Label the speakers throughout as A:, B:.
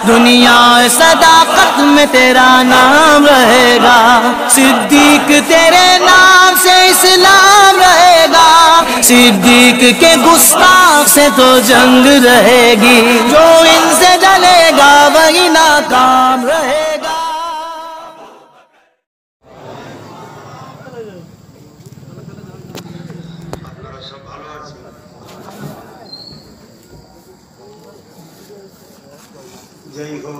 A: दुनिया सदाकत में तेरा नाम रहेगा, सिद्दीक तेरे नाम से इस्लाम रहेगा, सिद्दीक के गुस्ताख से तो जंग रहेगी, जो इनसे जलेगा वही नाकाम रहेगा।
B: जय हो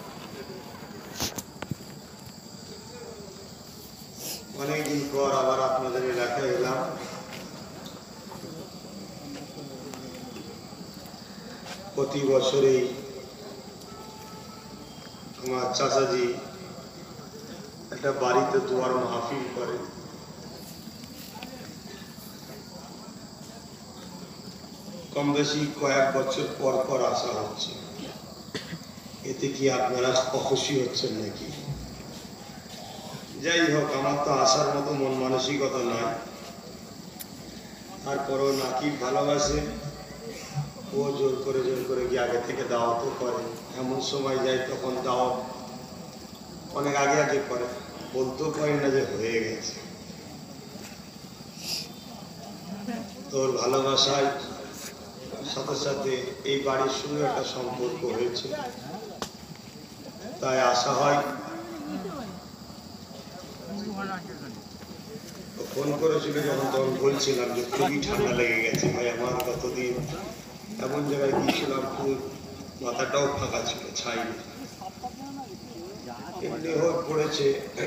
B: অনেক দিন পর আবার আপনাদের এলাকায় এলাম। প্রতি বছরই আমার চাচাজি একটা বাড়িতে দোয়ার মাহফিল করে। কম বেশি কয়েক বছর পর পর আসা হচ্ছে। এতে কি আপনারা অখুশি হচ্ছেন নাকি? যাই হোক, আমার তো আসার মতো মন মানসিকতা নয়, তারপরও নাকি ভালোবাসে, ও জোর করে গিয়ে আগে থেকে দাওয়াত করে। এমন সময় যায় তখন দাওয়াত অনেক আগে করে, বলতেও পারি না যে হয়ে গেছে। তোর ভালোবাসায় সাথে সাথে এই বাড়ির সঙ্গে একটা সম্পর্ক হয়েছে, তাই আসা হয়। ফোন করেছিল যখন, তখন বলছিলাম যে খুবই ঠান্ডা লেগে গেছে ভাই আমার। কতদিন এমন জায়গায় গিয়েছিলাম, খুব মাথাটাও ফাঁকা ছিল, ছাই এমনি হয়ে পড়েছে,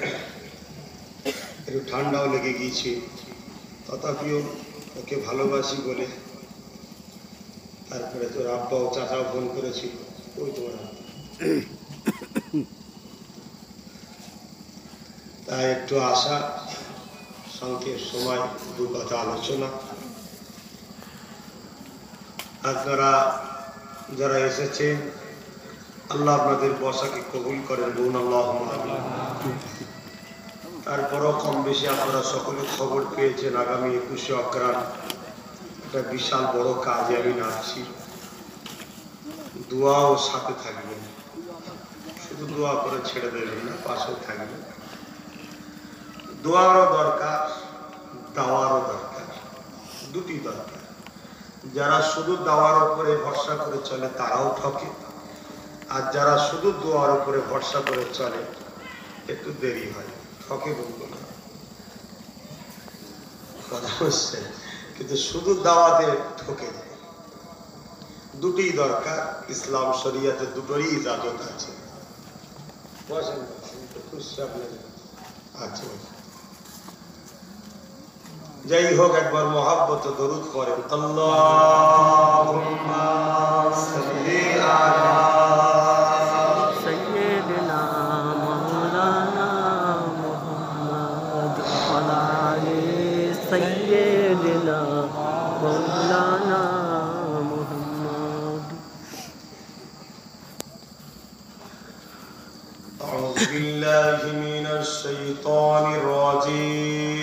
B: একটু ঠান্ডাও লেগে গিয়েছে। তথাপিও ওকে ভালোবাসি বলে তারপরে তোর আব্বাও চাচাও ফোন করেছিল। ওই তোমার তাই একটু আশা, সংক্ষেপ সময় দু কথা আলোচনা। আপনারা যারা এসেছেন, আল্লাহ আপনাদের বসাকে কবুল করেন, বলুন আল্লাহুম্মা আমিন। তারপরও কম বেশি আপনারা সকলে খবর পেয়েছেন, আগামী 21শে অগ্রহায়ণ একটা বিশাল বড় কাজে আমি নাচছি। দোয়াও সাথে থাকবেন, শুধু দোয়া করে ছেড়ে দেবেন না, পাশে থাকবেন। দোয়ারও দরকার, দাওয়ারও দরকার, দুটি দরকার। যারা শুধু দাওয়ার উপরে ভরসা করে চলে তারাও ঠকে, আর যারা শুধু দোয়ার উপরে ভরসা করে চলে একটু দেরি হয়, ঠকে বলবো না, কথা হচ্ছে, কিন্তু শুধু দাওয়াতে ঠকে যায়। দুটি দরকার, ইসলাম শরিয়াতে দুটোরই ইজাজত আছে। আচ্ছা, যাই হোক, একবার মহাব্বত দরুদ করেন, আল্লাহুম্মা সাল্লি আলা
A: सय्यदना मौलाना मुहम्मद वअला आले सय्यदना मौलाना मुहम्मद।
B: अऊज़ु बिल्लाहि मिनश शैतानिर रजीम।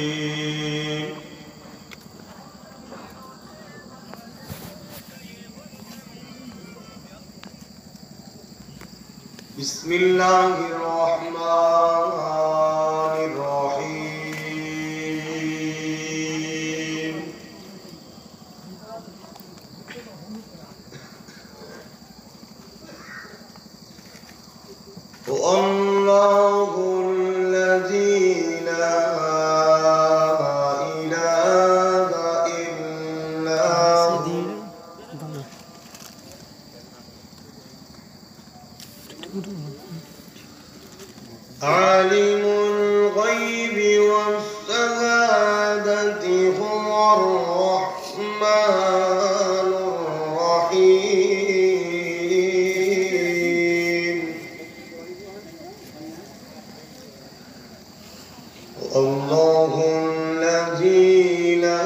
B: बिस्मिल्लाहिर रहमानिर रहीम। अल्लाहुल्लज़ी ला इलाहा इल्ला आलिमुल गैबि वश्शहादति हुवर रहमानुर रहीम। अल्लाहुल्लज़ी ला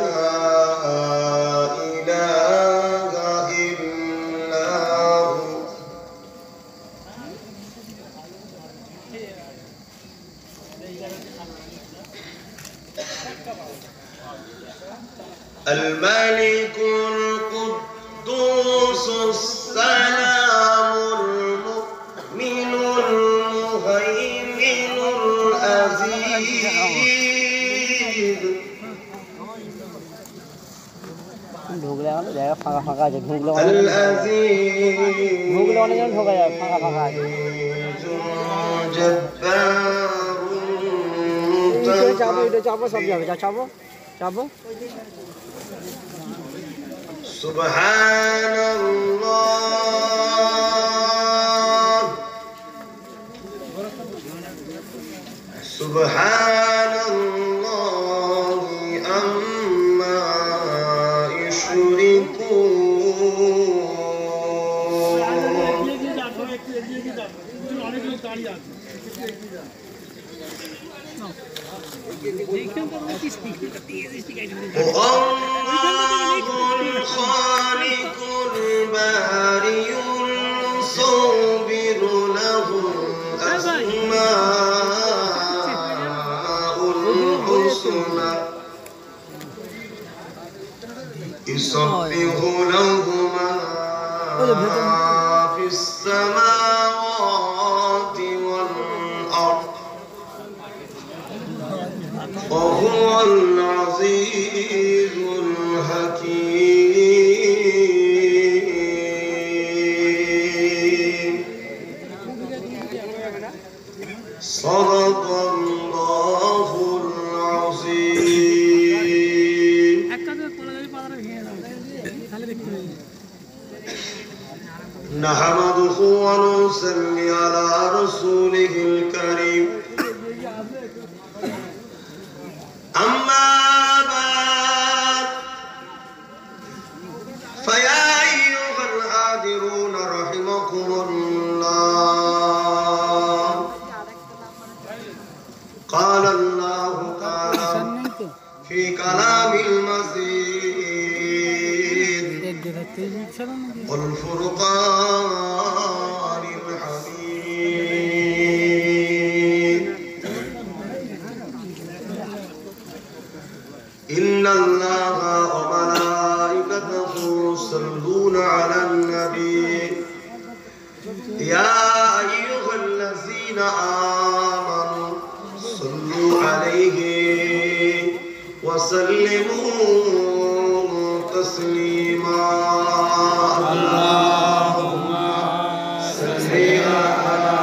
B: इलाहा इल्ला हु الملك القدوس السلام المؤمن
A: ফাঁকা আছে, ঢুকলে অনেকজন ঢোকা যায়, ফাঁকা ফাঁকা আছে। চাপো, এটা চাপো, সব যাবে, যা চাপো চাপো।
B: সুবহানাল্লাহ সুবহানাল্লাহি আম্মা يسبح له ما في السماوات والأرض وهو العزيز الحكيم صدق الله العظيم نحمده ونصلي على رسوله الكريم أما بعد فيا أيها الحاضرون رحمكم الله قال الله تعالى في كلام المزيد والفرقان الحميد إن الله وملائكته يصلون على النبي يا أيها الذين آمنوا صلوا عليه وسلموا تسليما اللهم صل على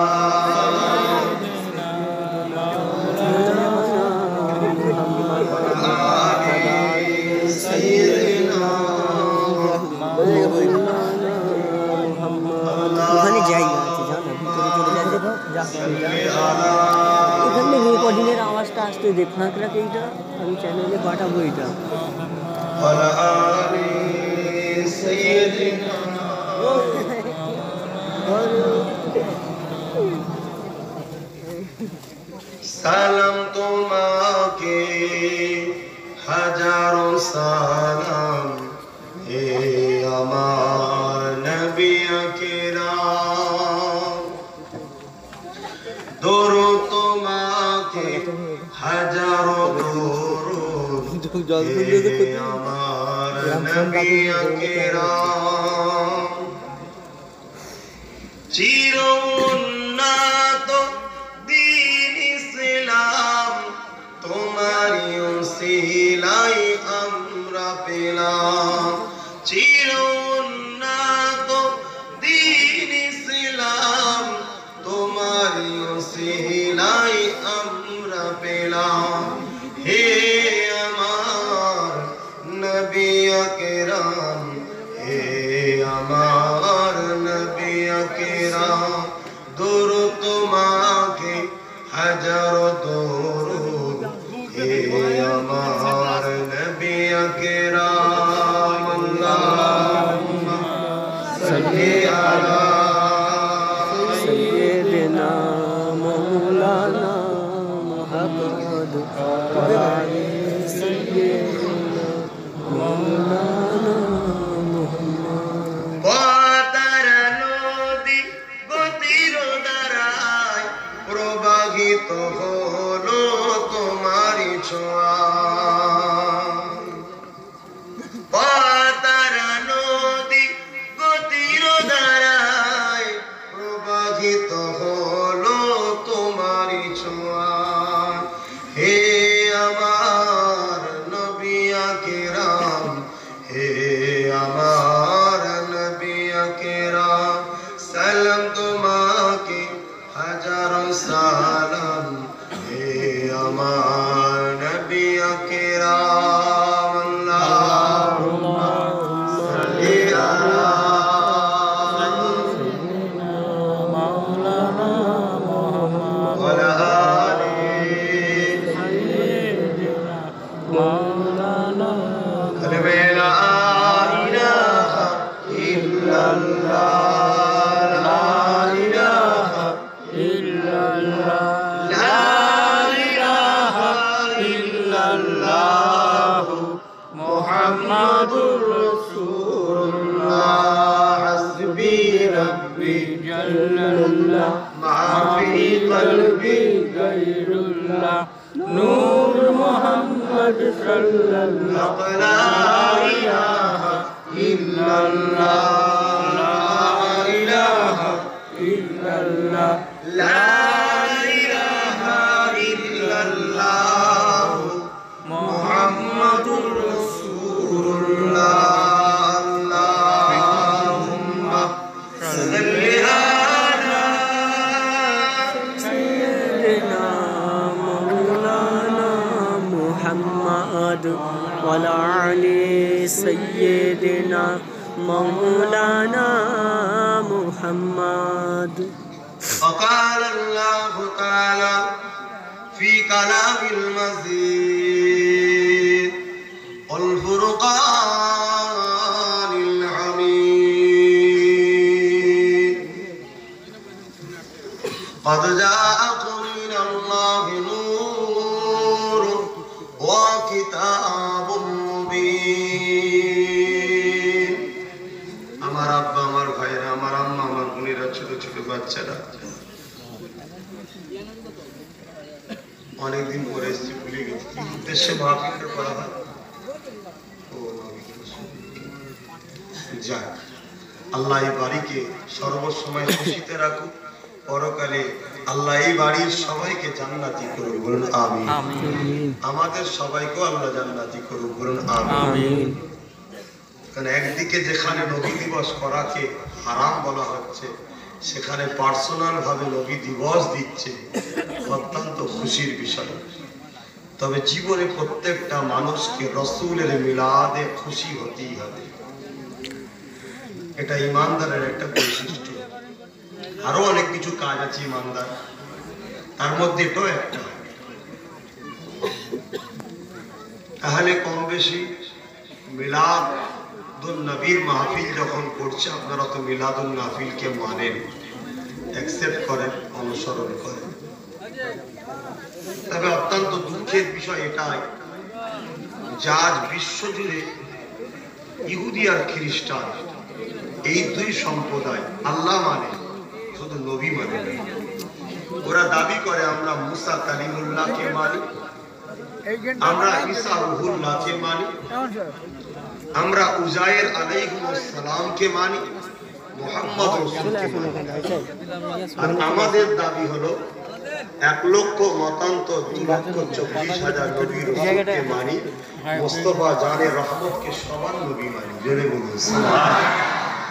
B: سيدنا
A: ওখানে জায়গা আছে, জানো ভিতরে চলে যাচ্ছে। এখানে রেকর্ডিংয়ের আওয়াজটা আসতে দে, ফাঁক রাখ, এইটা আমি চ্যানেলে পাঠাবো এটা।
B: সালাম তোমাকে হাজারো সালাম হে আমার নবী আকরাম দরুদ তোমাকে হাজারো দরুদ হে আমার নবী আকরাম চির উন্নত দ্বীন ইসলাম তোমারি উসিলাই আমরা পেলাম চির উন্নত দ্বীন ইসলাম তোমারি উসিলাই আমরা পেলাম হে আমার নবী আকরাম হে আমার নবী আকরাম দরুদ তোমাকে হাজারো দরুদ হে আমার নবী আকরাম আল্লাহুম্মা সাল্লি আলা
A: সাইয়্যিদিনা মাওলানা মুহাম্মদ ওয়া আলি সাইয়্যিদিনা মাওলানা মুহাম্মদ।
B: পতার নদী গতির দ্বারায় প্রবাহিত হলো তোমারি ছোঁয়া পতার নদী গতির দ্বারায় প্রবাহিত হলো তোমারি ছোঁয়া হে আমার নবী আকরাম হে আমার দিলাম তোমাকে হাজারো সালাম, হে আমার নবী আকরাম। আল্লাহুম্মা সাল্লি আলা
A: মাওলানা মুহাম্মদ
B: ওয়া আলা আলি
A: সাইয়্যিদিনা মাওলানা
B: কালিমা লা ইলাহা ইল্লাল্লাহ, লা ইলাহা
A: ইল্লাল্লাহ
B: লা ইলাহা ইল্লাল্লাহ
A: মুহাম্মাদুর রাসূলুল্লাহ
B: হাসবি রাব্বি
A: জাল্লাল্লাহ
B: মা ফি কলবি
A: গায়রুল্লাহ নূর মুহাম্মদ সাল্লাল্লাহু
B: লা ইলাহা ইল্লাল্লাহ, লা ইলাহা
A: ইল্লাল্লাহ
B: লা ইলাহা ইল্লাল্লাহ মুহাম্মাদুর রাসূলুল্লাহ। আল্লাহুম্মা সাল্লি আলা
A: সাইয়্যিদিনা মাওলানা মুহাম্মদ ওয়া আলা আলি সাইয়্যিদিনা মাওলানা মুহাম্মদ।
B: وقال الله تعالى في كلام المزيد والفرقان الحميد قد جاءكم من الله نور وكتاب مبين। আমার আব্বা, আমার ভাইরা, আমার আম্মা, আমার বোনেরা, ছোট ছোট বাচ্চারা, অনেকদিন পরে এসেছি, ভুলে গেছি কি উদ্দেশ্যে মাহফিলটা করা হয়। যাক, আল্লাহ এই বাড়িকে সর্বসময় খুশিতে রাখুক, পরকালে আল্লাহ এই বাড়ির সবাইকে জান্নাতি করুক, বলুন আমিন। আমাদের সবাইকেও আল্লাহ জান্নাতি করুক, বলুন আমিন। কারণ একদিকে যেখানে নবী দিবস করাকে হারাম বলা হচ্ছে, সেখানে পার্সোনাল ভাবে নবী দিবস দিচ্ছে, অত্যন্ত খুশির বিষয়। তবে জীবনে প্রত্যেকটা মানুষকে রসুলের মিলাদে খুশি হতেই হবে, এটা ইমানদারের একটা বৈশিষ্ট্য। আরো অনেক কিছু কাজ আছে ইমানদার, তার মধ্যে এটাও একটা। তাহলে কম বেশি মিলাদুন নবীর মাহফিল যখন করছে, আপনারা তো মিলাদুন মাহফিলকে মানেন, অ্যাকসেপ্ট করেন, অনুসরণ করেন। তবে অত্যন্ত দুঃখের বিষয় এটাই যে আজ বিশ্বজুড়ে ইহুদি আর খ্রিস্টান এই দুই সম্প্রদায় আল্লাহ মানে, শুধু নবী মানে না। ওরা দাবি করে আমরা মুসা কালিমুল্লাহকে মানি, আমরা ঈসা রূহুল্লাহকে মানি, আমরা উজায়ের আলাইহিস সালামকে মানি, মুহাম্মদ রাসূলকে মানি। আর আমাদের দাবি হলো 1,40,24,000 নবী রাসূলকে মানি, মুস্তাফা জানে রহমতকে সবার নবী মানি। জোরে বলুন সুবহানাল্লাহ।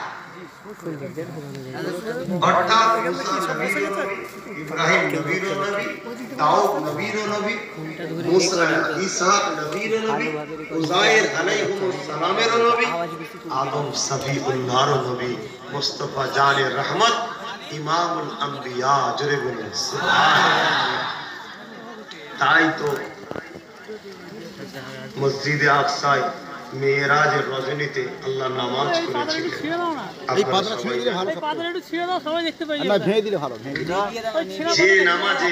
B: অর্থাৎ মুসা নবীর নবী, ইব্রাহিম নবীর নবী, দাউদ নবীর নবী, মুসা ঈসা নবীর নবী, উজায়ের আলাইহিস সালামের নবী, আদম সফিউল্লাহর নবী, মুস্তাফা জানে রহমত, ইমামুল আম্বিয়া। জোরে বলুন সুবহানাল্লাহ। তাই তো মসজিদে আকসায় মেরাজের রজনীতে আল্লাহ নামাজ করেছিলেন। এই পাদরা ছিঁড়ে দিলে ভালো, পাদরা একটু ছিঁড়ে দাও, সবাই দেখতে পাই। আল্লাহ ভেঙে দিলে ভালো, ভেঙে দিলে। যে নামাজে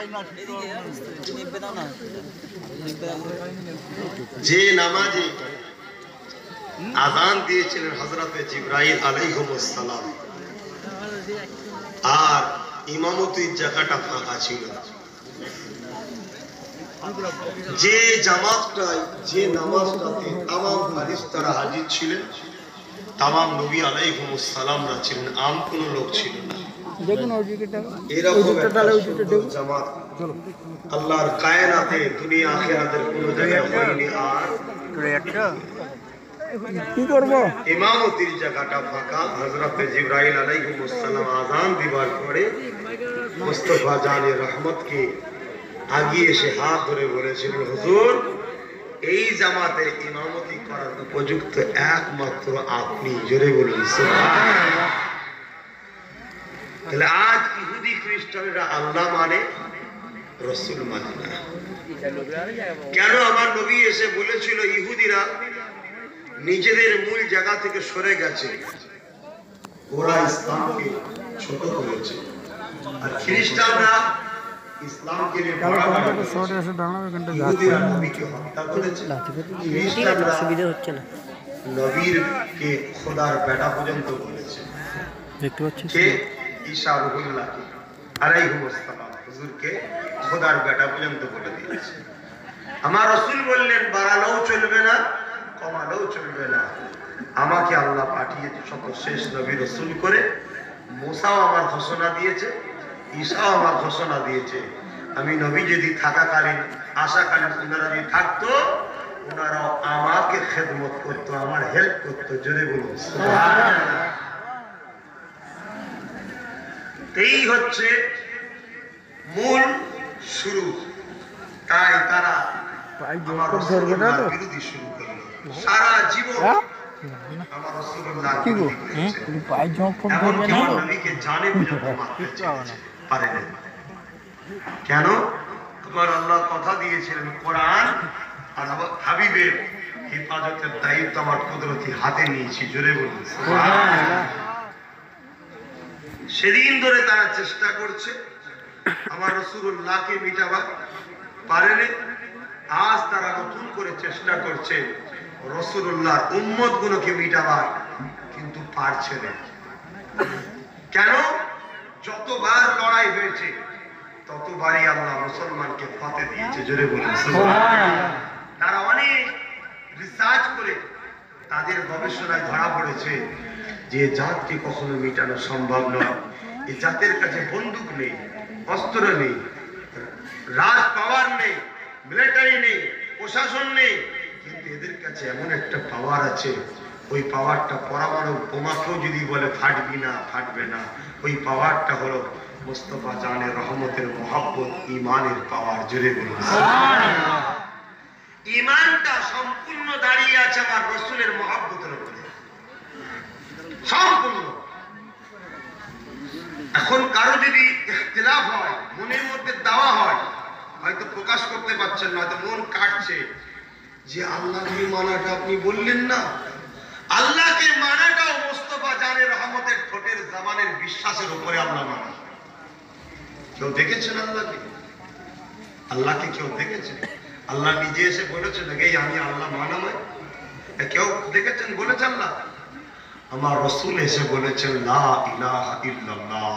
B: আযান দিয়েছিলেন হযরতে জিবরাইল আলাইহিস সালাম, আর ইমামতির জায়গাটা ফাঁকা ছিল, যে জামাতটায়, যে নামাজটাতে তামাম ফারিস্তারা হাজির ছিলেন, তামাম নবী আলাইহিস সালামরা ছিলেন, আম কোন লোক ছিল না। দেখুন এরকম একটা জামাত আল্লাহর কায়নাতে, দুনিয়া আখিরাতের কোন জায়গায় হয়নি। আর
A: কি করব?
B: ইমামতির জায়গাটা ফাঁকা। হযরত জিবরাইল আলাইহিস সালাম আযান দিবার পরে মুস্তাফা জানে রহমতকে আগিয়ে এসে হাত ধরে বলেছিলেন, হুজুর এই জামাতে ইমামতি করার উপযুক্ত একমাত্র আপনি। জোরে বলুন সুবহানাল্লাহ। তাহলে আজ ইহুদি খ্রিস্টানরা আল্লাহ মানে, রাসূল মানে না। কেন? আমার নবী এসে বলেছিল ইহুদিরা নিজেদের মূল জায়গা থেকে সরে গেছে, ওরা ইসলামকে ছোট করেছে, আর খ্রিস্টানরা ইসলামকে নিয়ে বড় করেছে। ইহুদিরা নবীকে হত্যা করেছে, খ্রিস্টানরা
A: সুবিধা হচ্ছে না,
B: নবীকে খোদার বেটা পর্যন্ত বলেছে।
A: দেখতে পাচ্ছেন
B: কে? ঈসা রুহুল্লাহকে আলাইহিস সালাম হুজুরকে খোদার বেটা পর্যন্ত বলে দিয়েছে। আমার রাসূল বললেন বাড়ালেও চলবে না, কমালেও চলবে না, আমাকে আল্লাহ পাঠিয়েছে সর্বশেষ নবী রাসূল করে। মুসাও আমার ঘোষণা দিয়েছে, ঈসাও আমার ঘোষণা দিয়েছে, আমি নবী যদি থাকাকালীন আশাকালীন ওনারা যদি থাকতো, ওনারাও আমাকে খেদমত করতো, আমার হেল্প করতো। জোরে বলুন সুবহানাল্লাহ। এই হচ্ছে মূল শুরু। তাই তারা আমার রাসূলুল্লাহর বিরোধী শুরু করলো। সারা জীবন আমার রাসূলুল্লাহর বিরোধী করেছে। এমনকি আমার নবীকে জানে পর্যন্ত মারতে চেয়েছে, পারে না। কেন? তোমার আল্লাহ কথা দিয়েছিলেন কোরআন আর আমার হাবিবের হেফাজতের দায়িত্ব আমার কুদরতি হাতে নিয়েছি। জোরে বলুন সুবহানাল্লাহ। সেদিন ধরে তারা চেষ্টা করছে আমার রাসূলুল্লাহকে মিটাবার, পারেনি। আজ তারা নতুন করে চেষ্টা করছে রাসূলুল্লাহর উম্মতগুলোকে মিটাবার, কিন্তু পারছে না। কেন? যতবার লড়াই হয়েছে ততবারই আল্লাহ মুসলমানকে ফতে দিয়েছে। জোরে বলুন সুবহানাল্লাহ। তারা অনেক রিসার্চ করে তাদের গবেষণায় ধরা পড়েছে যে জাতকে কখনো মিটানো সম্ভব নয়। এই জাতের কাছে বন্দুক নেই, অস্ত্র নেই, রাজ পাওয়ার নেই, মিলিটারি নেই, প্রশাসন নেই, কিন্তু এদের কাছে এমন একটা পাওয়ার আছে, ওই পাওয়ারটা পরমাণু বোমাকেও যদি বলে ফাটবি না, ফাটবে না। ওই পাওয়ারটা হলো মুস্তাফা জানের রহমতের মহব্বত, ঈমানের পাওয়ার। জোরে বলুন সুবহানাল্লাহ। ঈমানটা সম্পূর্ণ দাঁড়িয়ে আছে আমার রাসূলের মহব্বতের উপরে, সম্পূর্ণ। এখন কারো যদি ইখতিলাফ হয়, মনের মধ্যে দাওয়া হয়, হয়তো প্রকাশ করতে পারছেন না, হয়তো মন কাটছে যে আল্লাহকে মানাটা আপনি বললেন না, আল্লাহকে মানাটাও মুস্তাফা জানের রহমতের ঠোঁটের জামানের বিশ্বাসের উপরে আল্লাহ মানা। কেউ দেখেছেন আল্লাহকে? আল্লাহকে কেউ দেখেছেন? আল্লাহ নিজে এসে বলেছেন এই আমি আল্লাহ মানাময়? কেউ দেখেছেন? বলেছেন না? আমার রাসূল এসে বলেছেন লা ইলাহা ইল্লাল্লাহ।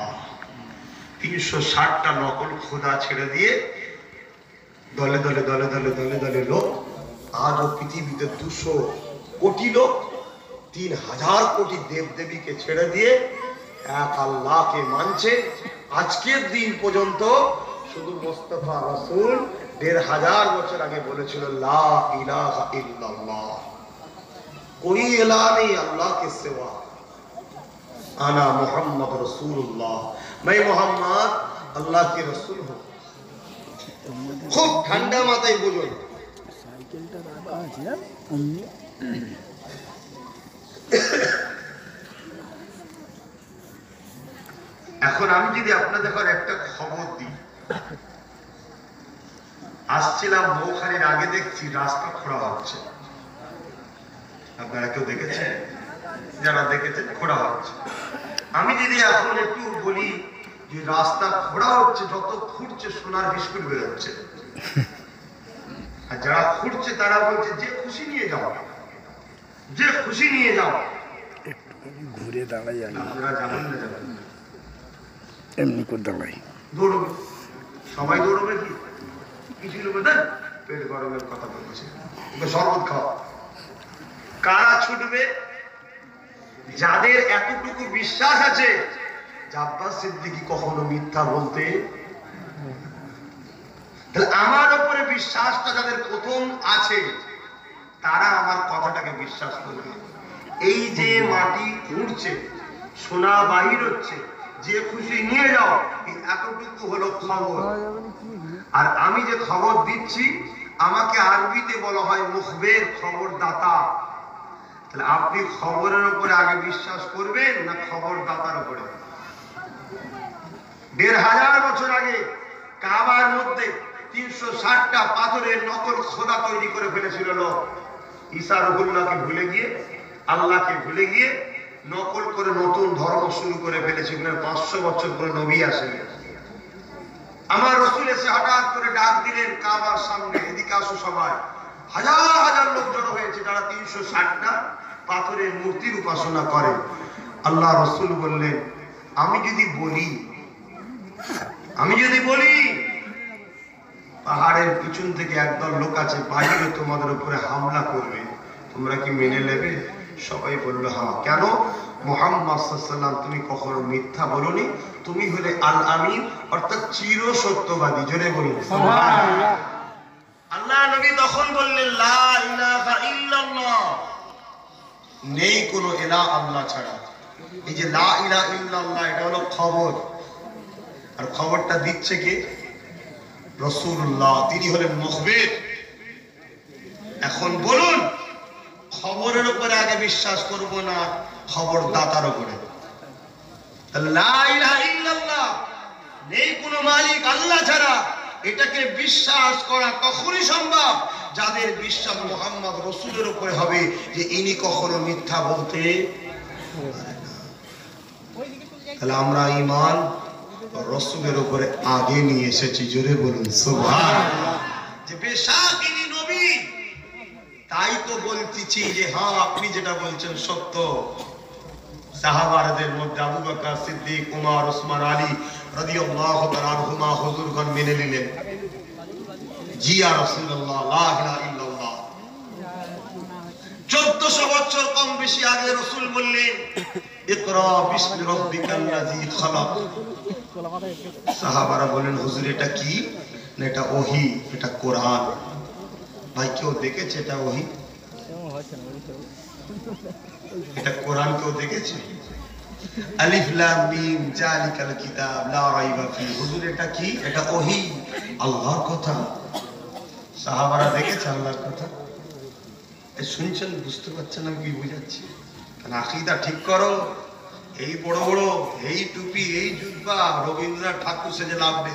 B: 360টা নকল খোদা ছেড়ে দিয়ে দলে দলে দলে দলে দলে দলে লোক, আজও পৃথিবীতে 200 কোটি লোক 3000 কোটি দেব দেবীকে ছেড়ে দিয়ে এক আল্লাহকে মানছে। আজকের দিন পর্যন্ত শুধু মুস্তাফা রাসূল 1500 বছর আগে বলেছিল লা ইলাহা ইল্লাল্লাহ, कोई इलाह नहीं अल्लाह के सिवा, आना मोहम्मद रसूलुल्लाह, मैं मोहम्मद अल्लाह के रसूल हूँ। खूब ठंडा माথায় বুঝুন। এখন আমি যদি আপনাদের একটা খবর দিই, আসছিলাম বউখালীর আগে দেখছি রাস্তা খোঁড়া হচ্ছে। আপনারা কেউ দেখেছেন? যারা দেখেছেন খোঁড়া হচ্ছে। আমি যদি এখন একটু বলি যে রাস্তা খোঁড়া হচ্ছে, যত খুঁড়ছে সোনার বিস্কুট বেরোচ্ছে, আর যারা খুঁড়ছে তারা বলছে যে খুশি নিয়ে যাও, যে খুশি নিয়ে যাও।
C: ঘুরে দাঁড়াই,
B: আপনারা জানেন না? জানেন
C: এমনি করে দাঁড়াই,
B: দৌড়বে, সবাই দৌড়বে। কি কিছু লোক দেন পেট গরমের কথা বলছে, শরবত খাওয়া। কারা ছুটবে? যাদের এতটুকু বিশ্বাস আছে যে আব্বাস সিদ্দিকী কখনো মিথ্যা বলতে। তাহলে আমার উপরে বিশ্বাসটা যাদের প্রথম আছে, তারা আমার কথাটাকে বিশ্বাস করবে। এই যে মাটি উঠছে, সোনা বাহির হচ্ছে, যে খুশি নিয়ে যাও, এই এতটুকু হলো খবর। আর আমি যে খবর দিচ্ছি, আমাকে আরবিতে বলা হয় মুখবের, খবরদাতা। তাহলে আপনি খবরের উপরে আগে বিশ্বাস করবেন না খবরদাতার উপরে? ১৫০০ বছর আগে কাবার মধ্যে ৩৬০টা পাথরের নকল খোদা তৈরি করে ফেলেছিল লোক। ঈসা রুহুল্লাহকে ভুলে গিয়ে, আল্লাহকে ভুলে গিয়ে নকল করে নতুন ধর্ম শুরু করে ফেলেছিল। ৫০০ বছর পরে নবী আসেন। আমার রাসূল এসে হঠাৎ করে ডাক দিলেন কাবার সামনে, এদিকে আসো সবাই। হাজার হাজার লোক জড়ো হয়েছে, যারা ৩৬০টা পাথরের মূর্তির উপাসনা করে। আল্লাহ রাসূল বললেন, আমি যদি বলি পাহাড়ের পিছন থেকে একদল লোক আছে, বাইরে তোমাদের উপরে হামলা করবে, তোমরা কি মেনে নেবে? সবাই বলল হ্যাঁ। কেন? মুহাম্মদ সাল্লাল্লাহু আলাইহি ওয়াসাল্লাম তুমি কখনো মিথ্যা বলোনি, তুমি হলে আল আমিন, অর্থাৎ চির সত্যবাদী। জোরে বলুন সুবহানাল্লাহ। আল্লাহ নবী তখন বললেন লা ইলাহা ইল্লাল্লাহ, নেই কোনো ইলাহ আল্লাহ ছাড়া। এই যে লা ইলাহা ইল্লাল্লাহ, এটা হলো খবর। আর খবরটা দিচ্ছে কে? রাসূলুল্লাহ, তিনি হলেন মুখবির। এখন বলুন, খবরের উপরে আগে বিশ্বাস করব না খবরদাতার উপরে? লা ইলাহা ইল্লাল্লাহ, নেই কোনো মালিক আল্লাহ ছাড়া, এটাকে বিশ্বাস করা তখনই সম্ভব যাদের বিশ্বাস মুহাম্মদ রাসূলের উপরে হবে, যে ইনি কখনো মিথ্যা বলতে পারেন না। তাহলে আমরা ঈমান রাসূলের উপরে আগে নিয়ে এসেছি। জোরে বলুন সুবহানাল্লাহ। যে বেশক ইনি নবী, তাই তো বলতেছি যে হ্যাঁ আপনি যেটা বলছেন সত্য। সাহাবাদের মধ্যে আবু বকর সিদ্দিক, উমর, ওসমান, আলী রাদিয়াল্লাহু তাআলা আনহুমা হুজুরগণ মেনে নিলেন, জি ইয়া রাসূলুল্লাহ, লা ইলাহা ইল্লাল্লাহ। 1400 বছর কম বেশি আগে রাসূল বললেন ইকরা বিসমি রাব্বিকাল্লাযী খালাক। সাহাবারা বলেন হুজুর এটা কি? না এটা ওহী, এটা কোরআন। ভাই কেউ দেখেছে এটা ওহী? এটা কোরআন কেউ দেখেছে? আলিফ লাম মিম যালিকাল কিতাব লা রাইবা ফি। হুজুর এটা কি? এটা ওহী, আল্লাহর কথা। সাহাবারা দেখেছে আল্লাহর কথা? এই শুনছেন, বুঝতে পারছেন আমি কি বুঝাচ্ছি? কারণ আকীদা ঠিক করো। এই বড় বড় এই টুপি, এই জুব্বা, রবীন্দ্রনাথ ঠাকুর সেজে লাভ নেই।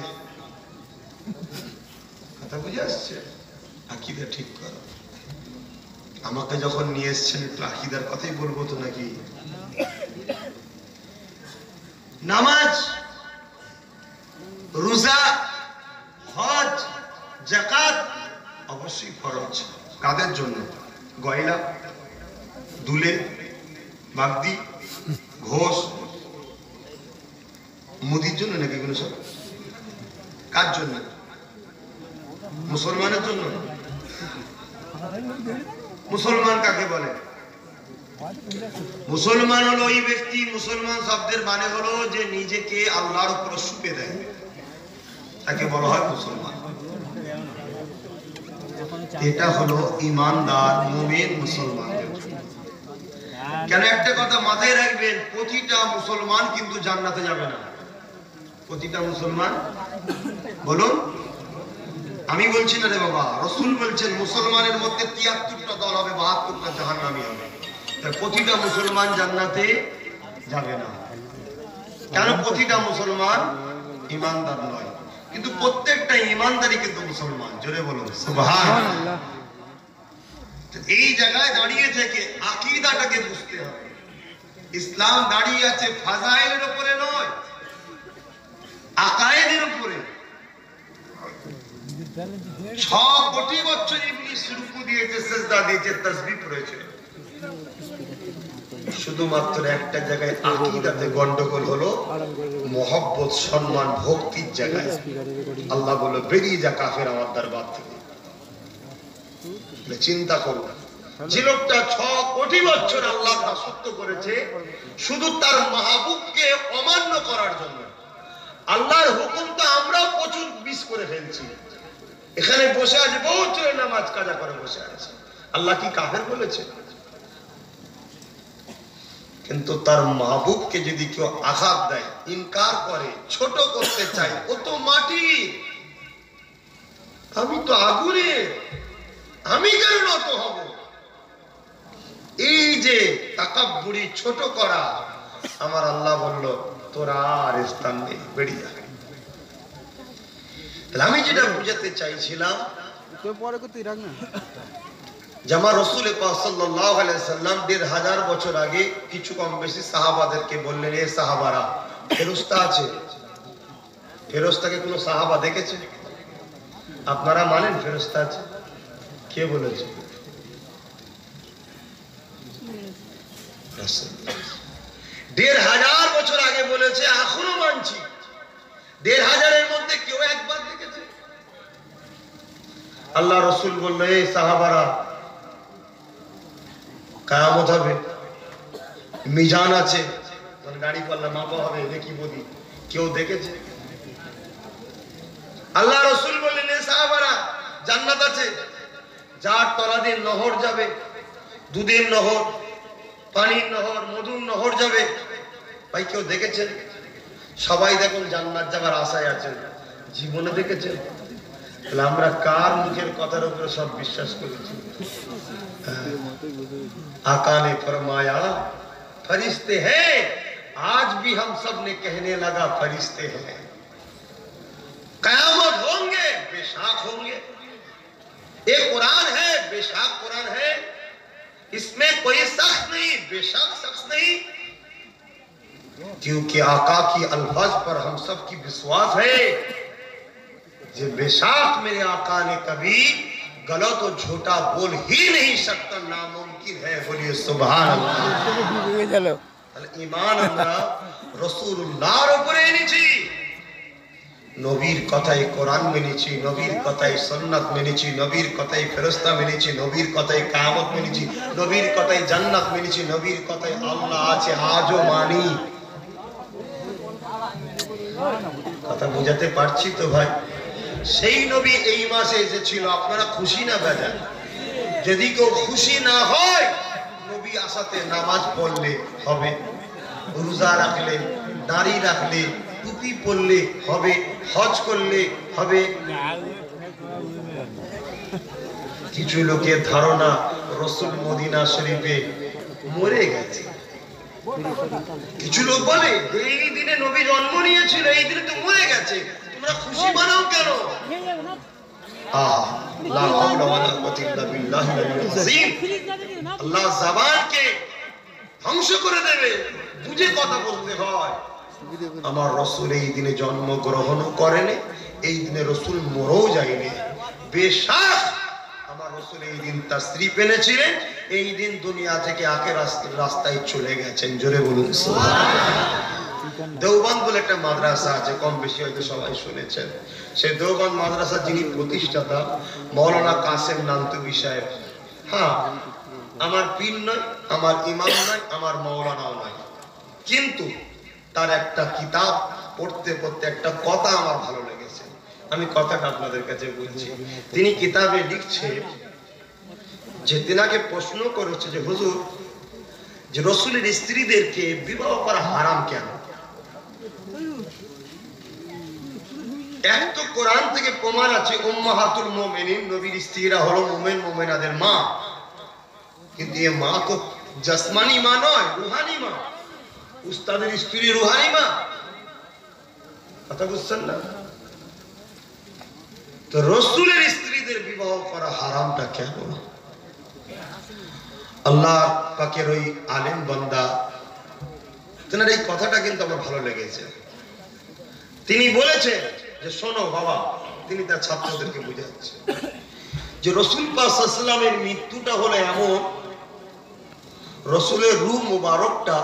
B: কথা বুঝে আসছে? আকীদা ঠিক করো। আমাকে যখন নিয়ে এসছেন একটু আকীদার কথাই বলবো তো নাকি? নামাজ, রোজা, হজ, যাকাত অবশ্যই ফরজ। কাদের জন্য? গয়লা, দুলে, বাগদি, ঘোষ, মুদির জন্য নাকি এগুলো সব? কার জন্য? মুসলমানের জন্য। মুসলমান কাকে বলে? মুসলমান হলো ওই ব্যক্তি, মুসলমান শব্দের মানে হলো যে নিজেকে আল্লাহর উপর সুপে দেয়, তাকে বলা হয় মুসলমান। এটা হলো ঈমানদার মুমিন মুসলমান। কেন? একটা কথা মাথায় রাখবেন, প্রতিটা মুসলমান কিন্তু জান্নাতে যাবে না। প্রতিটা মুসলমান, বলুন, আমি বলছি না রে বাবা, রাসূল বলছেন মুসলমানের মধ্যে ৭৩টা দল হবে, ৭২টা জাহান্নামী হবে। তাই প্রতিটা মুসলমান জান্নাতে যাবে না। কেন? প্রতিটা মুসলমান ঈমানদার নয়, কিন্তু প্রত্যেকটা ঈমানদারই কিন্তু মুসলমান। জোরে বলুন সুবহানাল্লাহ। এই জায়গায় দাঁড়িয়ে থেকে আকীদাটাকে বুঝতে হবে। ইসলাম দাঁড়িয়ে আছে ফাজাইলের উপরে নয়, আকায়েদের উপরে। ৬ কোটি বছর ইবলিস রুকু দিয়েছে, সিজদা দিয়েছে, তাসবিহ পড়েছে। শুধুমাত্র একটা জায়গায় আকীদাতে গন্ডগোল হলো, মহব্বত, সম্মান, ভক্তির জায়গায়। আল্লাহ বলল বেরিয়ে যা কাফের আমার দরবার থেকে। চিন্তা করো, যে লোকটা ৬ কোটি বছর আল্লাহর দাসত্ব করেছে শুধু তার মাহবুবকে অমান্য করার জন্য। আল্লাহর হুকুমটা আমরা প্রচুর মিস করে ফেলছি। এখানে বসে আছে, বহু ছেলে নামাজ কাজা করে বসে আছে, আল্লাহ কি কাফের বলেছে? কিন্তু তার মাহবুবকে যদি কেউ আঘাত দেয়, ইনকার করে, ছোট করতে চায়, ও তো মাটি, আমি তো আগুনের, আমি কেন নত হব? এই যে তাকাব্বুরি, ছোট করা, আমার আল্লাহ বলল তোরা আর স্থান নেই, বেরিয়ে যা। আমি যেটা বুঝাতে চাইছিলাম, যে আমার রাসূল পাক সাল্লাল্লাহু আলাইহি সাল্লাম ১৫০০ বছর আগে কিছু কম বেশি সাহাবাদেরকে বললেন, এ সাহাবারা, ফেরেশতা আছে। ফেরেশতাকে কোন সাহাবা দেখেছে? আপনারা মানেন ফেরেশতা আছে? কে বলেছে? রাসূল ১৫০০ বছর আগে বলেছে, এখনো মানছি। ১৫০০ এর মধ্যে কেউ একবার দেখেছে? আল্লাহ রাসূল বলল, এই সাহাবারা, কিয়ামত হবে, মিজান আছে, গাড়ি পাল্লা মাপা হবে, দেখি বলি কেউ দেখেছে? আল্লাহ রাসূল বললেন, এই সাহাবারা, জান্নাত আছে, যার তলা দিয়ে নহর যাবে, দুধের নহর, পানির নহর, মধুর নহর যাবে। ভাই কেউ দেখেছেন? সবাই দেখুন জান্নাত যাবার আশায় আছেন, জীবনে দেখেছেন? তাহলে আমরা কার মুখের কথার উপরে সব বিশ্বাস করেছি? आका ने फरमाया फरिश्ते हैं, आज भी हम सब ने कहने लगा फरिश्ते हैं। कयामत होंगे, बेशक होंगे। एक कुरान है, बेशक कुरान है, इसमें कोई शख्स नहीं, बेशक शख्स नहीं, क्योंकि आका की अल्फाज पर हम सब की विश्वास है। जो बेशक मेरे आका ने कभी गलत और झूठा बोल ही नहीं सकता, नामुमकिन है। बोलिए सुभान अल्लाह। ईमान আমরা রাসূলুল্লাহর উপরে এনেছি, নবীর কথাই কোরআন মেনেছি, নবীর কথাই সুন্নাত মেনেছি, নবীর কথাই ফেরেশতা মেনেছি, নবীর কথাই কিয়ামত মেনেছি, নবীর কথাই জান্নাত মেনেছি, নবীর কথাই আল্লাহ আছে, আজও মানি। কথা বুঝাতে পারছি তো ভাই? সেই নবী এই মাসে এসেছিল, আপনারা খুশি না বেজার? যদি কেউ খুশি না হয়, নবী আসাতে নামাজ পড়লে হবে, রোজা রাখলে, দাড়ি রাখলে, টুপি পরলে হবে, হজ করলে হবে। কিছু লোকের ধারণা রাসূল মদিনা শরীফে মরে গেছে। কিছু লোক বলে এই দিনে নবী জন্ম নিয়েছিল, এই দিনে তো মরে গেছে, তোমরা খুশি মানাও কেন? আল্লাহ জবানকে ধ্বংস করে দেবে, বুঝে কথা বলতে হয়। আমার রাসূল এই দিনে জন্মগ্রহণ করেনি, এই দিনে রাসূল মরেও যায়নি। বেশক আমার রাসূল এই দিন তাশরীফ এনেছিলেন, এই দিন দুনিয়া থেকে আখিরাতের রাস্তায় চলে গেছেন। জোরে বলুন সুবহানাল্লাহ। দেওবন্দ বলে একটা মাদ্রাসা আছে, কম বেশি হয়তো সবাই শুনেছেন। সেই দেওবন্দ মাদ্রাসা যিনি প্রতিষ্ঠাতা, মাওলানা কাসেম নানতুবি সাহেব। হ্যাঁ, আমার পীর নয়, আমার ইমাম নয়, আমার মাওলানাও নয়, কিন্তু তার একটা কিতাব পড়তে পড়তে একটা কথা আমার ভালো লেগেছে, আমি কথাটা আপনাদের কাছে বলছি। তিনি কিতাবে লিখছে যে তিনাকে প্রশ্ন করেছে যে হুজুর, যে রাসূলের স্ত্রীদেরকে বিবাহ করা হারাম কেন? এক তো কোরআন থেকে প্রমাণ আছে উম্মাহাতুল মুমিনিন, নবীর স্ত্রীরা হলো মুমিন মুমিনাদের মা, কিন্তু এই মা তো জাসমানি মা নয়, রূহানি মা। উস্তাদের স্ত্রী রূহানি মা, কথা বুঝছেন না? তো রাসূলের স্ত্রীদের বিবাহ করা হারামটা কেন? আল্লাহ পাকের ওই আলেম বান্দা, তেনার এই কথাটা কিন্তু আমার ভালো লেগেছে। তিনি বলেছেন যে শোনো বাবা, তিনি তার ছাত্রদেরকে বুঝাচ্ছে যে রাসূল পাক সাল্লাল্লাহু আলাইহি ওয়াসাল্লামের মৃত্যুটা হলো এমন, রাসূলের রূহ মুবারকটা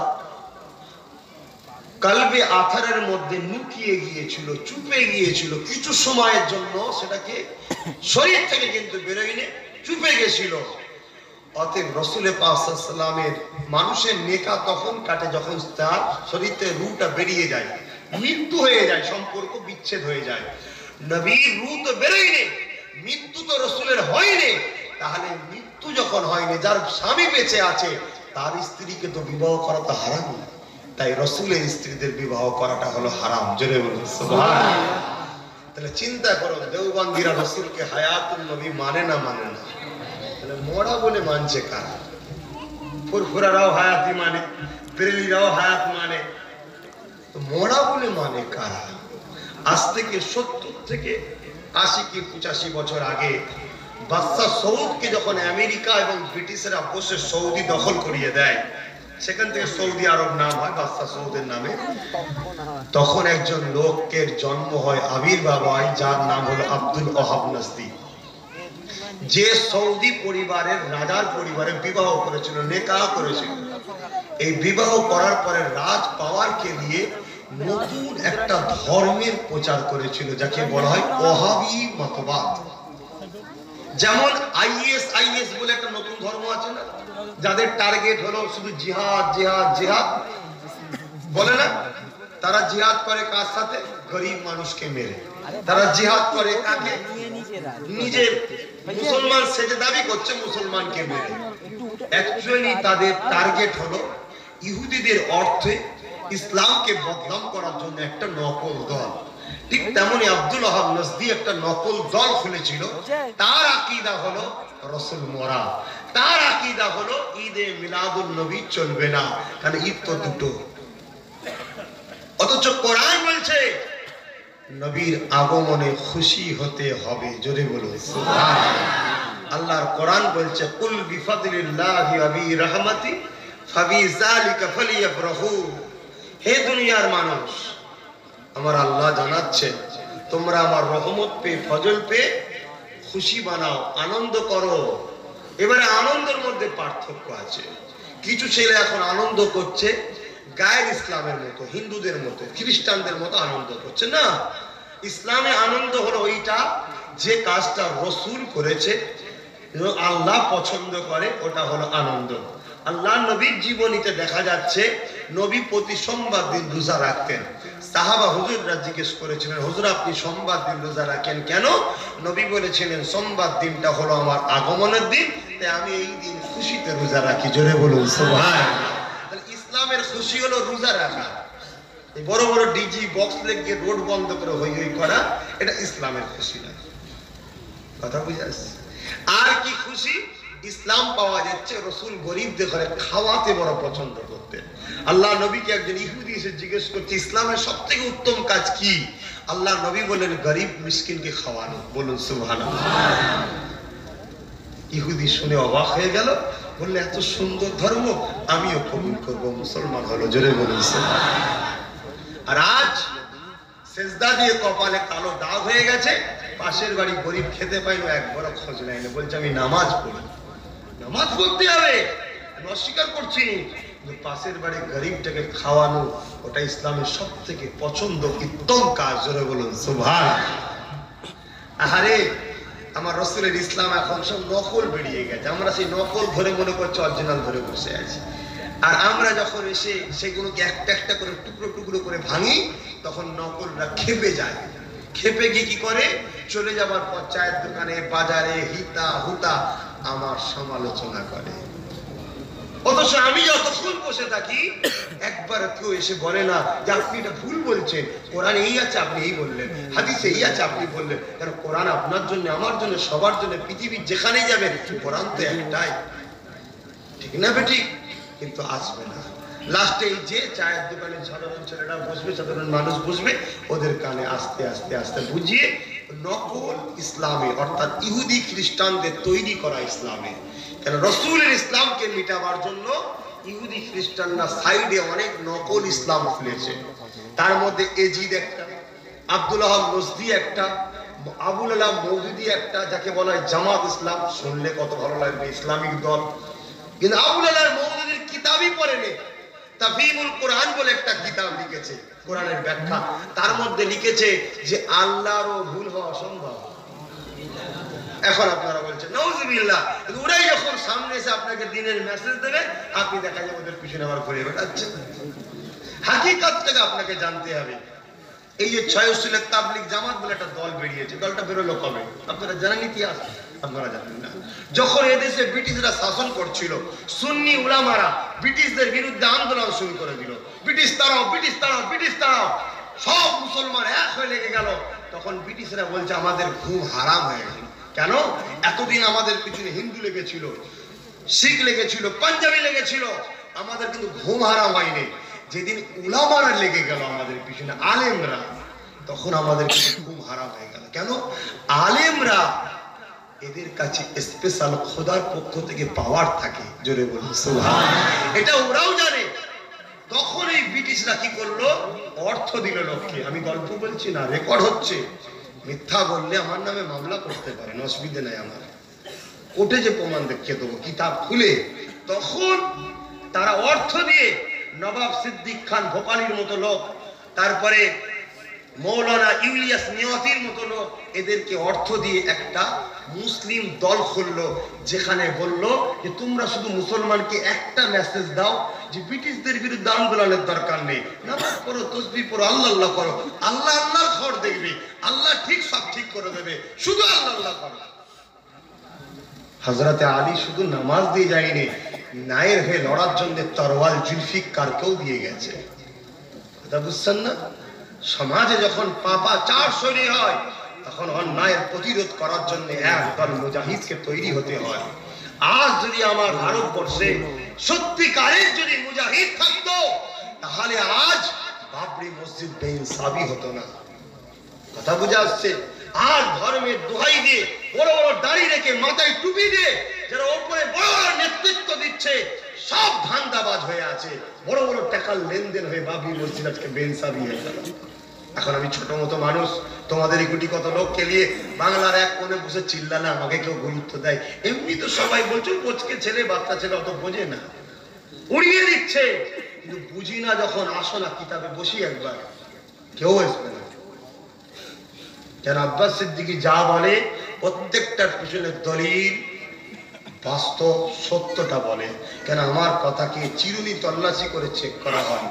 B: কলবে আথারের মধ্যে লুকিয়ে গিয়েছিল, চুপে গিয়েছিল কিছু সময়ের জন্য, সেটাকে শরীর থেকে কিন্তু বেরোয়নি, চুপে গেছিল। অতএব রাসূল পাক সাল্লাল্লাহু আলাইহি ওয়াসাল্লামের মানুষের নেকা তখন কাটে যখন তার শরীর থেকে রূহটা বেরিয়ে যায়, মৃত্যু হয়ে যায়, সম্পর্ক বিচ্ছেদ হয়ে যায়। নবীর রূহ তো বেরোয়নি, মৃত্যু তো রাসূলের হয়নি, তাহলে মৃত্যু যখন হয়নি, যার স্বামী বেঁচে আছে, তার স্ত্রীকে তো বিবাহ করা তো হারাম। তাই রসুলের স্ত্রীদের বিবাহ করাটা হলো হারাম। জোরে বলুন সুবহানাল্লাহ। তাহলে চিন্তা করো, দেওবন্দিরা রসুলকে হায়াতুন নবী মানে না? মানে না। তাহলে মরা বলে মানছে কারা? ফুরফুরারাও হায়াতি মানে, বেরেলিরাও হায়াত মানে, তো মরা বলে মানে কারা? আজ থেকে 70 থেকে 80 কি 85 বছর আগে বাদশা সৌদকে যখন আমেরিকা এবং ব্রিটিশরা বসে সৌদি দখল করিয়ে দেয়, সেখান থেকে সৌদি আরব নাম হয় বাদশা সৌদের নামে, তখন একজন লোকের জন্ম হয়, আবির্ভাব হয়, যার নাম হলো আব্দুল ওহাব নজদি, যে সৌদি পরিবারের রাজার পরিবারে বিবাহ করেছিল, নেকাহ করেছিল। এই বিবাহ করার পরে রাজ পাওয়ারকে নিয়ে নতুন একটা ধর্মের প্রচার করেছিল, যাকে বলা হয় ওহাবি মতবাদ। যেমন আইএস বলে একটা নতুন ধর্ম আছে না, যাদের টার্গেট হলো শুধু জিহাদ জিহাদ জিহাদ, বলে না? তারা জিহাদ করে কার সাথে? গরিব মানুষকে মেরে। তারা জিহাদ করে কাকে? নিজের মুসলমান সেজে দাবি করছে মুসলমানকে মেরে। অ্যাকচুয়ালি তাদের টার্গেট হলো ইহুদিদের অর্থে ইসলামকে বদনাম করার জন্য একটা নকল দল। ঠিক তেমনি আব্দুল ওহাব নজদি একটা নকল দল খুলেছিল। তার আকীদা হলো রাসূল মরা, তার আকীদা হলো ঈদে মিলাদুন নবী চলবে না, কারণ ঈদ তো দুটো। অথচ কোরআন বলছে নবীর আগমনে খুশি হতে হবে। জোরে বলুন সুবহানাল্লাহ। আল্লাহর কোরআন বলছে কুল বিফাদলিল্লাহি ওয়া বিরহমাতি ফাবিযালিকা ফালিয়াফরাহু। হে দুনিয়ার মানুষ, আমার আল্লাহ জানাচ্ছে তোমরা আমার রহমত পেয়ে, ফজল পেয়ে খুশি বানাও, আনন্দ করো। এবারে আনন্দের মধ্যে পার্থক্য আছে। কিছু ছেলে এখন আনন্দ করছে গায়ের ইসলামের মতো, হিন্দুদের মতো, খ্রিস্টানদের মতো আনন্দ করছে না। ইসলামে আনন্দ হলো ওইটা যে কাজটা রসুল করেছে, আল্লাহ পছন্দ করে, ওটা হলো আনন্দ। আল্লাহ নবীর জীবনীতে দেখা যাচ্ছে নবী প্রতি সোমবার দিন রোজা রাখতেন। সাহাবা হুজুররা জিজ্ঞেস করেছিলেন, হুজুর আপনি সোমবার দিন রোজা রাখেন কেন? নবী বলেছিলেন সোমবার দিনটা হলো আমার আগমনের দিন, তাই আমি এই দিন খুশিতে রোজা রাখি। জোরে বলুন সুবহানাল্লাহ। তাহলে ইসলামের খুশি হলো রোজা রাখা। এই বড় বড় ডিজি বক্স লেগে রোড বন্ধ করে হই হই করা, এটা ইসলামের খুশি না। কথা বুঝে আসছে? আর কি খুশি? ইসলাম পাওয়া যাচ্ছে রসুল গরিবদের ঘরে খাওয়াতে বড় পছন্দ করতেন। আল্লাহ নবীকে একজন ইহুদি এসে জিজ্ঞেস করছে ইসলামের সব থেকে উত্তম কাজ কি? আল্লাহ নবী বলেন গরিব মিসকিনকে খাওয়ানো। বলুন সুবহানাল্লাহ। ইহুদি শুনে অবাক হয়ে গেল, বললে এত সুন্দর ধর্ম, আমিও কবুল করব, মুসলমান হলো। জোরে বলুন সুবহানাল্লাহ। আর আজ সেজদা দিয়ে কপালে কালো দাগ হয়ে গেছে, পাশের বাড়ি গরিব খেতে পাইলো, একবারও খোঁজ নেয়নি, বলছে আমি নামাজ পড়ি। নামাজ পড়তে হবে, আমি অস্বীকার করছি, কিন্তু পাশের বাড়ি গরিবটাকে খাওয়ানো ওটা ইসলামের সব থেকে পছন্দ উত্তম কাজ। জোরে বলুন সুবহানাল্লাহ। আরে আমার রসুলের ইসলাম এখন সব নকল বেরিয়ে গেছে, আমরা সেই নকল ধরে মনে করছি অরিজিনাল ধরে বসে আছি। আর আমরা যখন এসে সেগুলোকে একটা একটা করে টুকরো টুকরো করে ভাঙি, তখন নকলরা খেপে যায়। খেপে গিয়ে কি করে? চলে যাবার পর চায়ের দোকানে, বাজারে, হিতা হুতা আমার সমালোচনা করে। অথচ আমি যতক্ষণ বসে থাকি একবার কেউ এসে বলে না যে আপনি এটা ভুল বলছেন, কোরআন এই আছে আপনি এই বললেন, হাদিসে এই আছে আপনি বললেন। কারণ কোরআন আপনার জন্য, আমার জন্য, সবার জন্য, পৃথিবীর যেখানেই যাবেন কোরআন তো একটাই, ঠিক না বেটি? কিন্তু আসবে না। লাস্টে এই যে চায়ের দোকানে সাধারণ ছেলেরা বসবে, সাধারণ মানুষ বসবে, ওদের কানে আস্তে আস্তে আস্তে বুঝিয়ে নকল ইসলামে, অর্থাৎ ইহুদি খ্রিস্টানদের তৈরি করা ইসলামে। কেন রসুলের ইসলামকে মিটাবার জন্য ইহুদি খ্রিস্টানরা সাইডে অনেক নকল ইসলাম খুলেছে। তার মধ্যে এজিদ একটা, আব্দুল ওহাব নজদি একটা, আবুল আলাহ মওদুদি একটা, যাকে বলা হয় জামাত ইসলাম। শুনলে কত ভালো লাগবে, ইসলামিক দল। কিন্তু আবুল আলাহ মওদুদির কিতাবই পড়েনি। তাফহিমুল কোরআন বলে একটা কিতাব লিখেছে, কোরআনের ব্যাখ্যা। তার মধ্যে লিখেছে যে আল্লাহরও ভুল হওয়া অসম্ভব। এখন আপনারা বলছেন নাউজুবিল্লাহ, ওরাই যখন সামনে এসে আপনাকে দিনের মেসেজ দেবে, আপনি দেখা যাবে ওদের পিছনে আবার ঘুরে বেড়াচ্ছেন। হাকিকতটাকে আপনাকে জানতে হবে। এই যে 6 উসুলের তাবলীগ জামাত বলে একটা দল বেরিয়েছে, দলটা বেরোলো কবে? আপনারা জানেন ইতিহাস? আপনারা জানেন না, যখন এদেশে ব্রিটিশরা শাসন করছিল, সুন্নি উলামারা ব্রিটিশদের বিরুদ্ধে আন্দোলন শুরু করে দিল, ব্রিটিশ তাড়াও, ব্রিটিশ তাড়াও, ব্রিটিশ তাড়াও, সব মুসলমান এক হয়ে লেগে গেল। তখন ব্রিটিশরা বলছে আমাদের ঘুম হারাম হয়ে গেল। কেন? এতদিন আমাদের পিছনে হিন্দু লেগেছিল, শিখ লেগেছিল, পাঞ্জাবি লেগেছিল, আমাদের কিন্তু ঘুম হারাম হয়নি। যেদিন উলামারা লেগে গেল আমাদের পিছনে, আলেমরা, তখন আমাদের ঘুম হারাম হয়ে গেল। কেন? আলেমরা এদের কাছে স্পেশাল খোদার পক্ষ থেকে পাওয়ার থাকে। জোরে বলুন সুবহানাল্লাহ। এটা ওরাও জানে। তখন এই ব্রিটিশরা কি করলো? অর্থ দিল লোককে। আমি গল্প বলছি না, রেকর্ড হচ্ছে। মিথ্যা বললে আমার নামে মামলা করতে পারেন, অসুবিধা নাই আমার। কোর্টে যে প্রমাণ দেখিয়ে দেবো, কিতাব খুলে। তখন তারা অর্থ দিয়ে নবাব সিদ্দিক খান ভোপালীর মতো লোক, তারপরে মৌলানা ইলিয়াস নিয়তির মতো লোক, এদেরকে অর্থ দিয়ে একটা মুসলিম দল খুললো, যেখানে বলল যে তোমরা শুধু মুসলমানকে একটা মেসেজ দাও যে ব্রিটিশদের বিরুদ্ধে আন্দোলনের দরকার নেই, নামাজ পড়ো, তাসবিহ পড়ো, আল্লাহ আল্লাহ করো, আল্লাহ আল্লাহর খবর দেখবে, আল্লাহ ঠিক সব ঠিক করে দেবে, শুধু আল্লাহ আল্লাহ করো। হযরতে আলী শুধু নামাজ দিয়ে যায়নি, ন্যায়ের হয়ে লড়ার জন্য তরওয়াল জুলফিকারকেও দিয়ে গেছে। কথা বুঝছেন না? সমাজে যখন পাপাচার শুরু হয়, তখন অন্যায়ের প্রতিরোধ করার জন্য একদল মুজাহিদকে তৈরি হতে হয়। আজ যদি আমার ভারতবর্ষে সত্যিকারের যদি মুজাহিদ থাকতো, তাহলে আজ বাবরি মসজিদ বেইনসাফি হতো না। কথা বুঝে আসছে? আজ ধর্মের দোহাই দিয়ে, বড় বড় দাড়ি রেখে, মাথায় টুপি দিয়ে যারা উপরে বড় বড় নেতৃত্ব দিচ্ছে, সব ধান্দাবাজ হয়ে আছে। বড় বড় টাকার লেনদেন হয়ে বাবরি মসজিদ আজকে বেইনসাফি হয়ে গেল। এখন আমি ছোট মতো মানুষ, তোমাদের এই কোটি কত লোককে নিয়ে বাংলার এক কোণে বসে চিল্লালে আমাকে কেউ গুরুত্ব দেয়? এমনি তো সবাই বলছো কোচকে ছেলে, বাচ্চা ছেলে, অত বোঝে না, উড়িয়ে দিচ্ছে। কিন্তু বুঝি না যখন, আসো না কিতাবে বসি একবার, কেউ আসবে না। যেন আব্বাস সিদ্দিকী যা বলে প্রত্যেকটার পিছনে দলিল, বাস্তব সত্যটা বলে। কেন? আমার কথাকে চিরুনি তল্লাশি করে চেক করা হয়।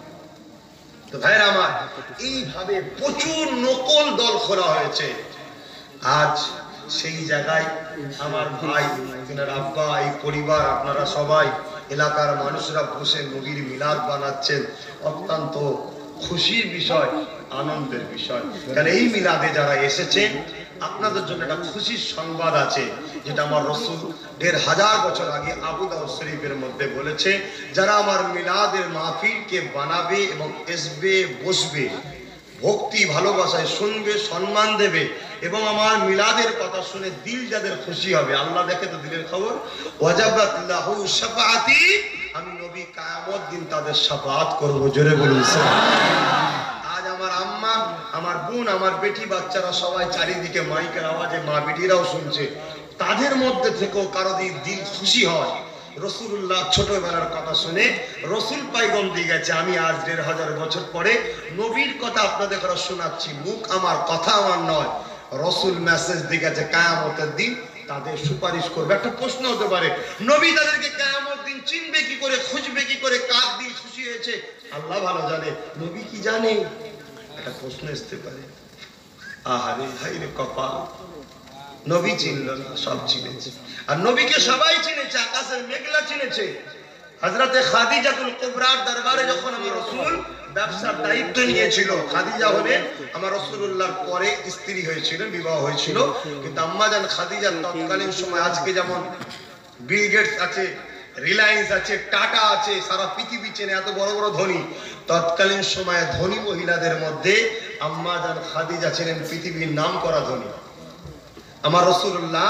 B: তো ভাইরা আমার, এইভাবে প্রচুর নকল দল খোলা হয়েছে। আজ সেই জায়গায় আমার ভাই, তিনার আব্বা, এই পরিবার, আপনারা সবাই এলাকার মানুষরা বসে নবীর মিলাদ বানাচ্ছেন। অত্যন্ত খুশির বিষয়, আনন্দের বিষয়। কারণ এই মিলাদে যারা এসেছেন, আপনাদের জন্য একটা খুশির সংবাদ আছে, যেটা আমার রাসূল ১৫০০ বছর আগে আবু দাউদ শরীফের মধ্যে বলেছে, যারা আমার মিলাদের মাহফিলকে বানাবে এবং আসবে, বসবে, ভক্তি ভালোবাসায় শুনবে, সম্মান দেবে, এবং আমার মিলাদের কথা শুনে দিল যাদের খুশি হবে, আল্লাহ দেখে তো দিলের খবর, ওয়াজাবাত লাহু শাফাআতি, আমি নবী কিয়ামত দিন তাদের শাফাআত করব। জোরে বলুন সুবহানাল্লাহ। আজ আমার আম্মা, আমার বোন, আমার বেটি বাচ্চারা সবাই চারিদিকে মাইকের আওয়াজে, মা বেটিরাও শুনছে, তাদের মধ্যে থেকেও কারো দিল খুশি হয়। রাসূলুল্লাহ ছোটবেলার কথা শুনে রাসূল পাইগম দিয়ে গেছে, আমি আজ ১৫০০ বছর পরে নবীর কথা আপনাদের কাছে শোনাচ্ছি, মুখ আমার, কথা আমার নয়। রাসূল মেসেজ দিয়ে গেছে কিয়ামতের দিন তাদের সুপারিশ করবে। একটা প্রশ্ন হতে পারে, নবী তাদেরকে কিয়ামত দিন চিনবে কি করে, খুঁজবে কি করে, কার দিল খুশি হয়েছে আল্লাহ ভালো জানে, নবী কি জানে? একটা প্রশ্ন আসতে পারে। আহারে হায়রে কপাল, নবী চিনল না, সব চিনেছে। আর নবীকে সবাই চিনেছে, আকাশের মেঘলা চিনেছে। হযরতে খাদিজাতুল কুবরার দরবারে যখন আমার রাসূল ব্যবসার দায়িত্ব নিয়েছিল, খাদিজা হলেন আমার রাসূলুল্লাহর পরে স্ত্রী হয়েছিলেন, বিবাহ হয়েছিল। কিন্তু আম্মা জান খাদিজা তৎকালীন সময়, আজকে যেমন বিল গেটস আছে, রিলায়েন্স আছে, টাটা আছে, সারা পৃথিবী চেনে, এত বড় বড় ধনী, তৎকালীন সময়ে ধনী মহিলাদের মধ্যে আম্মা জান খাদিজা ছিলেন পৃথিবীর নামকরা ধনী। আমার রাসূলুল্লাহ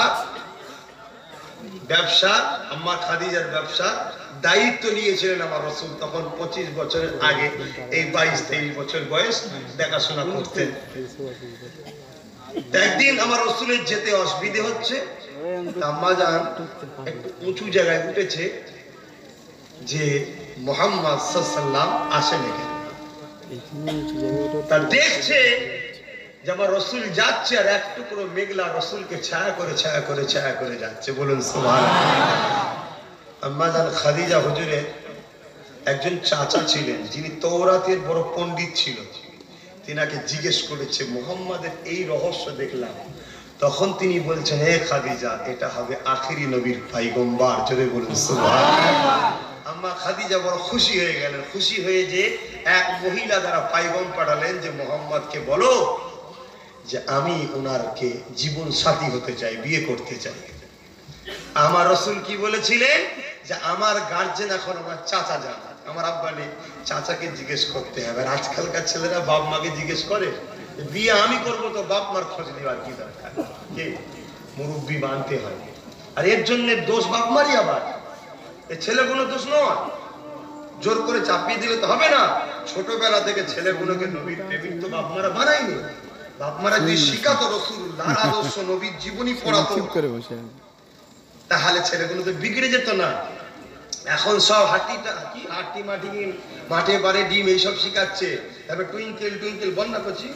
B: ব্যবসা, আম্মা খাদিজার ব্যবসা দায়িত্ব নিয়েছিলেন আমার রাসূল, তখন 25 বছরের আগে, এই 22-23 বছর বয়স, দেখাশোনা করতেন। একদিন আমার রাসূলের যেতে অসুবিধা হচ্ছে, আম্মা জান একটু উঁচু জায়গায় উঠেছে যে মুহাম্মদ সাল্লাল্লাহু আলাইহি ওয়াসাল্লাম আসেন এখানে। তা দেখছে যে আমার রাসূল যাচ্ছে, আর এক টুকরো মেঘলা রাসূলকে ছায়া করে ছায়া করে ছায়া করে যাচ্ছে। বলুন সুবহানাল্লাহ। আম্মা জান খাদিজা হুজুরের একজন চাচা ছিলেন, যিনি তওরাতের বড় পণ্ডিত ছিল। তিনাকে জিজ্ঞেস করেছে, মুহাম্মাদের এই রহস্য দেখলাম, তখন তিনি বলছেন, হে খাদিজা, এটা হবে আখেরি নবীর পয়গম্বর। জোরে বলুন সুবহানাল্লাহ। আম্মা খাদিজা বড় খুশি হয়ে গেলেন। খুশি হয়ে যে এক মহিলা দ্বারা পয়গম পাঠালেন যে মোহাম্মদকে বলো যে আমি ওনারকে জীবন সাথী হতে চাই, বিয়ে করতে চাই। আমার রাসূল কি বলেছিলেন যে আমার গার্জেন এখন আমার চাচা যান, আমার আব্বা নেই, চাচাকে জিজ্ঞেস করতে হবে। আর আজকালকার ছেলেরা বাপ মাকে জিজ্ঞেস করে, বিয়ে আমি করবো তো বাপ মার খোঁজ নেওয়ার কি দরকার, কে মুরব্বি মানতে হয়। আর এর জন্য দোষ বাপ মারই, আবার এ ছেলে কোনো দোষ নয়। জোর করে চাপিয়ে দিলে তো হবে না। ছোটবেলা থেকে ছেলেগুলোকে নবীর প্রেমিক তো বাপ মারা বানায়নি। বাপ মারা যদি শিখাতো রাসূলুল্লাহর আদর্শ, নবীর জীবনী পড়াতো, তাহলে ছেলেগুলো তো বিগড়ে যেত না। এখন সব হাঁটি মাঠে বাড়ে ডিম এইসব শিখাচ্ছে, তারপরে টুইঙ্কেল টুইঙ্কেল বন্যা করছি।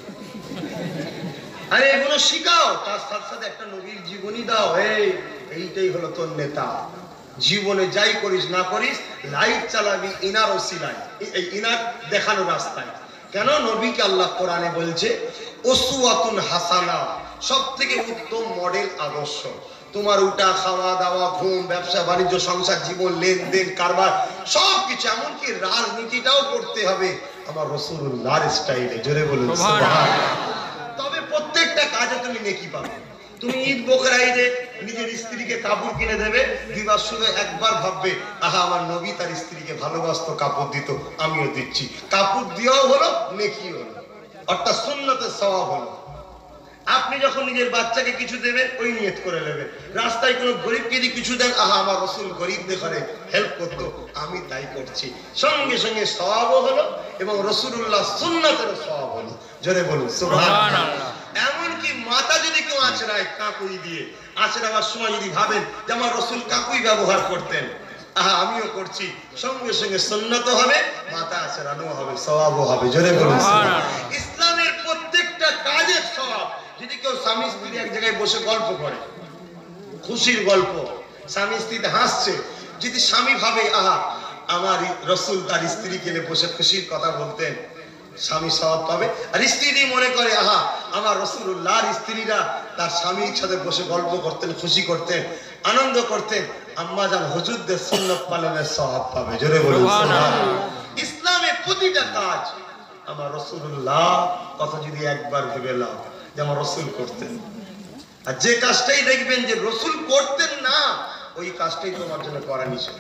B: আরে এগুলো শিখাও, তার সাথে সাথে একটা নবীর জীবনী দাও। এইটাই হলো তোর নেতা। জীবনে যাই করিস না করিস, লাইট চালাবি ইনার ওসিলায়, এই ইনার দেখানো রাস্তায়। কেন? নবীকে আল্লাহ কোরআনে বলছে উসওয়াতুন হাসানা, সব থেকে উত্তম মডেল আদর্শ। তোমার উঠা, খাওয়া দাওয়া, ঘুম, ব্যবসা বাণিজ্য, সংসার জীবন, লেনদেন, কারবার, সবকিছু, এমনকি রাজনীতিটাও করতে হবে আমার রাসূলুল্লাহর স্টাইলে। জোরে বলুন সুবহানাল্লাহ। তবে প্রত্যেকটা কাজে তুমি নেকি পাবে। তুমি ঈদ বকরা ঈদে নিজের স্ত্রীকে কাপড় কিনে দেবে, দিবার শুধু একবার ভাববে, আহা আমার নবী তার স্ত্রীকে ভালোবাসতো, কাপড় দিত, আমিও দিচ্ছি। কাপড় দেওয়াও হলো, নেকি হলো, অর্থাৎ সুন্নতের সওয়াব হলো। আপনি যখন নিজের বাচ্চাকে কিছু দেবেন, ওই নিয়ত করে নেবেন। রাস্তায় কোনো গরিবকে যদি কিছু দেন, আহা আমার রাসূল গরিবদের ঘরে হেল্প করতো, আমি তাই করছি, সঙ্গে সঙ্গে সওয়াবও হলো এবং রাসূলুল্লাহ সুন্নাতের সওয়াব হলো। জোরে বলুন সুবহানাল্লাহ। এমনকি মাথা যদি কেউ আঁচড়ায় কাকুই দিয়ে, আঁচড়াবার সময় যদি ভাবেন যে আমার রাসূল কাকুই ব্যবহার করতেন, আহা আমিও করছি, সঙ্গে সঙ্গে সুন্নাতও হবে, মাথা আঁচড়ানো হবে, সওয়াবও হবে। জোরে বলুন সুবহানাল্লাহ। ইসলামের প্রত্যেকটা কাজের সওয়াব। যদি কেউ স্বামী স্ত্রী এক জায়গায় বসে গল্প করে, খুশির গল্প, স্বামী স্ত্রীতে হাসছে, যদি স্বামী ভাবে আহা আমার রাসূল তার স্ত্রীকে বসে খুশির কথা বলতেন, স্বামী সওয়াব পাবে। আর স্ত্রী মনে করে আহা আমার রাসূলুল্লাহর স্ত্রীরা তার স্বামীর সাথে বসে গল্প করতেন, খুশি করতেন, আনন্দ করতেন, আম্মা জান হুজুরদের সুন্নাত পালনের সওয়াব পাবে। জোরে বলুন সুবহানাল্লাহ। ইসলামে প্রতিটা কাজ আমার রাসূলুল্লাহ কথা যদি একবার ভেবে নাও যে আমার রাসূল করতেন, আর যে কাজটাই দেখবেন যে রাসূল করতেন না, ওই কাজটাই তোমার জন্য করা নিষেধ,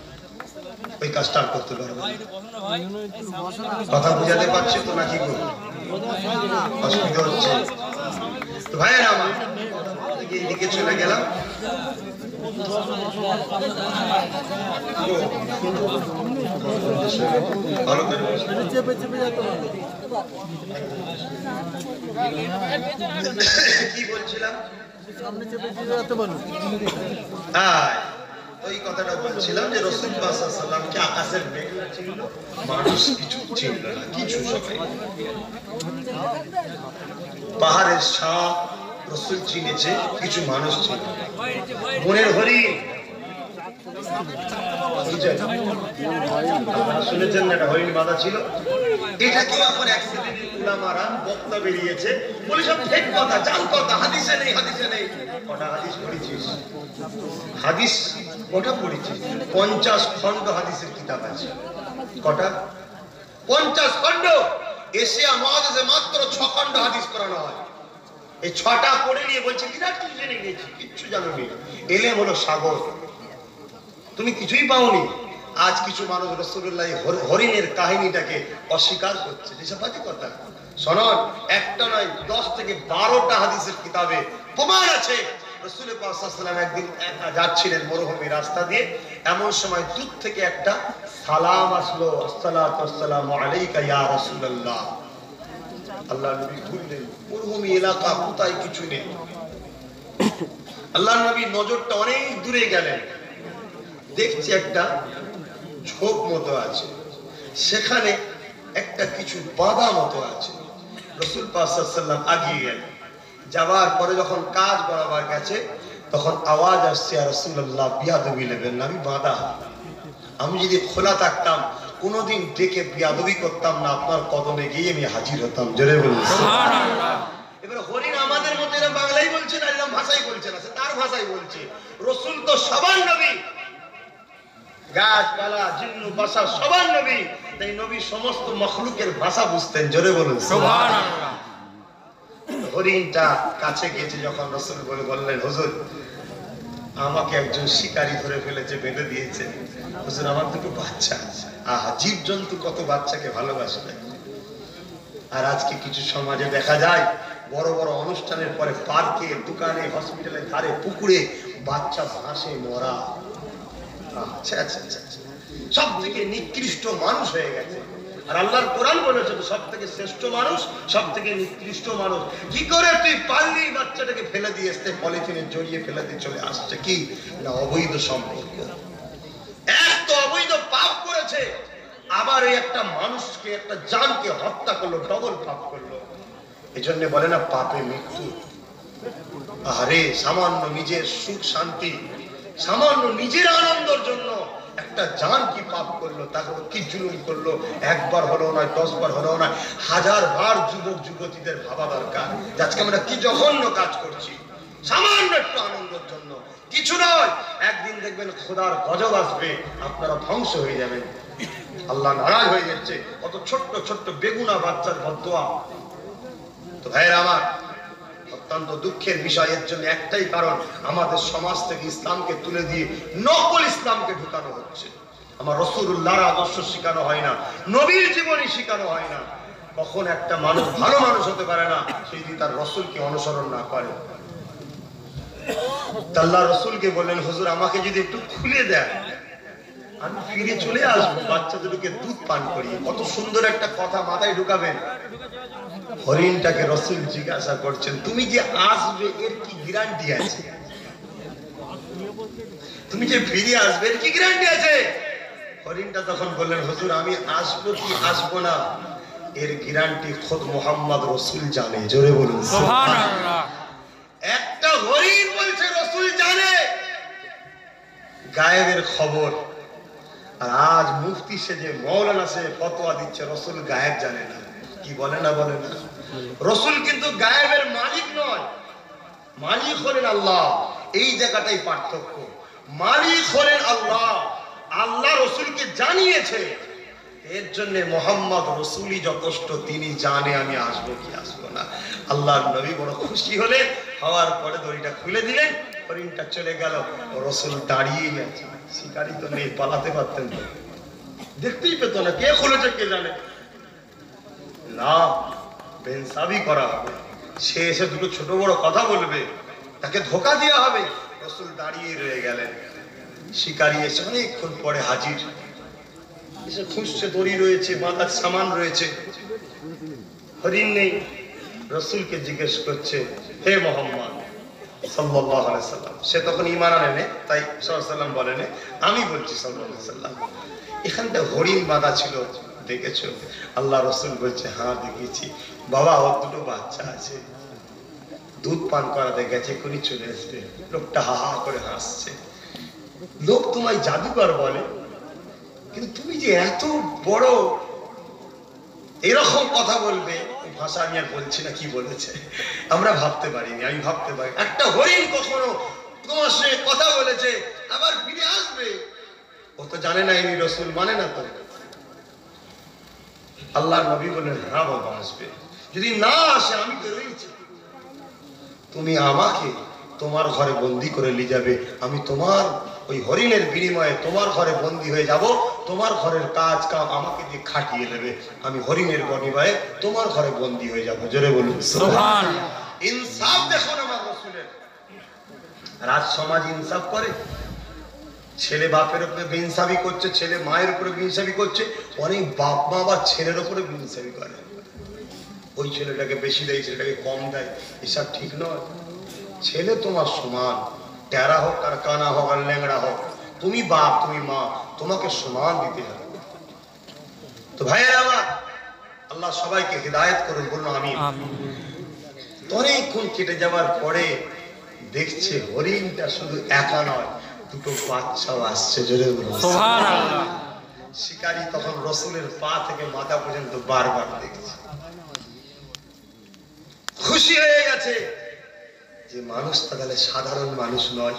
B: ওই কাজটা করতে পারবে না। কথা বুঝাতে পারছি তো নাকি গো? অসুবিধা হচ্ছে তো ভাইয়েরা আমার, এইদিকে চলে গেলাম। ভালো করে কি বলছিলাম? ওই কথাটা বলছিলাম যে রাসূল পাক সাল্লাল্লাহু আলাইহি ওয়াসাল্লামকে আকাশের মেঘলা ছিল, মানুষ কিছু ছিল না, কিছু সবাই। পাহাড়ের সাপ রাসূল চিনেছে, কিছু মানুষ ছিল। বনের হরিণ শুনেছেন না, একটা হরিণ বাঁধা ছিল। এটাকে এখন অ্যাক্সিডেন্ট উলামারা বক্তা বেরিয়েছে, বলে সব ঠিক কথা, জাল কথা, হাদিসে নেই, হাদিসে নেই। কটা হাদিস পড়েছিস? হাদিস কটা পড়েছিস? 50 খণ্ড হাদিসের কিতাব আছে। কটা? 50 খণ্ড। এশিয়া মহাদেশে মাত্র 6 খণ্ড হাদিস পড়ানো হয়। এই 6টা পড়ে নিয়ে বলছে বিরাট কিছু জেনে গেছি, কিচ্ছু জানো নি। এলেম হলো সাগর, তুমি কিছুই পাওনি। আজ কিছু মানুষ রাসূলুল্লাহ হরিণের কাহিনীটাকে অস্বীকার করছে, যেসব বাজে কথা। শোনন, একটা নয় 10 থেকে 12টা হাদিসের কিতাবে প্রমাণ আছে রাসূল পাক সাল্লাল্লাহু আলাইহি ওয়াসাল্লাম একদিন একা যাচ্ছিলেন মরুভূমি রাস্তা দিয়ে। এমন সময় দূর থেকে একটা সালাম আসলো, আসসালাতু ওয়াসসালামু আলাইকা ইয়া রাসূলুল্লাহ। আল্লাহর নবী ভুললেন, মরুভূমি এলাকা, কোথায় কিছু নেই। আল্লাহর নবী নজরটা অনেক দূরে গেলেন, দেখছে একটা ঝোপ মতো আছে, সেখানে একটা কিছু বাঁধা মতো আছে। রাসূল পাক সাল্লাল্লাহু আলাইহি ওয়াসাল্লাম এগিয়ে গেলেন। যাওয়ার পরে যখন কাজ বরাবর গেছে, তখন আওয়াজ আসছে, ইয়া রাসূলুল্লাহ বিয়াদবি নেবেন না, আমি বাঁধা, আমি যদি খোলা থাকতাম কোনোদিন ডেকে বিয়াদবি করতাম না, আপনার কদমে গিয়ে আমি হাজির হতাম। জোরে বলুন সুবহানাল্লাহ। এবার হরিণ আমাদের মতো এরা বাংলাই বলছে না, ভাষায় বলছে, রসুল তো সবার নবী, গাছপালা জিন্নু বাসা সবার নবী, তাই নবী সমস্ত মখলুকের ভাষা বুঝতেন। জোরে বলুন সুবহানাল্লাহ। হরিণটা কাছে গেছে যখন রসুল বললেন, হুজুর আমাকে একজন শিকারী ধরে ফেলেছে, বেঁধে দিয়েছে, হুজুর আমার দুটো বাচ্চা আছে। আহা, জীব জন্তু কত বাচ্চাকে ভালোবাসবে। আর আজকে কিছু সমাজে দেখা যায় বড় বড় অনুষ্ঠানের পরে পার্কে, দোকানে, হসপিটালের ধারে, পুকুরে বাচ্চা ভাসে মরা। আচ্ছা আচ্ছা আচ্ছা, সব থেকে নিকৃষ্ট মানুষ হয়ে গেছে। আর আল্লাহর কোরআন বলেছে সব থেকে শ্রেষ্ঠ মানুষ, সব থেকে নিকৃষ্ট মানুষ। কি করে তুই পারলি বাচ্চাটাকে ফেলে দিয়ে আসতে, পলিথিনে জড়িয়ে ফেলে দিয়ে চলে আসছে, কি না অবৈধ সম্পর্ক। এক তো অবৈধ পাপ করেছে, আবার এই একটা মানুষকে, একটা জানকে হত্যা করলো, ডবল পাপ করলো। এজন্য বলে না পাপে মৃত্যু। আরে সামান্য নিজের সুখ শান্তি, সামান্য নিজের আনন্দের জন্য একটা জান কি পাপ করলো, তারপর কি জুলুম করলো। একবার হলো না, 10 বার হলো না, 1000 বার যুবক যুবতীদের ভাবা দরকার আজকে আমরা কি জঘন্য কাজ করছি সামান্য একটু আনন্দের জন্য। কিছু নয়, একদিন দেখবেন খোদার গজব আসবে, আপনারা ধ্বংস হয়ে যাবেন, আল্লাহ নারাজ হয়ে যাচ্ছে। কত ছোট্ট ছোট্ট বেগুনা বাচ্চার বদদোয়া। তো ভাইয়েরা আমার, অত্যন্ত দুঃখের বিষয়। এর জন্য একটাই কারণ, আমাদের সমাজ থেকে ইসলামকে তুলে দিয়ে নকল ইসলামকে ঢুকানো হচ্ছে। আমার রাসূলুল্লাহর আদর্শ শেখানো হয় না, নবীর জীবনী শেখানো হয় না। কখন একটা মানুষ ভালো মানুষ হতে পারে না সেই যদি তার রাসূলকে অনুসরণ না করে। আল্লাহ রাসূলকে বললেন, হুজুর আমাকে যদি একটু খুলে দেন, আমি ফিরে চলে আসবো, বাচ্চা দুটোকে দুধ পান করিয়ে। কত সুন্দর একটা কথা মাথায় ঢুকাবেন। হরিণটাকে রাসূল জিজ্ঞাসা করছেন, তুমি যে আসবে এর কি গ্যারান্টি আছে? তুমি যে ফিরে আসবে এর কি গ্যারান্টি আছে? হরিণটা তখন বললেন, হুজুর আমি আসবো কি আসবো না এর গ্যারান্টি খোদ মুহাম্মদ রাসূল জানে। জোরে বলুন সুবহানাল্লাহ। একটা হরিণ বলছে রাসূল জানে গায়েবের খবর। আর আজ মুফতি সেজে মাওলানা সে ফতোয়া দিচ্ছে রাসূল গায়েব জানে না। কি বলে না বলে না? রাসূল কিন্তু গায়েবের মালিক নয়, মালিক হলেন আল্লাহ। এই জায়গাটাই পার্থক্য। মালিক হলেন আল্লাহ, আল্লাহ রাসূলকে জানিয়েছে। এর জন্য মুহাম্মদ রাসূলই যথেষ্ট, তিনি জানে আমি আসবো কি আসবো না। আল্লাহর নবী বড় খুশি হলেন, হওয়ার পরে দড়িটা খুলে দিলেন, হরিণটা চলে গেল। রাসূল দাঁড়িয়েই আছে, শিকারী তো নেই, পালাতে পারতেন তো, দেখতেই পেত না কে খুলেছে কে জানে না। বেনসাবি করা হবে, সে এসে দুটো ছোট বড় কথা বলবে, তাকে ধোকা দেওয়া হবে। রাসূল দাঁড়িয়ে রয়ে গেলেন। শিকারী এসে অনেকক্ষণ পরে হাজির, এসে খুঁজছে, দড়ি রয়েছে, বাঁধার সামান রয়েছে, হরিণ নেই। রাসূলকে জিজ্ঞেস করছে, হে মুহাম্মদ সাল্লাল্লাহু আলাইহি সাল্লাম। সে তখন ঈমান আনেনি, তাই সাল্লাল্লাহু আলাইহি সাল্লাম বলেনি, আমি বলছি সাল্লাল্লাহু আলাইহি সাল্লাম এখানটা হরিণ বাঁধা ছিল, দেখেছো? আল্লাহ রাসূল বলছে, হ্যাঁ দেখেছি বাবা, ওর দুটো বাচ্চা আছে, দুধ পান করাতে গেছে, এখনই চলে আসবে। লোকটা হা হা করে হাসছে। লোক তোমায় জাদুকর বলে, কিন্তু তুমি যে এত বড় এরকম কথা বলবে, ভাষা আমি আর বলছি না কি বলেছে, আমরা ভাবতে পারিনি। আমি ভাবতে পারি একটা হরিণ কখনো তোমার সঙ্গে কথা বলেছে আবার ফিরে আসবে? ও তো জানে না ইনি রাসূল, মানে না তো। আল্লাহর নবী বলেন, হ্যাঁ বাবা আসবে, যদি না আসে আমি তো রয়েছি, তুমি আমাকে তোমার ঘরে বন্দি করে নিয়ে যাবে, আমি তোমার ওই হরিণের বিনিময়ে তোমার ঘরে বন্দি হয়ে যাব, তোমার ঘরের কাজ কাম আমাকে দিয়ে খাটিয়ে নেবে, আমি হরিণের বিনিময়ে তোমার ঘরে বন্দি হয়ে যাব। জোরে বলুন সুবহানাল্লাহ। ইনসাফ দেখুন আমার রাসূলের। রাজ সমাজ ইনসাফ করে? ছেলে বাপের উপরে বেইনসাফি করছে, ছেলে মায়ের উপরে বেইনসাফি করছে, অনেক বাপ মা বা ছেলের উপরে বেইনসাফি করে। ওই ছেলেটাকে বেশি দেয়, ছেলেটাকে কম দেয়, এসব ঠিক নয়। ছেলে তোমার সমান, টেরা হোক আর কানা হোক আর ল্যাংড়া হোক, তুমি বাপ তুমি মা, তোমাকে সমান দিতে হবে। তো ভাইয়েরা আমার, আল্লাহ সবাইকে হিদায়াত করুন, বলুন আমিন। অনেকক্ষণ কেটে যাওয়ার পরে দেখছে হরিণটা শুধু একা নয়, দুটো বাচ্চাও আসছে। জোরে বলুন সুবহানাল্লাহ। শিকারী তখন রাসূলের পা থেকে মাথা পর্যন্ত বারবার দেখছে, খুশি হয়ে গেছে যে মানুষটা তাহলে সাধারণ মানুষ নয়।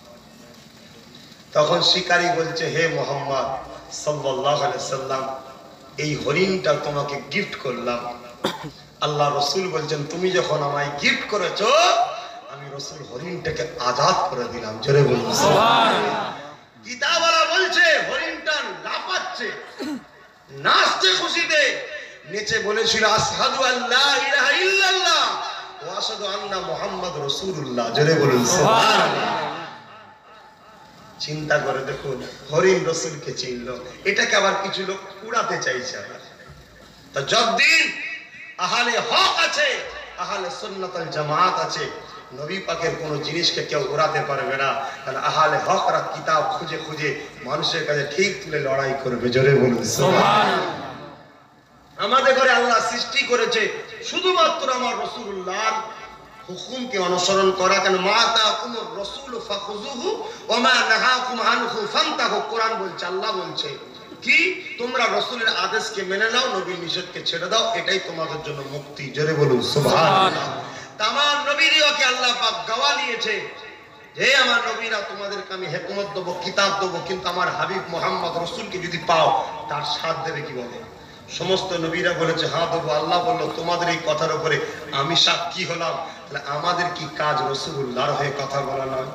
B: তখন শিকারী বলছে, হে মোহাম্মদ সাল্লাল্লাহু আলাইহি সাল্লাম, এই হরিণটা তোমাকে গিফট করলাম। আল্লাহ রসুল বলছেন, তুমি যখন আমায় গিফট করেছো, আমি রসুল হরিণটাকে আজাদ করে দিলাম। জোরে বলুন সুবহানাল্লাহ। গীতাওয়ালা বলছে হরিণটা লাফাচ্ছে, নাচতে খুশিতে, নেচে বলেছিল আশহাদু আল্লা ইলাহা ইল্লাল্লাহ ওয়া আশহাদু আন্না মুহাম্মাদ রাসূলুল্লাহ। জোরে বলুন সুবহানাল্লাহ। চিন্তা করে দেখুন, হরিণ রসুলকে চিনল। এটাকে আবার কিছু লোক উড়াতে চাইছে। আবার তো যতদিন আহলে হক আছে, আহলে সুন্নাত ওয়াল জামাত আছে, নবী পাকের কোন জিনিসকে কেউ উড়াতে পারবে না। কারণ আহলে হকরা কিতাব খুঁজে খুঁজে মানুষের কাছে ঠিক তুলে লড়াই করবে। জোরে বলুন সুবহানাল্লাহ। আমাদের ঘরে আল্লাহ সৃষ্টি করেছে শুধুমাত্র আমার রাসূলুল্লাহর হুকুমকে অনুসরণ করা। কেন মা তাকুমুর রাসূল ফাখুযুহু ওয়া মা নাহাকুম আনহু ফান্তাহু। কোরআন বলছে, আল্লাহ বলছে কি, তোমরা রাসূলের আদেশকে মেনে নাও, নবীর নিষেধকে ছেড়ে দাও, এটাই তোমাদের জন্য মুক্তি। জোরে বলুন সুবহানাল্লাহ। তামাম নবীদেরকে আল্লাহ পাক গাওয়া দিয়েছে, হে আমার নবীরা, তোমাদেরকে আমি হিকমত দেব, কিতাব দেব, কিন্তু আমার হাবিব মুহাম্মদ রাসূলকে যদি পাও, তার সাথ দেবে কি বলে? সমস্ত নবীরা বলেছে হ্যাঁ দেবো। আল্লাহ বলল, তোমাদের এই কথার উপরে আমি সাক্ষী হলাম। তাহলে আমাদের কি কাজ রাসূলুল্লাহর হয়ে কথা বলা নয়?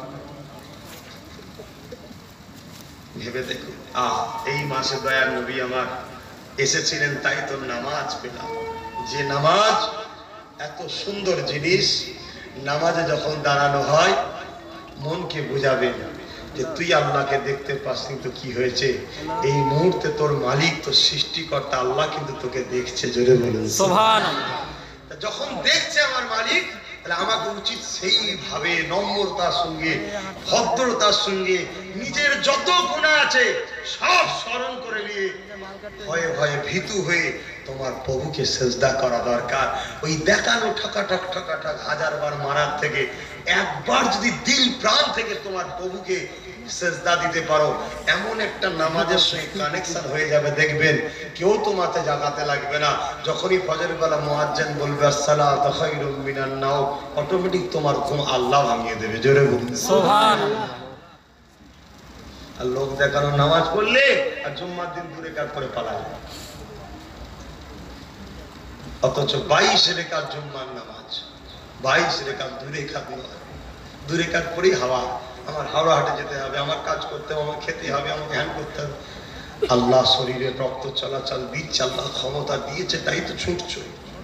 B: ভেবে দেখুন। এই মাসে দয়ার নবী আমার এসেছিলেন, তাই তো নামাজ পেলাম। যে নামাজ এত সুন্দর জিনিস, নামাজে যখন দাঁড়ানো হয় মনকে বোঝাবেন যে তুই আল্লাহকে দেখতে পাস, কিন্তু কি হয়েছে, এই মুহূর্তে তোর মালিক, তোর সৃষ্টিকর্তা আল্লাহ কিন্তু তোকে দেখছে। জোরে বলুন সুবহানাল্লাহ। যখন দেখছে আমার মালিক, তাহলে আমাকে উচিত সেইভাবে নম্রতার সঙ্গে, ভদ্রতার সঙ্গে নিজের যত গুনাহ আছে সব স্মরণ করে নিয়ে ভয়ে ভয়ে ভীতু হয়ে তোমার প্রভুকে সেজদা করা দরকার। ওই দেখানো ঠকাঠক ঠকাঠক হাজারবার মারার থেকে একবার যদি দিল প্রাণ থেকে তোমার প্রভুকে সেজদা দিতে পারো, এমন একটা নামাজের সঙ্গে কানেকশন হয়ে যাবে, দেখবেন কেউ তোমাকে জাগাতে লাগবে না। যখনই ফজরের বেলা মুয়াজ্জিন বলবে আসসালাতু খায়রুম মিনান নাওম, অটোমেটিক তোমার ঘুম আল্লাহ ভাঙিয়ে দেবে। জোরে বলুন সুবহানাল্লাহ। আর লোক দেখানো নামাজ পড়লে আর জুম্মার দিন 2 রাকাত করে পালায়, অথচ 22 রাকাত জুম্মার নামাজ, 22 রাকাত 2 রাকাত নয়, 2 রাকাত পরেই হাওয়া, আমার হাওড়া হাটে যেতে হবে, আমার কাজ করতে হবে, আমার খেতে হবে, আমাকে হ্যান করতে হবে। আল্লাহ শরীরে রক্ত চলাচল দিচ্ছে, আল্লাহ ক্ষমতা দিয়েছে, তাই তো ছুটছ।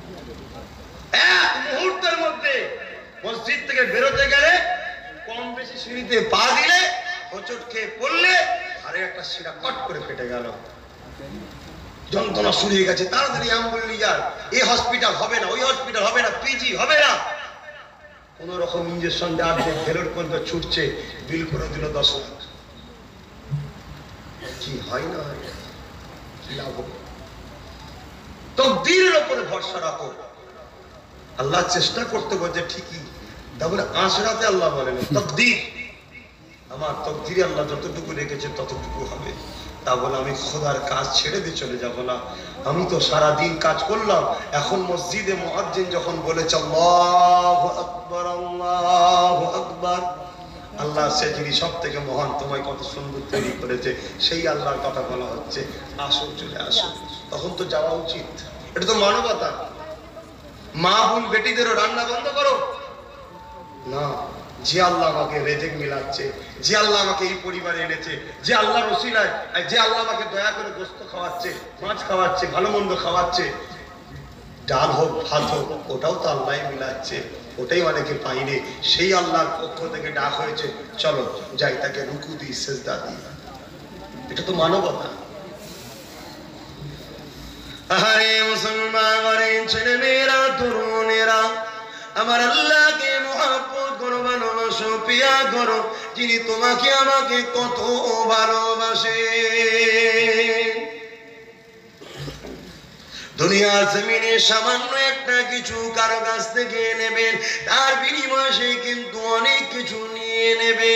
B: এক মুহূর্তের মধ্যে মসজিদ থেকে বেরোতে গেলে কম বেশি সিঁড়িতে পা দিলে, হোঁচট খেয়ে পড়লে, আরে একটা শিরা কট করে ফেটে গেল, যন্ত্রণা শুরু হয়ে গেছে, তাড়াতাড়ি অ্যাম্বুলেন্স নিয়ে যান, এই হসপিটাল হবে না, ওই হসপিটাল হবে না, পিজি হবে না, কোন রকম ইঞ্জেকশন দেওয়ার যে ভেলোর পর্যন্ত ছুটছে, বিল করে দিল 10 লাখ। কি হয় না হয়, কি লাভ হবে? তকদীরের উপরে ভরসা রাখো। আল্লাহ চেষ্টা করতে বলছে ঠিকই, তারপরে আশরাতে আল্লাহ বলেন তকদীর, আমার তকদীরে আল্লাহ যতটুকু রেখেছে ততটুকু হবে। তা বলে আমি খোদার কাজ ছেড়ে দিয়ে চলে যাব না। আমি তো সারা দিন কাজ করলাম, এখন মসজিদে মুয়াজ্জিন যখন বলেছে আল্লাহু আকবার, আল্লাহু আকবার, আল্লাহ সে যিনি সব থেকে মহান, তোমায় কত সুন্দর তৈরি করেছে, সেই আল্লাহর কথা বলা হচ্ছে, আসো চলে আসো। তখন তো যাওয়া উচিত, এটা তো মানবতা। মা বোন বেটিদেরও রান্না বন্ধ করো না, যে আল্লাহ আমাকে রেজেক মিলাচ্ছে, যে আল্লাহ আমাকে এই পরিবারে এনেছে, যে আল্লাহর ওসিলায়, যে আল্লাহ আমাকে দয়া করে গোশত খাওয়াচ্ছে, মাছ খাওয়াচ্ছে, ভালো মন্দ খাওয়াচ্ছে, ডাল হোক ভাত হোক, ওটাও তো আল্লাহ মিলাচ্ছে, ওটাই অনেকে পাইনি, সেই আল্লাহর পক্ষ থেকে ডাক হয়েছে, চলো যাই তাকে রুকু দিই, সেজদা দিই। এটা তো মানবতা। আরে মুসলমান, আরে ছেলে মেয়েরা, তরুণেরা, আমার আল্লাহকে মহব্বত করো, ভালোবাসো, পিয়া করো, যিনি তোমাকে আমাকে কত ভালোবাসে। দুনিয়ার জমিনে সামান্য একটা কিছু কারো কাছ থেকে নেবেন, তার বিনিময়ে সে কিন্তু অনেক কিছু নিয়ে নেবে।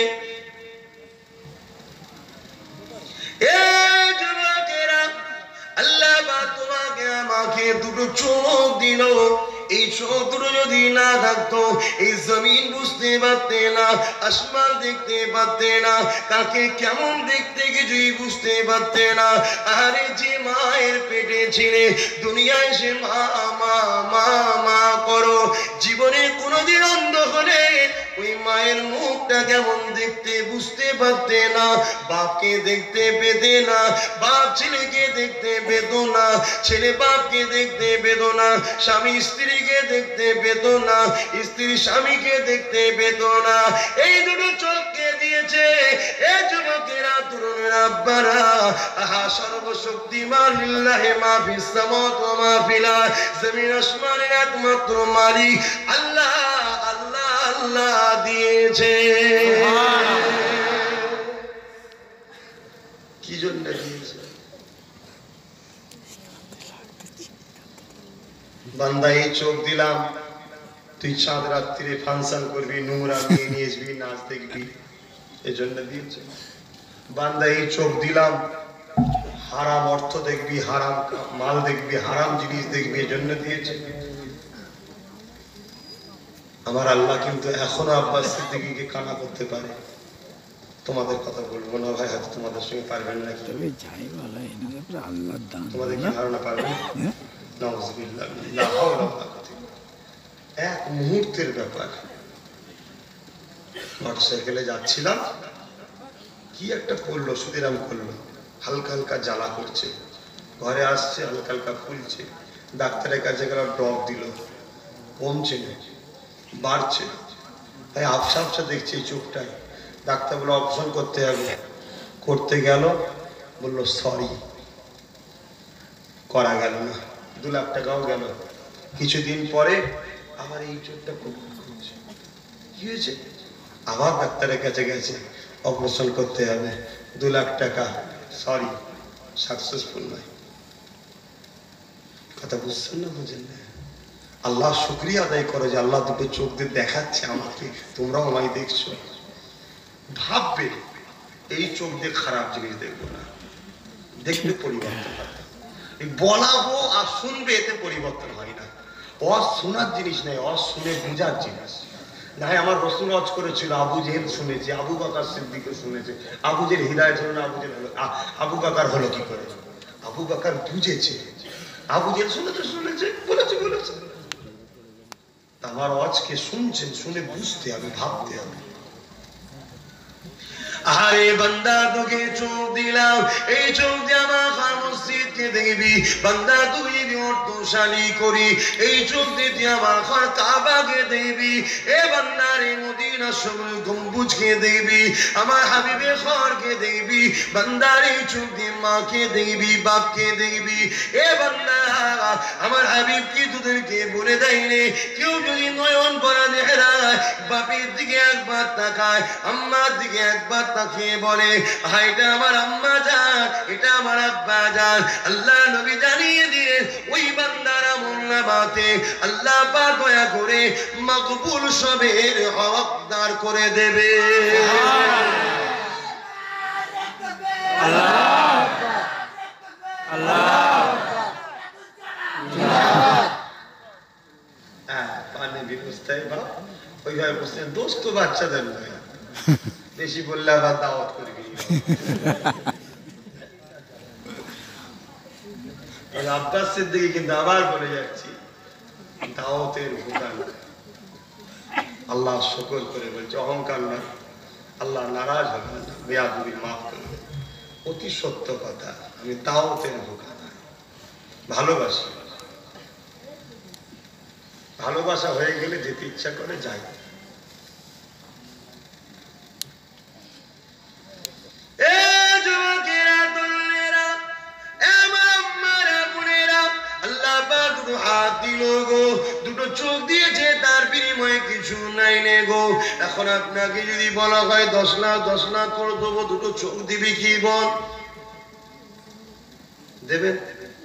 B: এই যুবকেরা, আল্লাহ তোমাকে আমাকে দুটো চোখ দিল, এই চোখ দুটো যদি না থাকতো এই জমিন বুঝতে পারতে না, আসমান দেখতে পারতে না, কাকে কেমন দেখতে কিছুই বুঝতে পারতে না। আরে যে মায়ের পেটে ছিলে দুনিয়ায় সে মা মা মা মা করো, জীবনে কোনোদিন অন্ধ হলে ওই মায়ের মুখটা কেমন দেখতে বুঝতে পারতে না, বাপকে দেখতে পেতে না, বাপ ছেলেকে দেখতে পেত না, ছেলে বাপকে দেখতে পেত না, স্বামী স্ত্রীকে দেখতে পেত না, স্ত্রী স্বামীকে দেখতে পেত না। এই দুটো চোখকে দিয়েছে এই যুবকেরা, তরুণেরা, আব্বারা। আহা সর্বশক্তিমান লিল্লাহি মা ফিস সামাওয়াতি ওয়া মা ফিল আরদ, জমিন আসমানের একমাত্র মালিক আল্লাহ আল্লাহ আল্লাহ দিয়েছে। কি জন্য দিয়েছে? বান্দা এই চোখ দিলাম, তুই চাঁদ রাত্রিরে ফাংশন করবি, নোংরা নিয়ে নিয়ে আসবি, নাচ দেখবি, এই জন্য দিয়েছে। বান্দা এই চোখ দিলাম, হারাম অর্থ দেখবি, হারাম মাল দেখবি, হারাম জিনিস দেখবি, এই জন্য দিয়েছে। আমার আল্লাহ কিন্তু এখনো আব্বাস সিদ্দিকীকে কানা করতে পারে। তোমাদের কথা বলবো না ভাই, হয়তো তোমাদের সঙ্গে পারবেন না, কি তোমাদের কি ধারণা পারবেন? এক মুহূর্তের ব্যাপার। মোটরসাইকেলে যাচ্ছিলাম, কি একটা করলো, সুদিরাম করলো, হালকা হালকা জ্বালা করছে, ঘরে আসছে হালকা হালকা ফুলছে, ডাক্তারের কাছে গেল, ড্রপ দিল, কমছে না, বাড়ছে। তাই আফসা আফসা দেখছে এই চোখটায়। ডাক্তার বলে অপারেশন করতে হবে, করতে গেল, বললো সরি, করা গেল না, 2 লাখ টাকাও গেল। কিছুদিন পরে আবার এই চোখটা করছে, কি হয়েছে? আবার ডাক্তারের কাছে গেছে, অপারেশন করতে হবে, 2 লাখ টাকা, সরি, সাকসেসফুল নয়। কথা বুঝছেন না? বুঝেন না? আল্লাহ শুকরিয়া আদায় করো যে আল্লাহ দুটো চোখ দিয়ে দেখাচ্ছে আমাকে, তোমরাও আমায় দেখছো। ভাববে এই চোখ দিয়ে খারাপ জিনিস দেখবো না, দেখবে পরিবর্তন হবে। বলাবো আর শুনবে, এতে পরিবর্তন হয় না। শোনার জিনিস নেই, শুনে বোঝার জিনিস। না হয় আমার রসুল হজ করেছিল, আবু জেহেল শুনেছে, আবু বকর সিদ্দিক শুনেছে, আবু জেহেল হিদায়াত হলো না, আবু বকর হলো কি করে? আবু বকর বুঝেছে, আবু জেহেল শুনেছে বলেছে। আমার হজকে শুনছেন, শুনে বুঝতে হবে, ভাবতে হবে। আরে বান্দা তোকে চোখ দিলাম, এই চোখ দিয়ে আমার মসজিদকে দেখবি। বান্দা তুই যদি অর্থশালী করি, এই চোখ দিয়ে আমার কাবাকে দেখবি। এ বান্দারে মদিনা শরীফ গম্বুজকে দেখবি, আমার হাবিবের ঘরকে দেখবি। বান্দার এই চোখ দিয়ে মাকে দেখবি, বাপকে দেখবি। এ বান্দা আমার হাবিব কি তোদেরকে বলে দেয়নি, কেউ যদি নয়ন ভরা নেহরায় বাপের দিকে একবার তাকায়, আম্মার দিকে একবার তাকিয়ে বলে এটা আমার আম্মা জান, এটা আমার আব্বা জান, আল্লাহ নবী জানিয়ে দিলেন ওই বান্দার আমলনামাতে আল্লাহ পাক দয়া করে মকবুল সবের হকদার করে দেবে। আল্লাহ আল্লাহ পানি বিবস্থায় বা ওইভাবে বসছেন, দোষ তো বাচ্চাদের নয়, বেশি বললে আবার দাওয়াত করবি। আব্বাস সিদ্দিকী কিন্তু আবার বলে যাচ্ছি, দাওয়াতের ভোগান আল্লাহ শুকর করে বলছে, অহংকার না, আল্লাহ নারাজ হবেন না, বেয়াদবি মাফ করবে। অতি সত্য কথা, আমি দাওয়াতের ভোগান ভালোবাসি। ভালোবাসা হয়ে গেলে যেতে ইচ্ছা করে যাই। দুটো চোখ দিয়েছে, তার বিনিময়ে কিছু নাই নে গো। এখন আপনাকে যদি বলা হয় 10 লাখ করে দেবো, দুটো চোখ দিবি কি বল? দেবেন?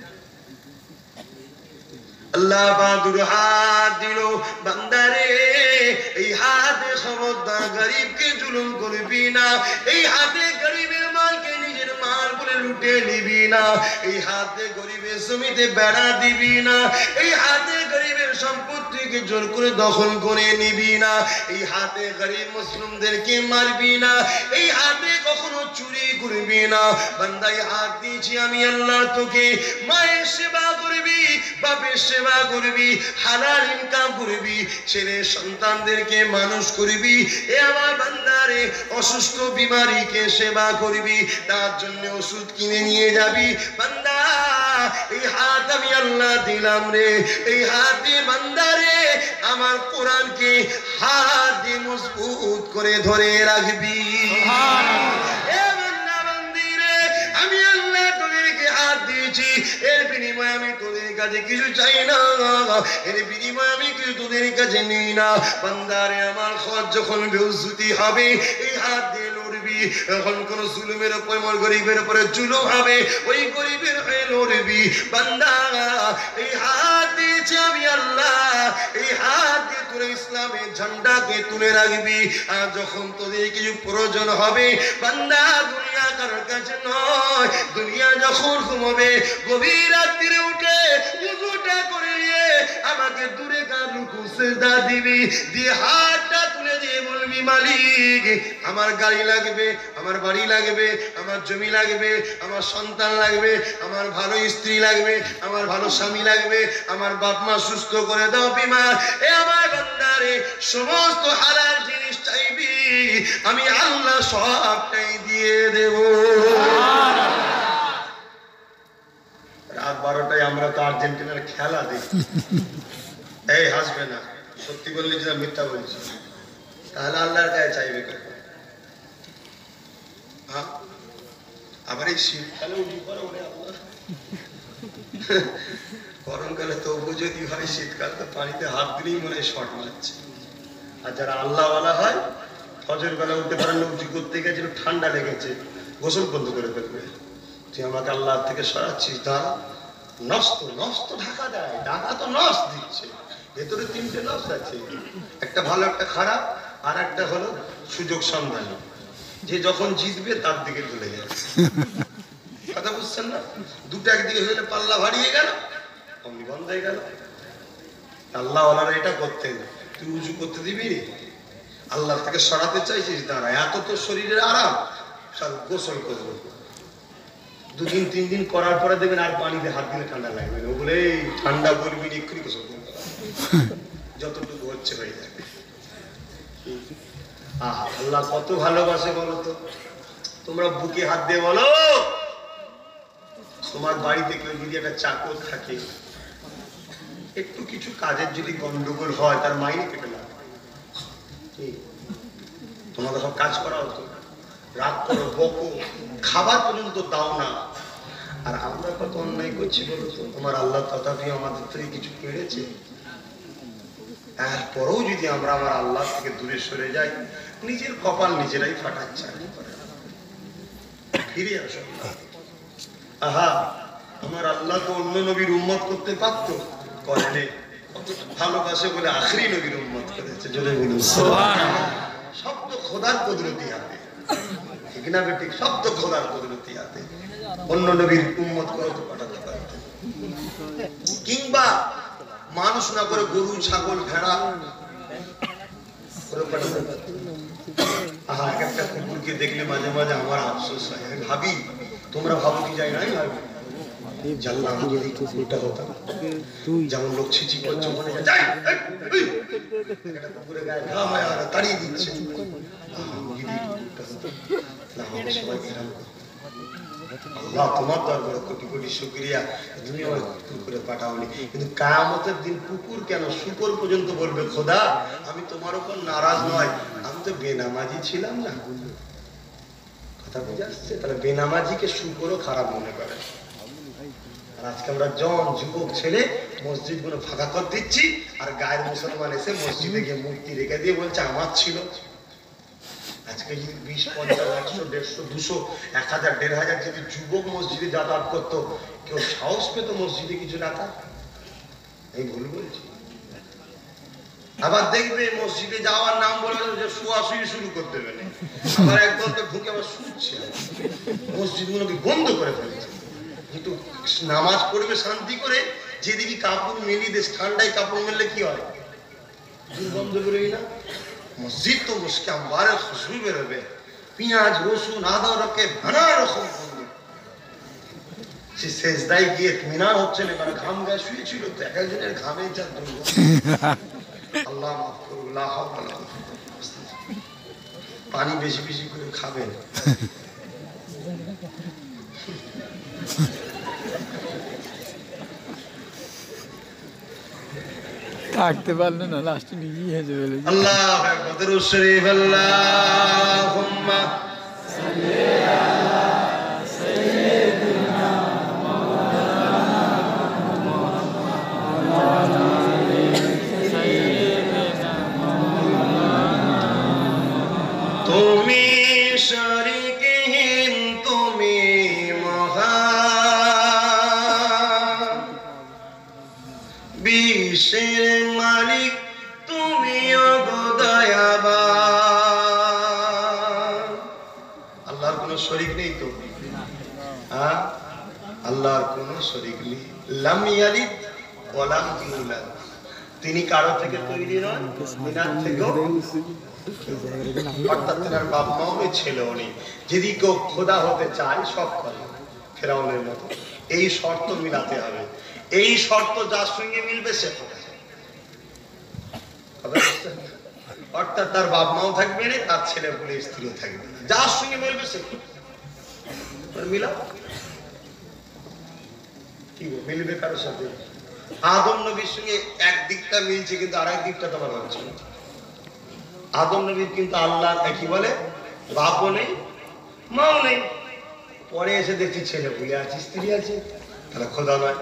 B: আল্লাহ বাহাদুর হাত দিল, বান্দারে এই হাতে খবরদার গরিবকে জুলুম করবি না। এই হাতে গরিবের মালকে নিজের মাল বলে লুটে লুটে নিবি না, এই হাতে গরিবের জমিতে বেড়া দিবি না, এই হাতে গরিবের সম্পত্তিকে জোর করে দখল করে নিবি না, এই হাতে গরিব মুসলিমদেরকে মারবি না, এই হাতে কখনো চুরি করবি না। বান্দা এই হাত দিয়েছি আমি আল্লাহ তোকে, মায়ের সেবা করবি, বাপের সেবা করবি, হালাল ইনকাম করবি, ছেলে সন্তানদেরকে মানুষ করবি। এ আমার বান্দারে অসুস্থ বিমারীকে সেবা করবি, তার জন্য ওষুধ কিনে নিয়ে যাবি। বান্দা এই হাত আমি আল্লাহ দিলাম রে, এই হাতে বান্দারে আমার কোরআনকে হাত দিয়ে মজবুত করে ধরে রাখবি। এ বান্দা বান্দি রে, আমি আল্লাহ তোদেরকে হাত দিয়েছি, এর বিনিময়ে আমি তোদের কাছে কিছু চাই না, এর বিনিময়ে আমি কিছু তোদের কাছে নিই না। বান্দারে আমার খরচ যখন বেউসুতি হবে এই হাত দিয়ে লড়বি, যখন কোন জুলুমের উপর গরিবের উপরে জুলুম হবে ওই গরিবের হয়ে লড়বি। বান্দা এই হাত দিয়েছি আমি আল্লাহ, এই হাত দিয়ে তোর ইসলামের ঝান্ডাকে তুলে রাখবি। আর যখন তোদের কিছু প্রয়োজন হবে বান্দা, দুনিয়া কারোর কাছে নয়, দুনিয়া যখন ঘুমাবে গভীর রাত্রিরে উঠে উজুটা করে নিয়ে আমাকে দূরে কার রুকু সিজদা দিবি, দিয়ে হাতটা তুলে দিয়ে বলবি মালিক আমার গাড়ি লাগবে, আমার বাড়ি লাগবে, আমার জমি লাগবে, আমার সন্তান লাগবে, আমার ভালো স্ত্রী লাগবে, আমার ভালো স্বামী লাগবে, আমার বাপ মা সুস্থ করে দাও বিমার। এ আমার বান্দারে সমস্ত হালাল জিনিস চাইবি, আমি আল্লাহ সবটাই দিয়ে দেব। রাত 12টায় আমরা তো আর্জেন্টিনার খেলা দেখি। এই হাসবে না, সত্যি বললি যে মিথ্যা বলছি, তাহলে আল্লাহর কাছে চাইবে কখন? আবার এই শীতকালে উঠি পরে ওরে আল্লাহ, গরমকালে তবু যদি হয়, শীতকাল তো পানিতে হাত দিলেই মনে হয় শর্ট মারছে। আর যারা আল্লাহওয়ালা হয় ফজর বেলা উঠতে পারেন না, উঁচু করতে গেছিল ঠান্ডা লেগেছে, গোসল বন্ধ করে ফেলবে, তুই আমাকে আল্লাহ থেকে সরাচ্ছিস, দাঁড়া নষ্ট নষ্ট ঢাকা দেয়, ঢাকা তো নষ্ট দিচ্ছে, ভেতরে 3টে নষ্ট আছে, একটা ভালো একটা খারাপ, আর একটা হলো সুযোগ সন্ধানী, যে যখন জিতবে তার দিকে চলে যাবে। কথা বুঝছেন না? দুটো একদিকে হলে পাল্লা ভারিয়ে গেল, অমনি বন্ধ হয়ে গেল। আল্লাহ ওনারা এটা করতেন, তুই উঁচু করতে দিবি, আল্লাহ থেকে সরাতে চাইছিস, দাঁড়া এত তোর শরীরের আরাম, সব গোসল করবো, 2 দিন 3 দিন করার পরে দেখবেন আর পানিতে হাত দিলে ঠান্ডা লাগবে না, বলে ঠান্ডা করবি না, এক্ষুনি গোসল করবো, যতটুকু হচ্ছে হয়ে যাবে। আল্লাহ কত ভালোবাসে বলো তো, তোমরা বুকে হাত দিয়ে বলো, তোমার বাড়িতে কেউ যদি একটা চাকর থাকে, একটু কিছু কাজের যদি গন্ডগোল হয় তার মাইনে কেটে না, তোমাদের সব কাজ করা হতো, রাগ করো, বকো, খাবার পর্যন্ত দাও না। আর আমরা কত অন্যায় করছি বলতো, তোমার আল্লাহ তথাপি আমাদের থেকে কিছু পেরেছে, এরপরেও যদি আমরা আমার আল্লাহ থেকে দূরে সরে যাই, নিজের কপাল নিজেরাই ফাটাচ্ছে। ফিরে আসো, আহা আমার আল্লাহ তো অন্য নবীর উম্মত করতে পারতো, করেনি, ভালোবাসে বলে আখরি নবীর উম্মত করেছে। জোরে বলুন সুবহানাল্লাহ। শব্দ খোদার কুদরতি হাতে, ঠিক না বেঠিক? শব্দ খোদার কুদরতি হাতে, অন্য নবীর উম্মত করে তো পাঠাতে পারতেন, কিংবা মানুষ না করে গরু ছাগল ভেড়া করে পাঠাতে পারতেন। আহা একটা কুকুরকে দেখলে মাঝে মাঝে আমার আফসোস হয়, আমি ভাবি তোমরা ভাবো কি যায় নাই ভাবি, জানলা আমি যদি কুকুরটা হতাম, যেমন লোক ছিচি করছে মনে যায় একটা কুকুরের গায়ে ঘা হয় আর তাড়িয়ে দিচ্ছে, আল্লাহ তোমার দরবারে কোটি কোটি শুকরিয়া, তুমি আমার কুকুর করে পাঠাওনি। কিন্তু কিয়ামতের দিন কুকুর কেন শুকর পর্যন্ত বলবে, খোদা আমি তোমার উপর নারাজ নয়, আমি তো বেনামাজি ছিলাম না। কথা বুঝে আসছে? তাহলে বেনামাজিকে শুকরও খারাপ মনে করে। আর আজকে আমরা জন যুবক ছেলে মসজিদ গুলো ফাঁকা করে দিচ্ছি, আর গায়ের মুসলমান এসে মসজিদে গিয়ে মূর্তি রেখে দিয়ে বলছে আমার ছিল। আজকে যদি 20, 50, 100, 150, 200, 1000, 1500 যদি যুবক মসজিদে যাতায়াত করতো, কেউ সাহস পেত মসজিদে কিছু রাখা? এই ভুল বলছি? আবার দেখবে মসজিদে যাওয়ার নাম বলে যে শোয়াশুয়ি শুরু করতে দেবে না, আবার একদল তো ঢুকে আবার শুচ্ছে, মসজিদগুলোকে বন্ধ করে ফেলছে। কিন্তু নামাজ পড়বে শান্তি করে, যেদিকে কাপড় মেলি দেশ ঠান্ডায় কাপড় মেললে কি হয়, দুর্গন্ধ বেরোই না? মসজিদ তো বসকে আমবারে খুশবু বেরোবে, পেঁয়াজ রসুন আদা রকে নানা রকম গন্ধ। সে সেজদায় গিয়ে মিনার হচ্ছে না, কারণ ঘাম গায়ে শুয়েছিল তো, এক একজনের ঘামে যা দুর্গন্ধ। আল্লাহ মাফ করুন, লা হাওলা ওয়ালা কুওয়াতা। পানি বেশি বেশি করে খাবেন।
D: থাকতে পারলো না, লাস্টে নিজেই হেসে ফেলেছে।
B: আল্লাহু আকবার, দরুদ শরীফ। আল্লাহুম্মা সাল্লি আলা সাইয়্যিদিনা মাওলানা। তুমি শরীকহীন, তুমি মহান, বিশ্বের মালিক তুমি দয়াবান। আল্লাহর কোনো শরীক নেই তো? হ্যাঁ, আল্লাহর কোনো শরীক নেই। লাম ইয়ালিদ ওয়া লাম ইউলাদ, তিনি কারো থেকে তৈরি নন, তিনার থেকেও, অর্থাৎ তিনার বাপ মাও নেই, ছেলেও নেই। যদি কেউ খোদা হতে চায় সব করে ফেরাউনের মতো। এই শর্ত মিলাতে হবে, এই শর্ত যার সঙ্গে মিলবে সে খোদা। অর্থাৎ তার বাপ মাও থাকবে না, তার ছেলে বলে স্ত্রীও থাকবে না, যার সঙ্গে মিলবে সে মিলা। কি মিলবে কারোর সাথে? আদম নবীর সঙ্গে এক দিকটা মিলছে, কিন্তু আর এক দিকটা তোমার হচ্ছে না। আদম নবীর কিন্তু আল্লাহ কি বলে, বাপও নেই মাও নেই। পরে এসে দেখছি ছেলে বলে আছে, স্ত্রী আছে, তাহলে খোদা নয়।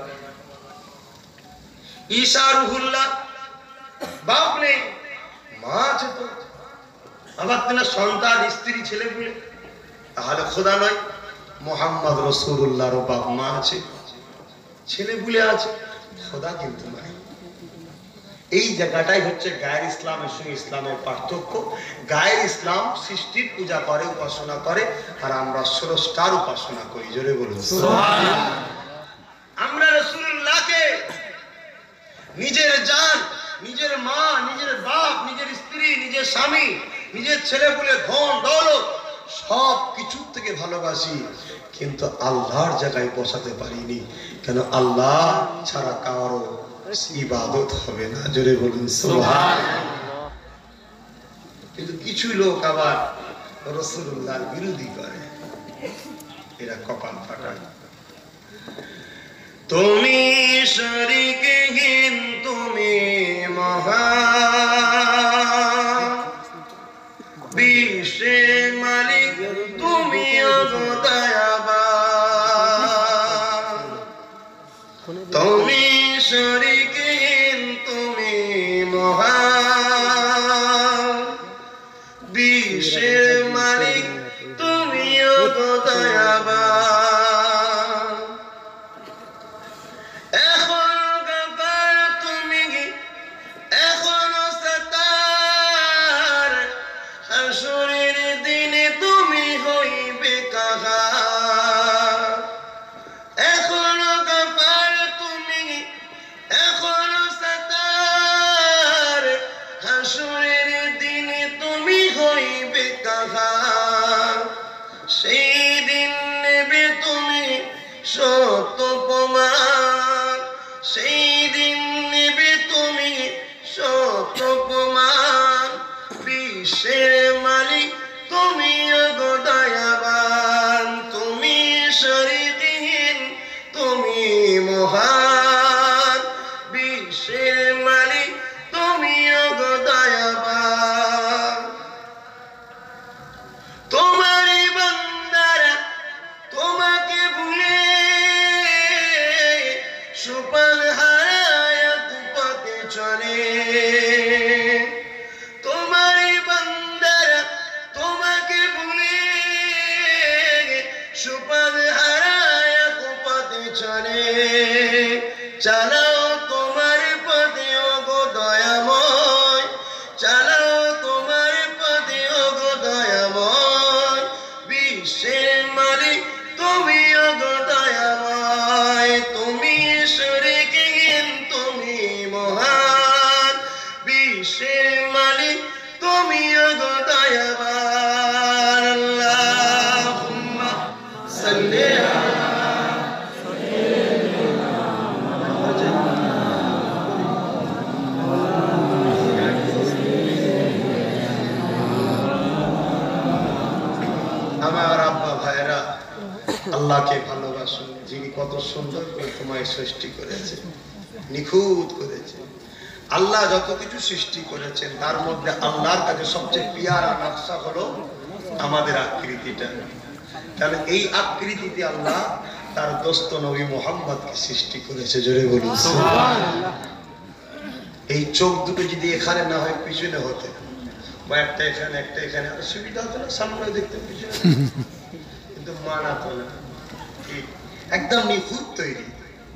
B: ঈসা রুহুল্লাহ, বাপ নেই মা আছে তো, আবার তেনার সন্তান স্ত্রী ছেলে বলে, তাহলে খোদা নয়। মুহাম্মদ রাসূলুল্লাহর বাপ মা আছে, ছেলে বলে আছে, খোদা কিন্তু নাই। এই জায়গাটাই হচ্ছে গায়ের ইসলামের সঙ্গে ইসলামের পার্থক্য। গায়ের ইসলাম সৃষ্টির পূজা করে, উপাসনা করে, আর আমরা স্রষ্টার উপাসনা করি। জোরে বলুন সুবহানাল্লাহ। আমরা রাসূলুল্লাহকে নিজের জান, নিজের মা, নিজের বাপ, নিজের স্ত্রী, নিজের স্বামী, নিজের ছেলে বলে ধন দৌলত সব কিছুর থেকে ভালোবাসি, কিন্তু আল্লাহর জায়গায় বসাতে পারিনি। কেন? আল্লাহ ছাড়া কারো ইবাদত হবে না। জোরে বলুন সুবহানাল্লাহ। কিন্তু কিছু লোক আবার রাসূলুল্লাহর বিরোধী করে, এরা কপাল ফাটায়। তুমি শরীকহীন, তুমি মহান, বিশ্বের মালিক তুমি দয়াবান। তুমি শরীকহীন, তুমি মহান, বিশ্বের মালিক তুমি দয়াবান। এখনো গফার তুমি, এখনো সত্তার, হাসরের দিনে তুমি হইবে কাহার। এখনো গফার তুমি, এখনো সত্তার, হাসরের দিনে তুমি হইবে কাহার। সেই দিন নেবে তুমি সত্য প্রমাণ, সেই দিন নেবে তুমি সত্য প্রমাণ। বিশ্বের মালিক তুমি দয়াবান, তুমি শরীকহীন, তুমি মহান, বিশ্বের মালিক তুমি দয়াবান। তোমারই বান্দা আল্লাহকে ভালোবাসুন, যিনি কত সুন্দর করে তোমায় সৃষ্টি করেছে, নিখুঁত করেছে। আল্লাহ যত কিছু সৃষ্টি করেছেন তার মধ্যে আল্লাহর কাছে সবচেয়ে পিয়ারা নকশা হলো আমাদের আকৃতিটা। তাহলে এই আকৃতিতে আল্লাহ তার দোস্ত নবী মুহাম্মদকে সৃষ্টি করেছে। জোরে বলুন সুবহানাল্লাহ। এই চোখ দুটো যদি এখানে না হয় পিছনে হতে, বা একটা এখানে একটা এখানে, সুবিধা হতো না, সামনে দেখতে পিছনে, কিন্তু মানাতো না, একদম নিখুঁত তৈরি।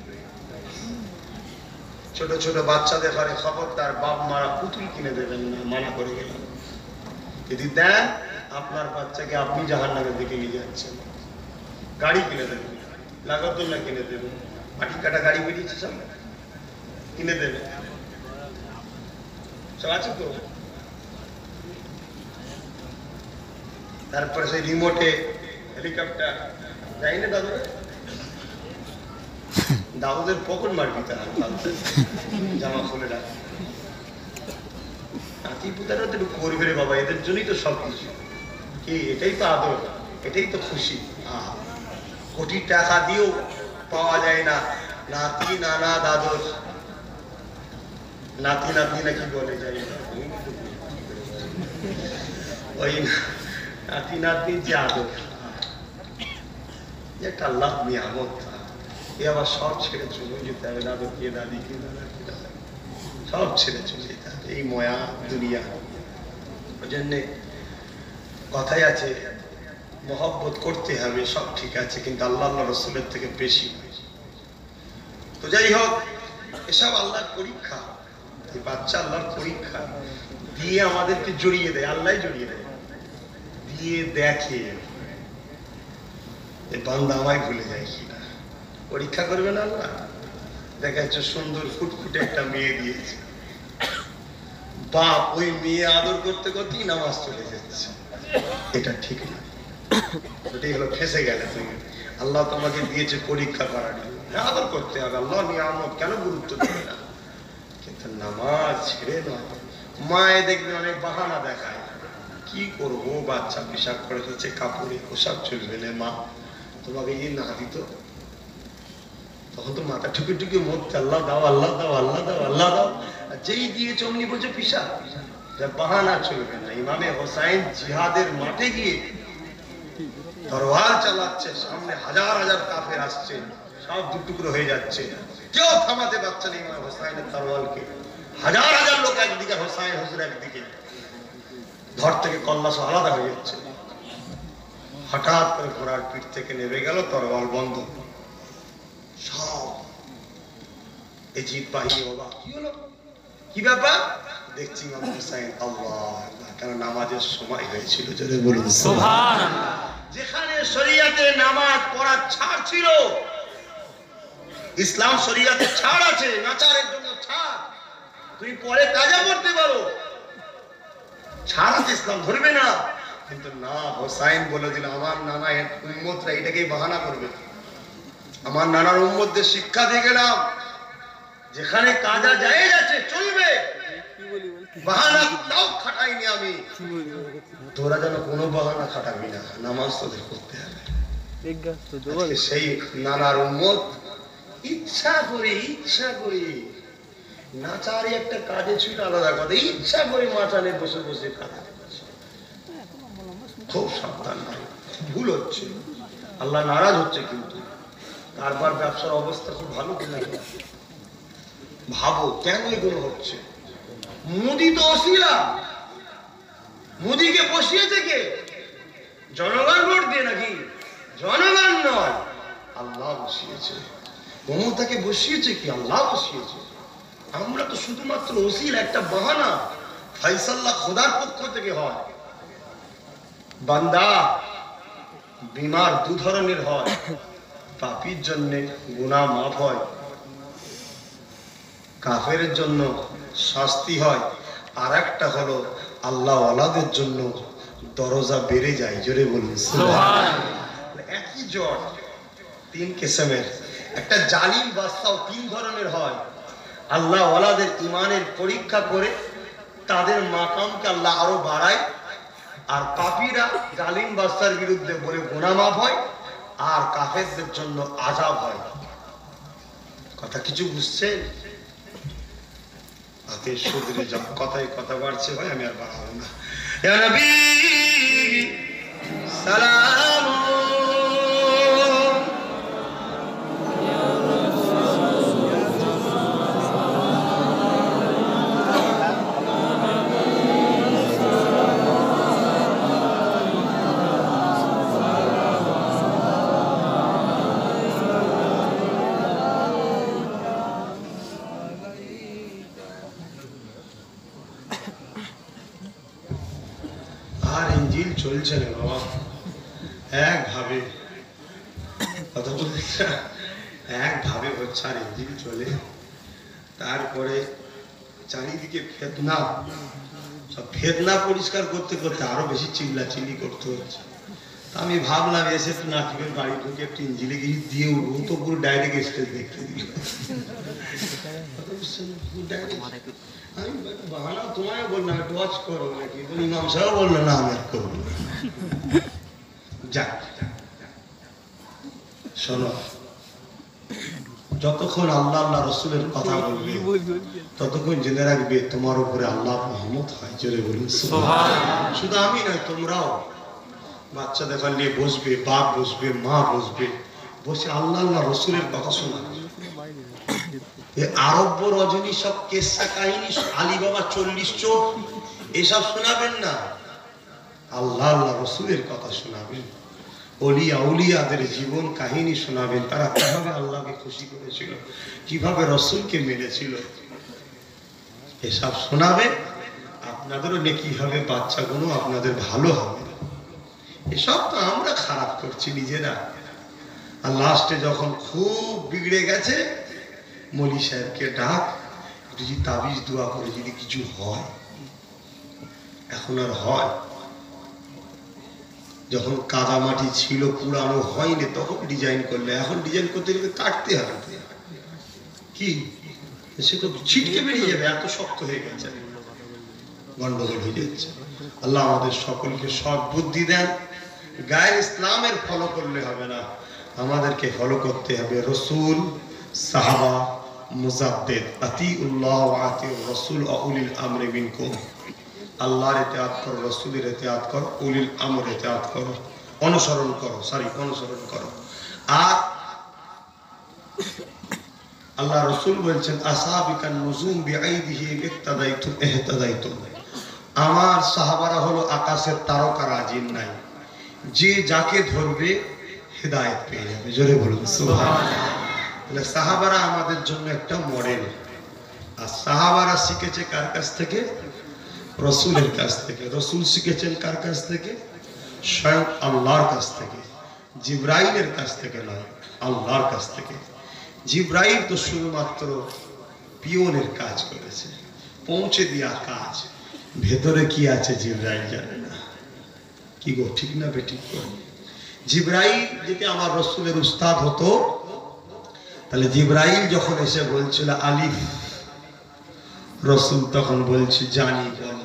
B: ছোট ছোট বাচ্চাদের ঘরে খবরদার বাপ মারা পুতুল কিনে দেবেন না, মানা করে গেলাম। যদি দেন আপনার বাচ্চাকে আপনি জাহান্নামের দিকে নিয়ে যাচ্ছেন। গাড়ি কিনে দেবেন, লাগাতুল্লাহ কিনে দেবেন, মাটি কাটা গাড়ি বেরিয়েছে সব কিনে দেবেন, সব আছে তো। তারপরে সেই রিমোটে হেলিকপ্টার যাই না দাদু, দাদুদের পকেট মারবি তারা জামা খুলে রাখ। নাতি পুতারা তো একটু করবে রে বাবা, এদের জন্যই তো সবকিছু। কি এটাই তো আদর, এটাই তো খুশি। কোটি টাকা দিয়েও পাওয়া যায় না নাতি নানা দাদর, নাতি নাতি নাকি বলে যাই না, ওই নাতি নাতি যে আদর, একটা আল্লাহ নিয়ামত। এ আবার সব ছেড়ে চলে যেতে হবে, দাদুকে দাদিকে দাদাকে দাদা সব ছেড়ে চলে যেতে হবে এই ময়া দুনিয়া। ওই জন্যে কথাই আছে মহব্বত করতে হবে, সব ঠিক আছে, কিন্তু আল্লাহ রসুলের থেকে বেশি। তো যাই হোক, এসব আল্লাহর পরীক্ষা, এই বাচ্চা আল্লাহর পরীক্ষা দিয়ে আমাদেরকে জড়িয়ে দেয়, আল্লাহ জড়িয়ে দেয়, দিয়ে দেখে এই বান্দা আমায় ভুলে যায় কিনা। পরীক্ষা করবে না আল্লাহ, দেখা যাচ্ছে সুন্দর ফুটফুটে একটা মেয়ে দিয়েছে, বাপ ওই মেয়ে আদর করতে করতেই নামাজ চলে যাচ্ছে। এটা ঠিক না, এটাই হলো ফেঁসে গেলে তুমি। আল্লাহ তোমাকে দিয়েছে পরীক্ষা করার জন্য, আদর করতে হবে, আল্লাহ নিয়ামত কেন গুরুত্ব দেবে না, কিন্তু নামাজ ছেড়ে নয়। মায়ে দেখবে অনেক বাহানা দেখায়, কি করবো বাচ্চা পেশাব করে হচ্ছে, কাপড়ে পোশাক চলবে না, মা তোমাকে এই না দিত, তখন তো মাথা ঠুকে ঠুকে মরতে, আল্লাহ দাও আল্লাহ দাও আল্লাহ দাও আল্লাহ দাও, আর যেই দিয়েছে অমনি বলছে পিসা। বাহানা চলবে না। ইমামে হোসাইন জিহাদের মাঠে গিয়ে তরোয়াল চালাচ্ছে, সামনে হাজার হাজার কাফের আসছে, সব দুটুকরো হয়ে যাচ্ছে, কেউ থামাতে পারছে না ইমাম হোসাইনের তরোয়ালকে। হাজার হাজার লোক একদিকে, হোসাইন হুজুর একদিকে, ধর থেকে কল্লাস আলাদা হয়ে যাচ্ছে। হঠাৎ করে ঘোড়ার পিঠ থেকে নেমে গেল, তরোয়াল বন্ধ, সব এই জিদ বাহিনী। বাবা কি হলো, কি ব্যাপার? দেখছি ইমাম হোসাইন, আল্লাহ, কারণ নামাজের সময় হয়েছিল। জোরে বলুন সুবহানাল্লাহ। যেখানে শরীয়তে নামাজ পড়া ছাড় ছিল, ইসলাম শরীয়তে ছাড় আছে, নাচারের জন্য ছাড়, তুমি পরে কাজা করতে পারো, ছাড় আছে, ইসলাম ধরবে না। কিন্তু না, হোসাইন বলে দিল আমার নানা উম্মতরা এটাকেই বাহানা করবে। আমার নানার উম্মতদের শিক্ষা দিয়ে গেলাম, যেখানে কাজা জায়েজ আছে চলবে, বাহানা তাও খাটাইনি আমি, তোরা যেন কোনো বাহানা খাটাবি না, নামাজ তোদের করতে হবে। সেই নানার উম্মত ইচ্ছা করে নাচারে একটা কাজে ছিল, আলাদা কথা, ইচ্ছা করে মাচানে বসে বসে কাজ, খুব সাবধান, ভুল হচ্ছে, আল্লাহ নারাজ হচ্ছে। কিন্তু কারবার ব্যবসার অবস্থা খুব ভালো কিনা ভাবো, কেন এগুলো হচ্ছে? মোদি তো অশিলা, মোদিকে বসিয়েছে কে? জনগণ ভোট দিয়ে নাকি? জনগণ নয়, আল্লাহ বসিয়েছে। মমতাকে বসিয়েছে কি? আল্লাহ বসিয়েছে। আমরা তো শুধুমাত্র ওসিলা, একটা বাহানা। ফাইসাল্লাহ খোদার পক্ষ থেকে হয়। বান্দা বিমার দু ধরনের হয়, পাপীর জন্য গুনাহ মাফ হয়, কাফের জন্য শাস্তি হয়, আর একটা হলো আল্লাহ ওয়ালাদের জন্য দরজা বেড়ে যায়। জোরে বলুন সুবহানাল্লাহ। একই জ্বর, তিন কিসমের। একটা জালিম বাদশাও তিন ধরনের হয়। আল্লাহ ওয়ালাদের ইমানের পরীক্ষা করে তাদের মাকামকে আল্লাহ আরো বাড়ায়, আর পাপীরা জালিম বাদশার বিরুদ্ধে বলে গুনাহ মাফ হয়, আর কাফেরদের জন্য আযাব হয়। কথা কিছু বুঝছেন? আতে শুধরে যাও, কথায় কথা বাড়ছে ভাই, আমি আর বাড়াবো না। ইয়া নবী সালাম। আর ইঞ্জিল চলছে না বাবা, একভাবে কথা বলছে, একভাবে হচ্ছে আর ইঞ্জিল চলে। তারপরে চারিদিকে ফেতনা, সব ফেতনা পরিষ্কার করতে করতে আরো বেশি চিল্লাচিল্লি করতে হচ্ছে। আমি ভাবলাম এসে তো নাকিবের বাড়ি ঢুকে একটু ইঞ্জিলে গিয়ে দিয়ে উঠবো, তো পুরো ডাইরেক্ট স্টেজ দেখতে দিল। আমি বাহানা তোমায় বললাম একটু ওয়াচ করো নাকি, ইমাম সাহেব বললো না আমি আর করবো না। যাক শোনো, যতক্ষণ আল্লাহ আল্লাহ রসুলের কথা বলবে ততক্ষণ জেনে রাখবে তোমার উপরে আল্লাহ রহমত হয়। জোরে বলুন সুবহানাল্লাহ। শুধু আমি নয়, তোমরাও বাচ্চা দেখার নিয়ে বসবে, বাপ বসবে, মা বসবে, বসে আল্লাহ আল্লাহ রসুলের কথা শোনাবে। আরব্য রজনী সব কেসা কাহিনী, আলী বাবা 40 চোখ, এসব শোনাবেন না। আল্লাহ আল্লাহ রসুলের কথা শোনাবেন, ওলিয়া উলিয়াদের জীবন কাহিনী শোনাবেন, তারা কিভাবে আল্লাহকে খুশি করেছিল, কিভাবে রসুলকে মেনেছিল, এসব শোনাবে। আপনাদেরও নেকি হবে, বাচ্চাগুলো আপনাদের ভালো হবে। এসব তো আমরা খারাপ করছি নিজেরা। আর লাস্টে যখন খুব বিগড়ে গেছে, মলি সাহেবকে ডাক, যদি তাবিজ দোয়া করে যদি কিছু হয়। এখন আর হয়? যখন কাদা মাটি ছিল, পুরানো হয়নি, তখন ডিজাইন করলে, এখন ডিজাইন করতে গেলে কাটতে হবে। কি সে তো ছিটকে বেরিয়ে যাবে, এত শক্ত হয়ে গেছে, গন্ডগোল হয়ে যাচ্ছে। আল্লাহ আমাদের সকলকে সৎ বুদ্ধি দেন। গায়ের ইসলামের ফলো করলে হবে না, আমাদেরকে ফলো করতে হবে রসুল, সাহাবা, মুজাদ্দিদ, আতিউল্লাহ ওয়া আতিউর রাসূল ওয়া উলিল আমরি মিনকুম। আল্লাহর ইতাআত করো, রাসূলের ইতাআত করো, উলিল আমর ইতাআত করো, অনুসরণ করো, অনুসরণ করো। আর আল্লাহ রাসূল বলেছেন, আসাবিকান নুজুম বিআইদিহি ইক্তাদাইতুম ইহতাদাইতুম। আমার সাহাবারা হলো আকাশের তারকা, রাজিন নাই, যে যাকে ধরবে হেদায়েত পেয়ে যাবে। জোরে বলুন সুবহানাল্লাহ। তাহলে সাহাবারা আমাদের জন্য একটা মডেল। আর সাহাবারা শিখেছে কার কাছ থেকে? রসুলের কাছ থেকে। রসুল শিখেছেন কার কাছ থেকে? স্বয়ং আল্লাহর কাছ থেকে। জিবরাইলের কাছ থেকে নয়, আল্লাহর কাছ থেকে। জিবরাইল তো শুধুমাত্র পিওনের কাজ করেছে, পৌঁছে দেওয়া কাজ। ভেতরে কি আছে জিবরাইল জানে না। কি গো, ঠিক না বেঠিক? জিবরাইল যদি আমার রসুলের উস্তাদ হতো, তাহলে জিবরাইল যখন এসে বলছিল আলিফ, রসুল তখন বলছে জানি বলো।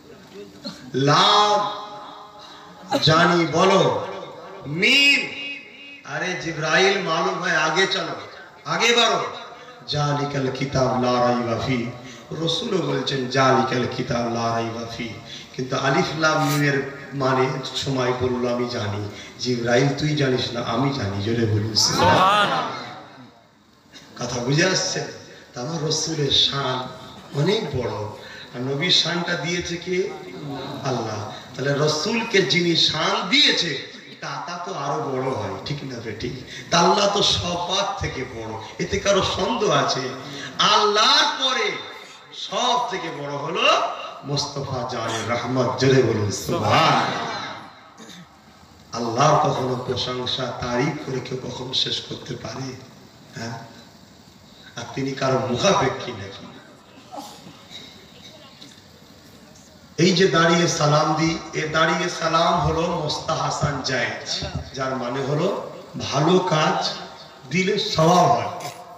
B: লাম, জানি বলো। মিম, আরে জিবরাইল মালুম হয়, আগে চলো, আগে বাড়ো। জালিকাল কিতাব লা রাইবা ফি, রসুলও বলছেন জালিকাল কিতাব লা রাইবা ফি। কিন্তু আলিফ লাম মিমের মানে সময় বললো আমি জানি। জিবরাইল তুই জানিস না, আমি জানি। জোরে বলুন সুবহানাল্লাহ। কথা বুঝে আসছে? আমার রসুলের শান অনেক বড়। আর নবীর শানটা দিয়েছে কে? আল্লাহ। তাহলে রসুলকে যিনি শান দিয়েছে, তা তো আরো বড় হয়, ঠিক না বেঠিক? তা আল্লাহ তো সবার থেকে বড়, এতে কারো সন্দেহ আছে? আল্লাহর পরে সব থেকে বড় হলো মুস্তাফা জানে রহমত। জোরে বলুন সুবহানাল্লাহ। আল্লাহর কখনো প্রশংসা তারিফ করে কেউ কখনো শেষ করতে পারে? হ্যাঁ? আর তিনি কারো মুখাপেক্ষী নাকি? এই যে দাঁড়িয়ে সালাম দিই, এ দাঁড়িয়ে সালাম হলো মুস্তাহাসান জায়েজ, যার মানে হলো ভালো কাজ দিলে সওয়াব হয়।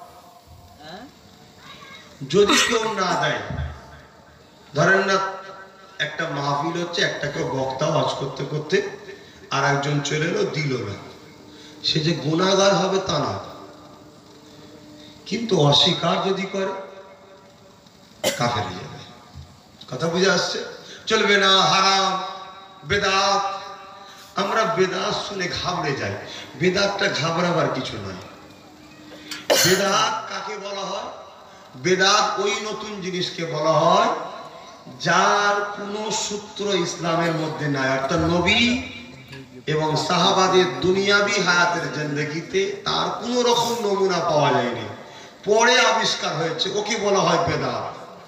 B: যদি কেউ না দেয়, ধরেন না একটা মাহফিল হচ্ছে, একটা কেউ বক্তা ওয়াজ করতে করতে আর একজন চলে এলো, দিল না, সে যে গুনাহগার হবে তা না, কিন্তু অস্বীকার যদি করে কাফের হয়ে যাবে। কথা বুঝে আসছে? চলবে না, হারাম, বেদাত। আমরা বেদাত শুনে ঘাবড়ে যাই। বেদাতটা ঘাবড়াবার কিছু নয়। বেদাত কাকে বলা হয়? বেদাত ওই নতুন জিনিসকে বলা হয় যার কোনো সূত্র ইসলামের মধ্যে নাই, অর্থাৎ নবী এবং সাহাবাদের দুনিয়াবি হায়াতের জিন্দেগিতে তার কোন রকম নমুনা পাওয়া যায়নি, পরে আবিষ্কার হয়েছে, ওকে বলা হয় বেদাত।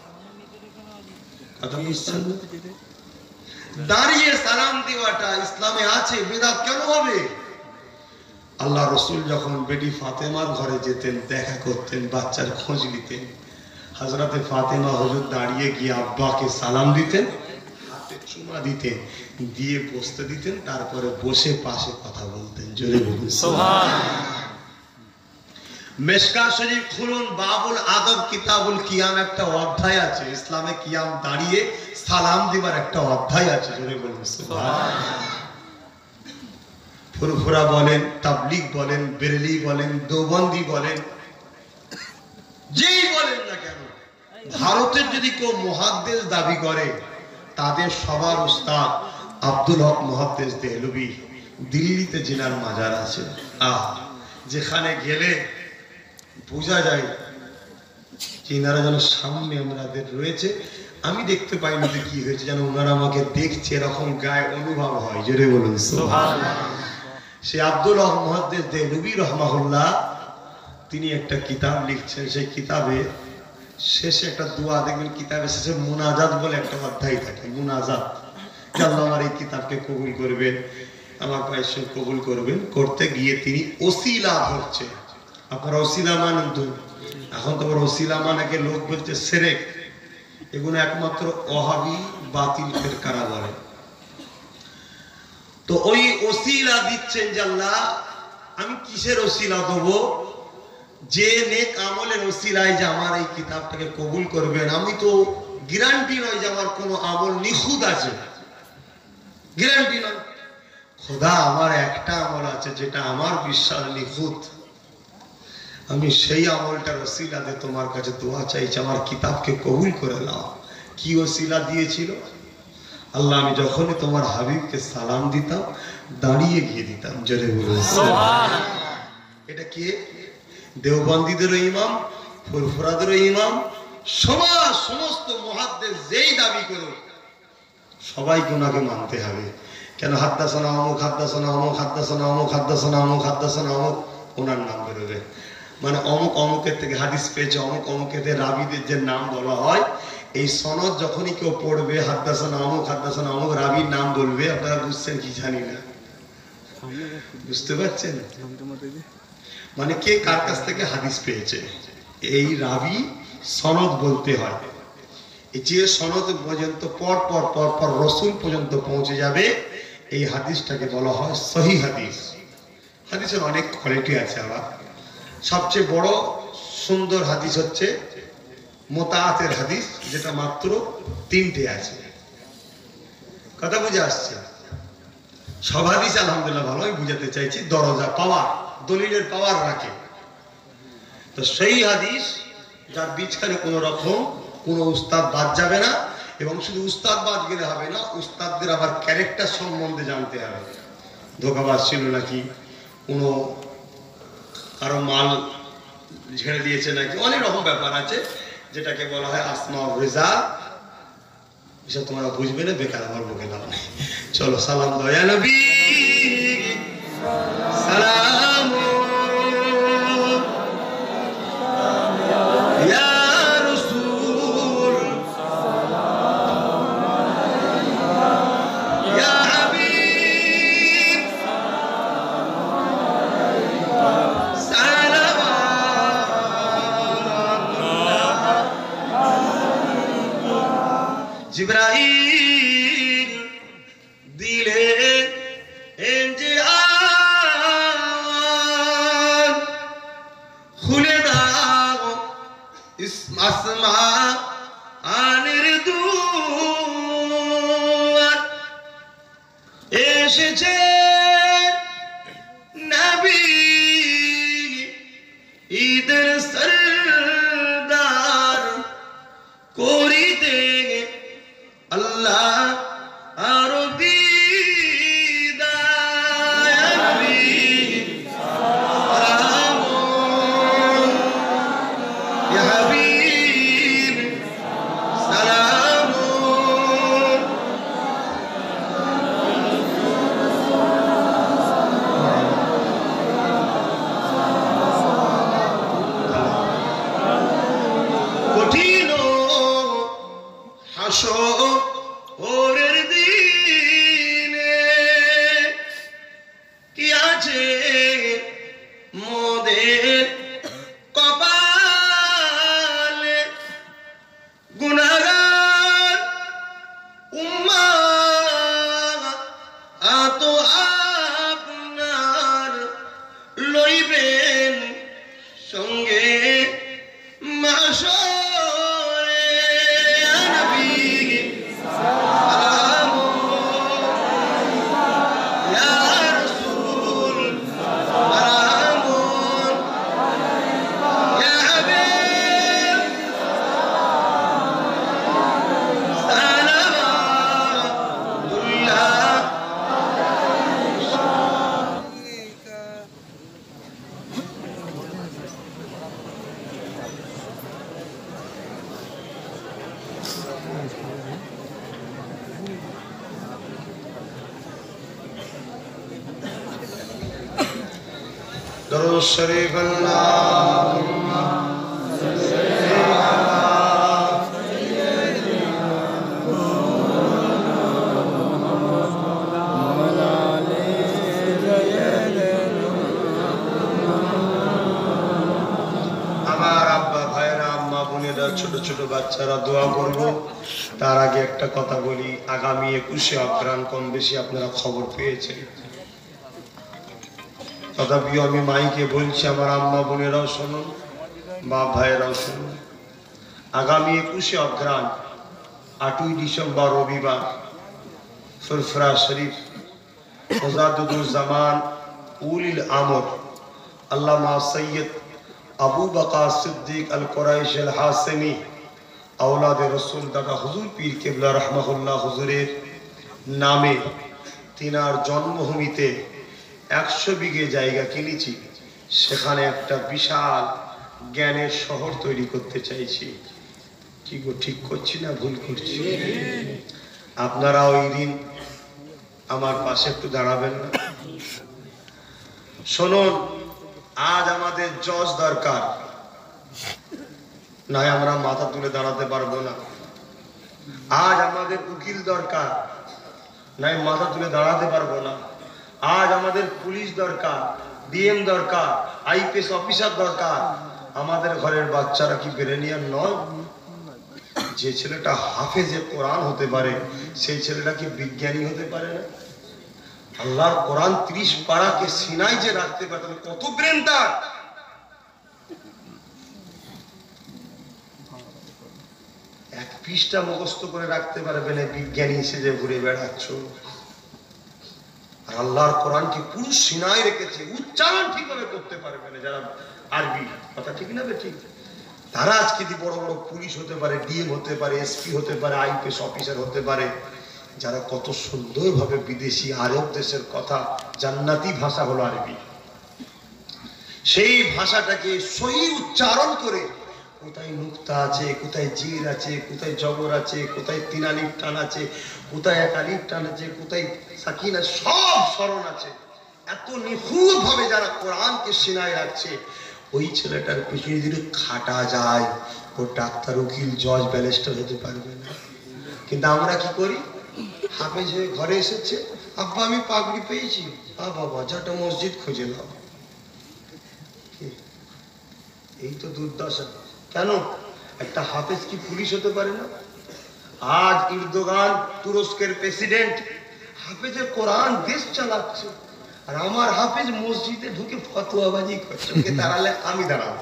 B: কথা বুঝছেন? দাঁড়িয়ে সালাম দেওয়াটা ইসলামে আছে, বেদাত কেন হবে? আল্লাহ রসুল যখন বেটি ফাতেমার ঘরে যেতেন, দেখা করতেন, বাচ্চার খোঁজ নিতেন, হযরতে ফাতেমা হুজুর দাঁড়িয়ে গিয়ে আব্বাকে সালাম দিতেন, হাতে চুমা দিতেন, দিয়ে বসতে দিতেন, তারপরে বসে পাশে কথা বলতেন। জোরে বলুন সুবহানাল্লাহ। মিশকাত শরীফ খুলুন, বাবুল আদব কিতাবুল কিয়াম একটা অধ্যায় আছে, ইসলামে কিয়াম দাঁড়িয়ে সালাম দিবার একটা অধ্যায় আছে। জোরে বলুন সুবহানাল্লাহ। ফুরফুরা বলেন, তাবলীগ বলেন, বেরেলি বলেন, দেওবন্দি বলেন, যেই বলেন না কেন, ভারতের যদি কেউ মুহাদ্দিস দাবি করে, তাদের সবার উস্তাদ আব্দুল হক মুহাদ্দিস দেহলভী, দিল্লিতে জিনার মাজার আছে। যেখানে গেলে বোঝা যায় জিনারা যেন সামনে আমাদের রয়েছে। আমি দেখতে পাইনি যে কি হয়েছে, যেন ওনারা আমাকে দেখছে, এরকম গায়ে অনুভব হয়। জোরে বলুন সুবহানাল্লাহ। সে আব্দুল হক মুহাদ্দিস দেহলভী রাহমাহুল্লাহ, তিনি একটা কিতাব লিখছেন। সেই কিতাবে শেষে একটা দোয়া দেখবেন, কিতাবের শেষে মুনাজাত বলে একটা অধ্যায় থাকে। মুনাজাত, আল্লাহ আমার এই কিতাবকে কবুল করবেন, আমার পয়সা কবুল করবেন। করতে গিয়ে তিনি ওসিলা ধরছে। আপনারা ওসিলা মানেন তো? এখন তোমার ওসিলা মানাকে লোক বলছে শিরক। এগুলো একমাত্র ওয়াহাবি বাতিল ফিরকারা বলে। তো ওই ওসিলা দিচ্ছেন যে আল্লাহ আমি কিসের ওসিলা দেবো, যে নেক আমলের ওসিলায় যে আমার এই কিতাবটাকে কবুল করবেন। আমি তো গ্যারান্টি নয় যে আমার কোনো আমল নিখুঁত আছে, গ্যারান্টি নয়। খোদা আমার একটা আমল আছে যেটা আমার বিশ্বাস নিখুঁত, আমি সেই আমলটার ওসিলাতে তোমার কাছে দোয়া চাইছি, আমার কিতাবকে কবুল করে নাও। কি ওসিলা দিয়েছিল? আল্লাহ আমি যখনই তোমার হাবিবকে সালাম দিতাম, দাঁড়িয়ে গিয়ে দিতাম। জোরে বলুন সুবহানাল্লাহ। এটা কে? দেওবন্দীদেরও ইমাম, ফুরফুরাদেরও ইমাম, সমস্ত মুহাদ্দিস যেই দাবি করুক সবাইকে ওনাকে মানতে হবে। কেন? হাদ্দাসানা অমুক, হাদ্দাসানা অমুক, হাদ্দাসানা অমুক, হাদ্দাসানা অমুক, হাদ্দাসানা অমুক, ওনার নাম বেরোবে। মানে অমুক অমুকের থেকে হাদিস পেয়েছে, অমুক অমুকের রাবিদের যে নাম বলা হয়, এই সনদ যখনই কেউ পড়বে, হাদ্দাসানা অমুক, হাদ্দাসানা অমুক, রাবির নাম বলবে। আপনারা বুঝছেন কি জানি না, বুঝতে পারছেন? মানে কে কার কাছ থেকে হাদিস পেয়েছে, এই রাবি সনদ বলতে হয়। যে সনদ পর্যন্ত পর পর পর পর রসুল পর্যন্ত পৌঁছে যাবে, এই হাদিসটাকে বলা হয় সহিহ হাদিস। হাদিসের অনেক কোয়ালিটি আছে। আবার সবচেয়ে বড় সুন্দর হাদিস হচ্ছে মুতাআতের হাদিস, যেটা মাত্র 3টে আছে। কথা বুঝে আসছে? সব হাদিস আলহামদুলিল্লাহ ভালো, আমি বুঝাতে চাইছি দরজা পাওয়ার, দলিলের পাওয়ার রাখে। তো সেই হাদিস যার বীজখানে কোনো রকম কোনো উস্তাদ বাদ যাবে না, এবং শুধু উস্তাদ বাদ গেলে হবে না, উস্তাদদের আবার ক্যারেক্টার সম্বন্ধে জানতে হবে। ধোঁকাবাজ ছিল নাকি, কোনো কারো মাল ঝেড়ে দিয়েছে নাকি, অনেক রকম ব্যাপার আছে, যেটাকে বলা হয় আসমা রেজা। এসব তোমরা বুঝবে না, বেকার আমার মুখে লাভ নেই। চলো সালাম দাও ইয়া নবী, সালাম ইয়া রাসূল, ইয়া হাবিব, সালাম জিবরাইল দিলে যে আওয়াজ, খুলে দাও আসমা আনের দুয়ার, এসেছে নবী আরো দিদায় নবী সালাম ইয়া হাবিব সালাম কঠিন হাসরের দিনে কি আছে মোদের কপালে গুনাহগার উম্মাত আত আপনার লইবেন সঙ্গে মাশরে নবী সালাম ইয়া রাসূল সালাম ইয়া হাবিব সালামুল্লাহ দরুদ শরীফ আল্লাহুম্মা সাল্লি আলা আমার আব্বা ভাইরা আম্মা বোনেরা ছোট ছোট বাচ্চারা দোয়া করব। তার আগে একটা কথা বলি, আগামী 21শে অঘ্রাণ কম বেশি আপনারা খবর পেয়েছেন। তথাপি আমি মাইকে বলছি, আমার আম্মা বোনেরাও শুনুন, বাপ ভাইয়েরাও শুনুন। আগামী 21শে অঘ্রাণ 8ই ডিসেম্বর রবিবার ফুরফুরা শরীফ মুজাদ্দিদুজ্জামান উলিল আমর আল্লামা সৈয়দ আবু বকর সিদ্দিক আল কুরাইশ আল হাসেমি আওলাদে রসুল দাদা হুজুর পীর কেবলা রহমাহুল্লাহ হুজুরের নামে তিনার জন্মভূমিতে 100 বিঘে জায়গা কিনেছি। সেখানে একটা বিশাল জ্ঞানের শহর তৈরি করতে চাইছি। কি গো, ঠিক করছি না ভুল করছি? আপনারা ওই দিন আমার পাশে একটু দাঁড়াবেন না? শুনুন, আজ আমাদের জজ দরকার, নাই আমরা মাথা তুলে দাঁড়াতে পারবো না। আজ আমাদের উকিল দরকার, নাই মাথা তুলে দাঁড়াতে পারবো না। আজ আমাদের পুলিশ দরকার, ডিএম দরকার, আইপিএস অফিসার দরকার। আমাদের ঘরের বাচ্চারা কি ব্রেনিয়ার নয়? যে ছেলেটা হাফেজে কোরআন হতে পারে, সেই ছেলেটা কি বিজ্ঞানী হতে পারে না? আল্লাহর কোরআন 30 পারাকে সিনায় যে রাখতে পারে, কত ব্রেন তার! এক পৃষ্ঠা মুখস্থ করে রাখতে পারবে না, বিজ্ঞানী হিসেবে ঘুরে বেড়াচ্ছ। আর আল্লাহর কোরআনকে পুরো সিনায় রেখেছে, উচ্চারণ ঠিকভাবে করতে পারবে না যারা আরবি, কথা ঠিক না? ঠিক। তারা আজকে বড় বড় পুলিশ হতে পারে, ডিএম হতে পারে, এসপি হতে পারে, আইপিএস অফিসার হতে পারে, যারা কত সুন্দরভাবে বিদেশি আরব দেশের কথা, জান্নাতি ভাষা হলো আরবি, সেই ভাষাটাকে সহি উচ্চারণ করে কোথায় নুক্তা আছে, কোথায় জির আছে, কোথায় জবর আছে, কোথায় 3 আলিফ টান আছে, কোথায় 1 আলিফ টান আছে, কোথায় সাকিন আছে, সব স্মরণ আছে। এত নিখুঁত ভাবে যারা কোরআনকে সিনায় রাখছে, ওই ছেলেটার পিছনে যদি খাটা যায়, ও ডাক্তার, উকিল, জজ, ব্যারিস্টার হতে পারবে না। কিন্তু আমরা কি করি? হাফেজ হয়ে ঘরে এসেছে, আব্বা আমি পাগড়ি পেয়েছি, বাবা যাটা মসজিদ খুঁজে নাও। এই তো দুর্দশা। কেন? একটা হাফেজ কি পুলিশ হতে পারে না? আজ ইরদোগান তুরস্কের প্রেসিডেন্ট হাফেজে কোরআন দেশ চালাচ্ছে, আর আমার হাফেজ মসজিদে ঢুকে ফতোয়াবাজি করছে, ওকে দাঁড়ালে আমি দাঁড়াবো।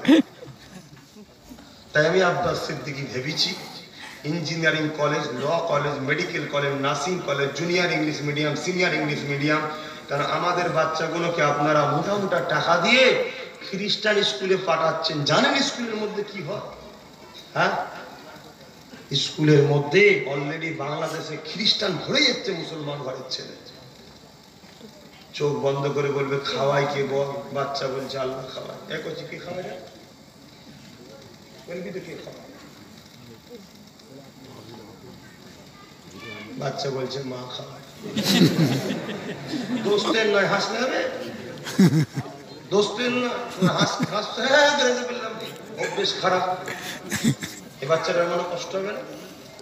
B: তাই আমি আব্বাস সিদ্দিকী ভেবেছি engineering college, law college, medical college, nursing college, junior English medium, senior English medium. কারণ আমাদের বাচ্চাগুলোকে আপনারা মোটা মোটা টাকা দিয়ে খ্রিস্টান স্কুলে পাঠাচ্ছেন। জানেন স্কুলের মধ্যে কি হয়? হ্যাঁ, স্কুলের মধ্যে অলরেডি বাংলাদেশে খ্রিস্টান ভরে যাচ্ছে মুসলমান ঘরের ছেলে। চোখ বন্ধ করে বলবে খাওয়াই কে বল, বাচ্চা বলছে আল্লাহ খাওয়াই। এক হচ্ছে কে খাওয়াই না বলবি তো কে খাওয়াই, বাচ্চা বলছে মা খাওয়ায়। দোস্তের নয়, হাসলে হবে? দোস্তের নয়, হাসতে বললাম অভ্যেস খারাপ। এই বাচ্চাটার মনে কষ্ট হবে না?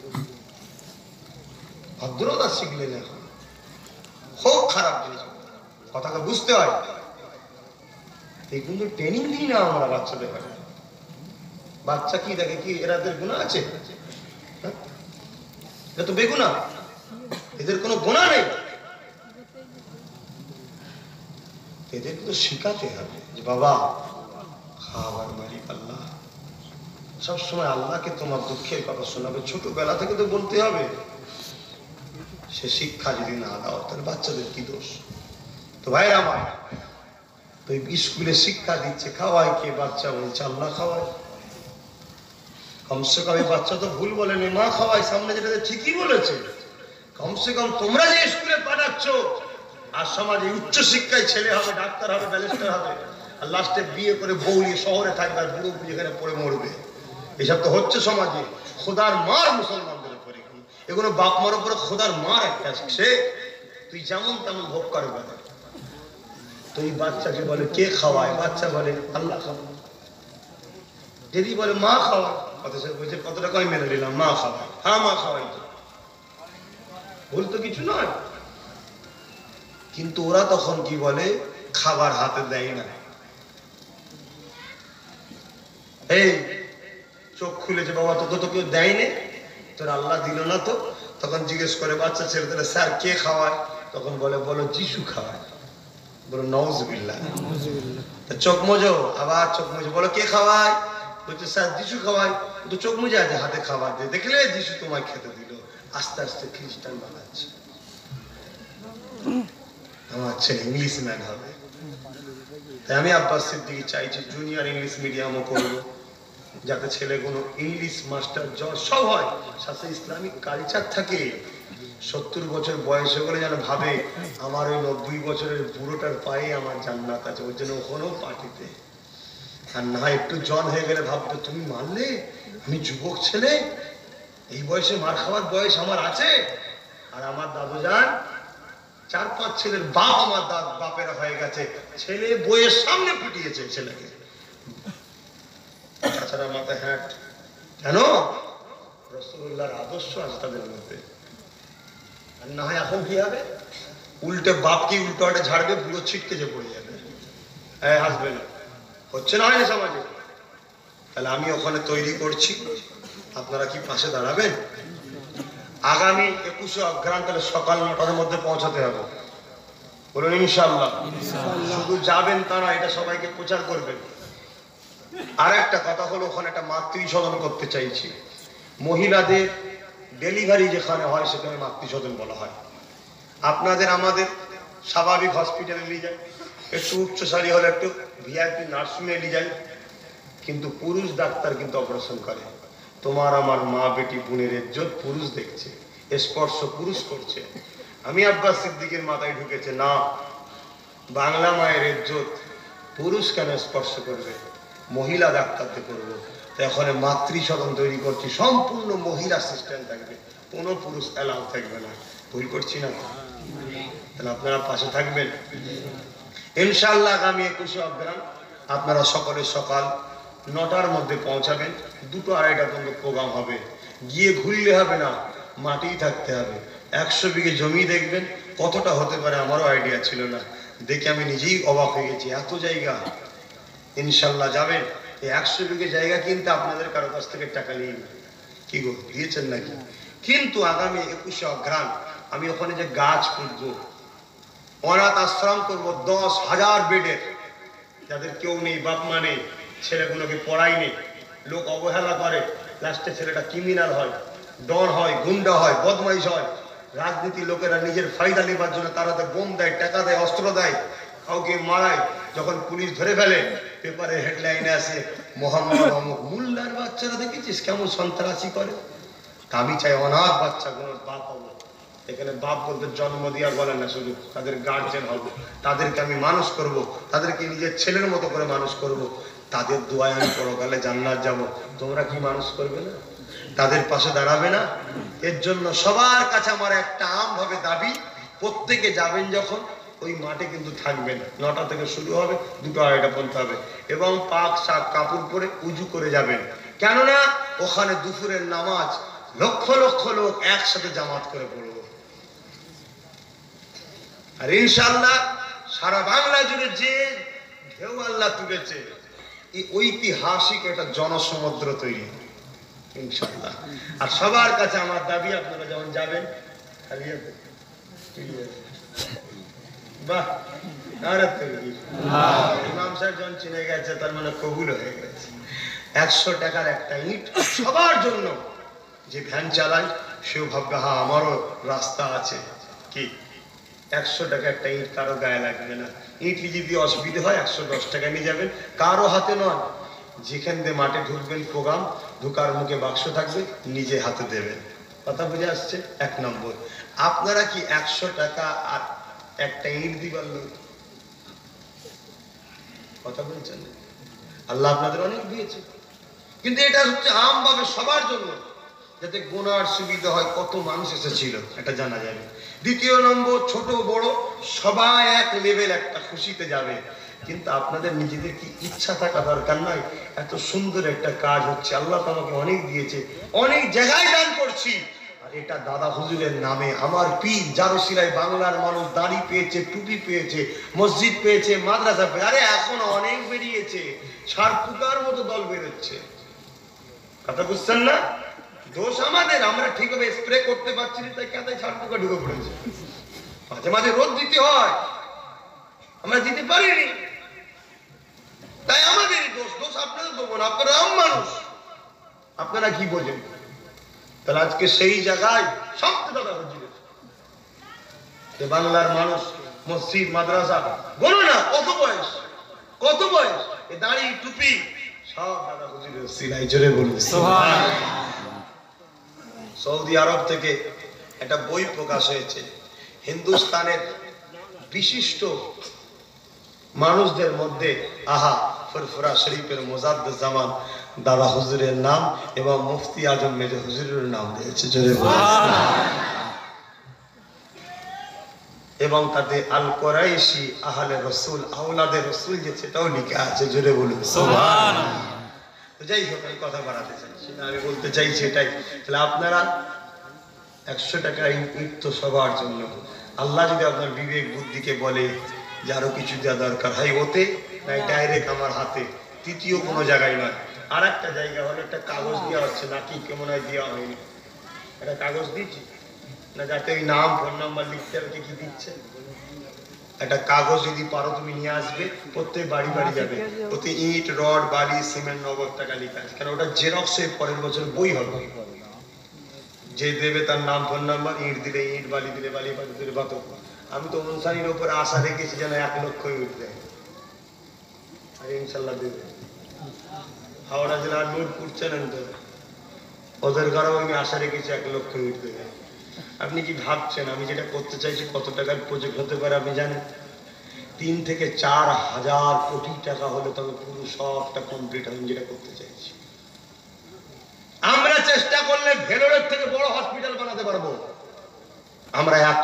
B: ভদ্রতা শিখলেন এখন, খুব খারাপ জিনিস, কথাটা বুঝতে হয়। এই কিন্তু ট্রেনিং দিই না আমরা বাচ্চাদের ঘরে। বাচ্চা কি দেখে কি এরাদের গুণা আছে? এটা তো বেগুনা, এদের কোনো গুণা নেই। এদের তো শিখাতে হবে যে বাবা খাবার মালিক আল্লাহ, সবসময় আল্লাহকে তোমার দুঃখের কথা শোনাবে, ছোটবেলা থেকে তো বলতে হবে। সে শিক্ষা যদি না দাও তাহলে বাচ্চাদের কি দোষ? তো ভাই আমার তো স্কুলে শিক্ষা দিচ্ছে খাওয়াই কে, বাচ্চা বলছে আল্লাহ খাওয়াই। কমসে কম বাচ্চা তো ভুল বলেনি, মা খাওয়াই, সামনে যেটা ঠিকই বলেছে। কমসে কম তোমরা যে স্কুলে পাঠাচ্ছ, আর সমাজে উচ্চ শিক্ষায় ছেলে হবে, ডাক্তার হবে, ব্যারিস্টার হবে, আর লাস্টে বিয়ে করে বউ নিয়ে শহরে থাকবে, আর বুড়ো যেখানে পড়ে মরবে। এসব তো হচ্ছে সমাজে। খোদার মার মুসলমানদের উপরে কি এগুলো? বাপ মার উপরে খোদার মার একটা, সে তুই যেমন তেমন ভোগ করবে। তুই বাচ্চাকে বলে কে খাওয়ায়, বাচ্চা বলে আল্লাহ খাওয়ায়। যদি বলে মা খাওয়ায়, কত টাকা আমি মেনে নিলাম, মা খাওয়ায়, হ্যাঁ মা খাওয়াই, তো ভুল তো কিছু নয়। কিন্তু ওরা তখন কি বলে, খাবার হাতে দেয় না। এই চোখ খুলেছে বাবা, তোকে তো কেউ দেয়নি, তোর আল্লাহ দিল না তো। তখন জিজ্ঞেস করে বাচ্চা ছেলে, তাহলে স্যার কে খাওয়ায়? তখন বলে বলো যিশু খাওয়ায়। বলো নাউজুবিল্লাহ। চোখ মোজো, আবার চোখ মুজে বলো কে খাওয়ায়? বলছে স্যার যিশু খাওয়ায়। তো চোখ মুজে আছে, হাতে খাবার দিয়ে দেখলে যিশু তোমায় খেতে দিল। আস্তে আস্তে খ্রিস্টান বানাচ্ছে। আমার ছেলে ইংলিশ ম্যান হবে। তাই আমি আব্বাস সিদ্দিকী চাইছি জুনিয়র ইংলিশ মিডিয়ামও করবো, যাতে ছেলেগুলো ইংলিশ মাস্টার সব হয়, সাথে ইসলামিক কালচার থাকে। 70 বছর বয়সে বলে যেন ভাবে আমার ওই 90 বছরের বুড়োটার পায়ে আমার জান্নাত আছে, ওর জন্য ওখানেও পাঠিতে। আর না একটু জন হয়ে গেলে ভাববে তুমি মারলে, আমি যুবক ছেলে, এই বয়সে মার খাওয়ার বয়স আমার আছে। আর আমার দাদু যান 4-5 ছেলের বাপ, আমার বাপেরা হয়ে গেছে, ছেলে বইয়ের সামনে পিটিয়েছে ছেলেকে। তাছাড়া মাথায় হ্যাট, কেন? রাসূলুল্লাহর আদর্শ আছে তাদের মধ্যে। আর না হয় এখন কি হবে, উল্টে বাপকে উল্টো হাটে ঝাড়বে, পুরো ছিটকে যে পড়ে যাবে। হ্যাঁ হাসবে না, হচ্ছে না, হয় না সমাজে। তাহলে আমি ওখানে তৈরি করছি, আপনারা কি পাশে দাঁড়াবেন? আগামী 21শে অগ্রহায়ণ তাহলে সকাল 9টার মধ্যে পৌঁছাতে হবে, বলুন ইনশাআল্লাহ। শুধু যাবেন তা না, এটা সবাইকে প্রচার করবেন। আর একটা কথা হলো, ওখানে একটা মাতৃসদন করতে চাইছি। মহিলাদের ডেলিভারি যেখানে হয় সেখানে মাতৃসদন বলা হয়। আপনাদের আমাদের স্বাভাবিক হসপিটালে নিয়ে যায়, একটু উচ্চসারী হলে একটু ভিআইপি নার্সিংয়ে নিয়ে যায়, কিন্তু পুরুষ ডাক্তার কিন্তু অপারেশন করে। তোমার আমার মা বেটি বোনের ইজ্জত পুরুষ দেখছে, স্পর্শ পুরুষ করছে। আমি আব্বাস সিদ্দিকের মাথায় ঢুকেছে, না, বাংলা মায়ের ইজ্জত পুরুষ কেন স্পর্শ করবে, মহিলা ডাক্তারকে করবো। তো এখন মাতৃসদন তৈরি করছি, সম্পূর্ণ মহিলা সিস্টেম থাকবে, কোনো পুরুষ অ্যালাউ থাকবে না। ভুল করছি না? তাহলে আপনারা পাশে থাকবেন ইনশাআল্লাহ। আগামী 21শে অগ্রহায়ণ আপনারা সকলে সকাল 9টার মধ্যে পৌঁছাবেন। 2-2:30 পর্যন্ত প্রোগ্রাম হবে। গিয়ে ঘুরলে হবে না, মাটিই থাকতে হবে। 100 বিঘে জমি দেখবেন, কতটা হতে পারে আমারও আইডিয়া ছিল না, দেখে আমি নিজেই অবাক হয়ে গেছি, এত জায়গা। ইনশাল্লাহ যাবেন। এই 100 বিঘে জায়গা কিনতে আপনাদের কারো কাছ থেকে টাকা নিয়ে কি গো দিয়েছেন নাকি? কিন্তু আগামী 21শে অগ্রহায়ণ আমি ওখানে যে গাছ পুঁতবো, অনাথ আশ্রম করবো 10,000 বেডের, যাদের কেউ নেই, বাপ মা নেই, ছেলেগুলোকে পড়ায়নি, লোক অবহেলা করে, লাস্টে ছেলেটা ক্রিমিনাল হয়, ডন হয়, গুন্ডা হয়, বদমাইশ হয়। রাজনীতি লোকেরা নিজের ফায়দা নেবার জন্য তারা বোম দেয়, টাকা দেয়, অস্ত্র দেয়, কাউকে মারায়। যখন পুলিশ ধরে ফেলে, পেপারে হেডলাইনে আসে মোহাম্মদ অমুক। মোল্লার বাচ্চারা দেখেছিস কেমন সন্ত্রাসী করে? তা আমি চাই অনাথ বাচ্চাগুলোর বাপ হবো। এখানে বাপ বলতে জন্ম দিয়া বলে না, শুধু তাদের গার্জেন হব, তাদেরকে আমি মানুষ করব, তাদেরকে নিজের ছেলের মতো করে মানুষ করব, তাদের দোয়ায় আমি পরকালে জান্নাত যাব। তোমরা কি মানুষ করবে না? তাদের পাশে দাঁড়াবে না? এর জন্য সবার কাছে আমার একটা আমভাবে দাবি, প্রত্যেকে যাবেন যখন ওই মাঠে কিন্তু থাকবেন, 9টা থেকে শুরু হবে, 2টা 2:30 পর্যন্ত হবে, এবং পাক শাক কাপড় পরে উজু করে যাবেন। কেননা ওখানে দুপুরের নামাজ লক্ষ লক্ষ লোক একসাথে জামাত করে পড়বো। আর ইনশাআল্লাহ সারা বাংলা জুড়ে যে ঢেউ আল্লাহ তুলেছে, এই ঐতিহাসিক একটা জনসমুদ্র তৈরি ইনশাআল্লাহ। আর সবার কাছে আমার দাবি, আপনারা যখন যাবেন বাহ, ইমাম সাহেব যখন চিনে গেছে তার মানে কবুল হয়ে গেছে। 100 টাকার একটা ইট সবার জন্য। যে ভ্যান চালায় সেও ভাববে হ্যাঁ আমারও রাস্তা আছে। কি 100 টাকা একটা ইট কারো গায়ে লাগবে না। ইট যদি অসুবিধা হয় 110 টাকা নিয়ে যাবেন, কারো হাতে নয়। যেখান দিয়ে মাঠে ঢুকবেন, প্রোগ্রাম ঢুকার মুখে বাক্স থাকবে, নিজে হাতে দেবেন। কথা বুঝে আসছে? 1 নম্বর। আপনারা কি 100 টাকা আর একটা ইট দিবার লোক? কথা বলছেন? আল্লাহ আপনাদের অনেক দিয়েছে, কিন্তু এটা হচ্ছে আমভাবে সবার জন্য, যাতে গোনার সুবিধা হয়। কত মানুষ এসেছিল এটা জানা যাবে। 2 নম্বর, ছোট বড় সবাই এক লেভেল একটা খুশিতে যাবে। কিন্তু আপনাদের নিজেদের কি ইচ্ছা থাকা দরকার নয়? এত সুন্দর একটা কাজ হচ্ছে, আল্লাহ তো আমাকে অনেক দিয়েছে, অনেক জায়গায় দান করছি, আর এটা দাদা হুজুরের নামে, আমার পীর যার ওসিলায় বাংলার মানুষ দাড়ি পেয়েছে, টুপি পেয়েছে, মসজিদ পেয়েছে, মাদ্রাসা পেয়েছে। আরে এখন অনেক বেরিয়েছে, সারপুকার মতো দল বেরোচ্ছে। কথা বুঝছেন না? দোষ আমাদের, আমরা ঠিকভাবে স্প্রে করতে পারছি না, তাই কাঁথায় সারপুকা ঢুকে পড়েছে। মাঝে মাঝে রোদ দিতে হয়, আমরা দিতে পারিনি, তাই আমাদেরই দোষ। দোষ আপনাদের দেবো না, আপনারা আম মানুষ, আপনারা কি বোঝেন? তাহলে আজকে সেই জায়গায় সবচেয়ে দাদা হুজুরের বাংলার মানুষ মসজিদ মাদ্রাসা বলো না, কত বয়স, কত বয়স, এ দাড়ি টুপি সব দাদা হুজুরের সিলাই। জোরে বলুন সুবহানাল্লাহ। সৌদি আরব থেকে একটা বই প্রকাশ হয়েছে, হিন্দুস্তানের বিশিষ্ট মানুষদের মধ্যে আহা ফুরফুরা শরীফের মুজাদ্দিদ জামান দাদা হুজুরের নাম এবং মুফতি আজম মেজর হুজুরের নাম রয়েছে। জোরে বলুন সুবহানাল্লাহ। এবং তাতে আল কুরাইশি আহলে রাসূল আওলাদে রাসূল যে সেটাও লেখা আছে। জোরে বলুন সুবহানাল্লাহ। তো যাই হোক, আমি কথা বাড়াতে চাইছি না, আমি বলতে চাইছি এটাই। তাহলে আপনারা 100 টাকা ইট তো সবার জন্য। আল্লাহ যদি আপনার বিবেক বুদ্ধিকে বলে যে আরো কিছু দেওয়া দরকার হয়, ওতে নাই ডাইরেক্ট আমার হাতে, তৃতীয় কোনো জায়গায় নয়। আর একটা জায়গা হলে একটা কাগজ দেওয়া হচ্ছে, নাকি কেমন হয় দেওয়া হয়নি, একটা কাগজ দিচ্ছি না, যাতে ওই নাম ফোন নাম্বার লিখতে হবে। কি দিচ্ছে? একটা কাগজ যদি পারো তুমি নিয়ে আসবে, প্রত্যেক বাড়ি বাড়ি যাবে, ওতে ইট রড বালি সিমেন্ট নগদ টাকা লিখা আছে, কারণ ওটা জেরক্স হয়ে পরের বছর বই হবে। যে দেবে তার নাম ফোন নাম্বার, ইট দিলে ইট, বালি দিলে বালি, বালি দিলে বাত। আমি তো অনুসারীর উপরে আশা রেখেছি যেন 1 লক্ষ ইট দেয়, আর ইনশাল্লাহ দেবে। হাওড়া জেলার নূরপুর চ্যানেল তো ওদের ঘরেও আমি আশা রেখেছি 1 লক্ষ ইট দেবে। আপনি কি ভাবছেন আমি যেটা করতে চাইছি কত টাকার প্রজেক্ট হতে পারে আপনি জানেন? 3 থেকে 4 হাজার কোটি টাকা হলে তবে পুরো সবটা কমপ্লিট হবে যেটা করতে চাইছি। আমরা চেষ্টা করলে ভেলোরের থেকে বড় হসপিটাল বানাতে পারবো। আমরা এত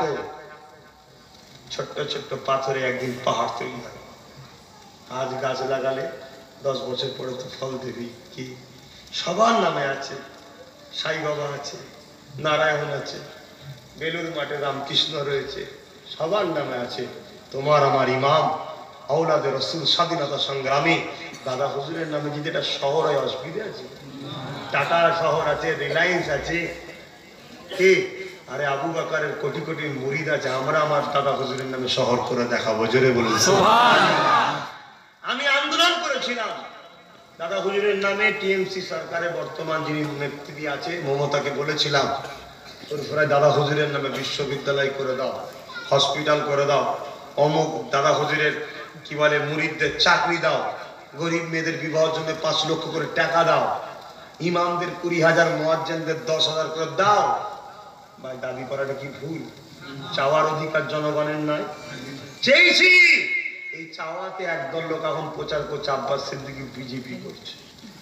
B: ছোট্ট ছোট্ট পাথরে একদিন পাহাড় তৈরি হয়। আজ গাছ লাগালে 10 বছর পরে তো ফল দেবি। কি সবার নামে আছে, সাই বাবা আছে, নারায়ণ আছে, বেলুর মাঠে রামকৃষ্ণ রয়েছে, সবার নামে আছে। তোমার আমার ইমাম আওলাদে রাসূল স্বাধীনতা সংগ্রামী দাদা হুজুরের নামে যদি এটা শহর হয়, অসুবিধা আছে? টাটা শহর আছে, রিলায়েন্স আছে, কি আরে আবু বকরের কোটি কোটি মুরিদ আছে। আমরা আমার দাদা হুজুরের নামে শহর করে দেখাবো। জোরে বলুন সুবহানাল্লাহ। আমি আন্দোলন করেছিলাম দাদা হুজুরের নামে। টিএমসি সরকারের বর্তমান যিনি নেত্রী আছে মমতাকে বলেছিলাম ফুরফুরায় দাদা হুজুরের নামে বিশ্ববিদ্যালয় করে দাও, হসপিটাল করে দাও, অমুক দাদা হুজুরের কি বলে মুরিদদের চাকরি দাও, গরিব মেয়েদের বিবাহের জন্য 5 লক্ষ করে টাকা দাও। ইমামদের 20,000, মুয়াজ্জিনদের 10,000 করে দাও। ভাই দাবি করাটা কি ভুল? চাওয়ার অধিকার জনগণের নয়? চেয়েছি। এই চাওয়াতে একদল লোক এখন প্রচার করছে আব্বাস সিদ্দিকী বিজেপি করছে।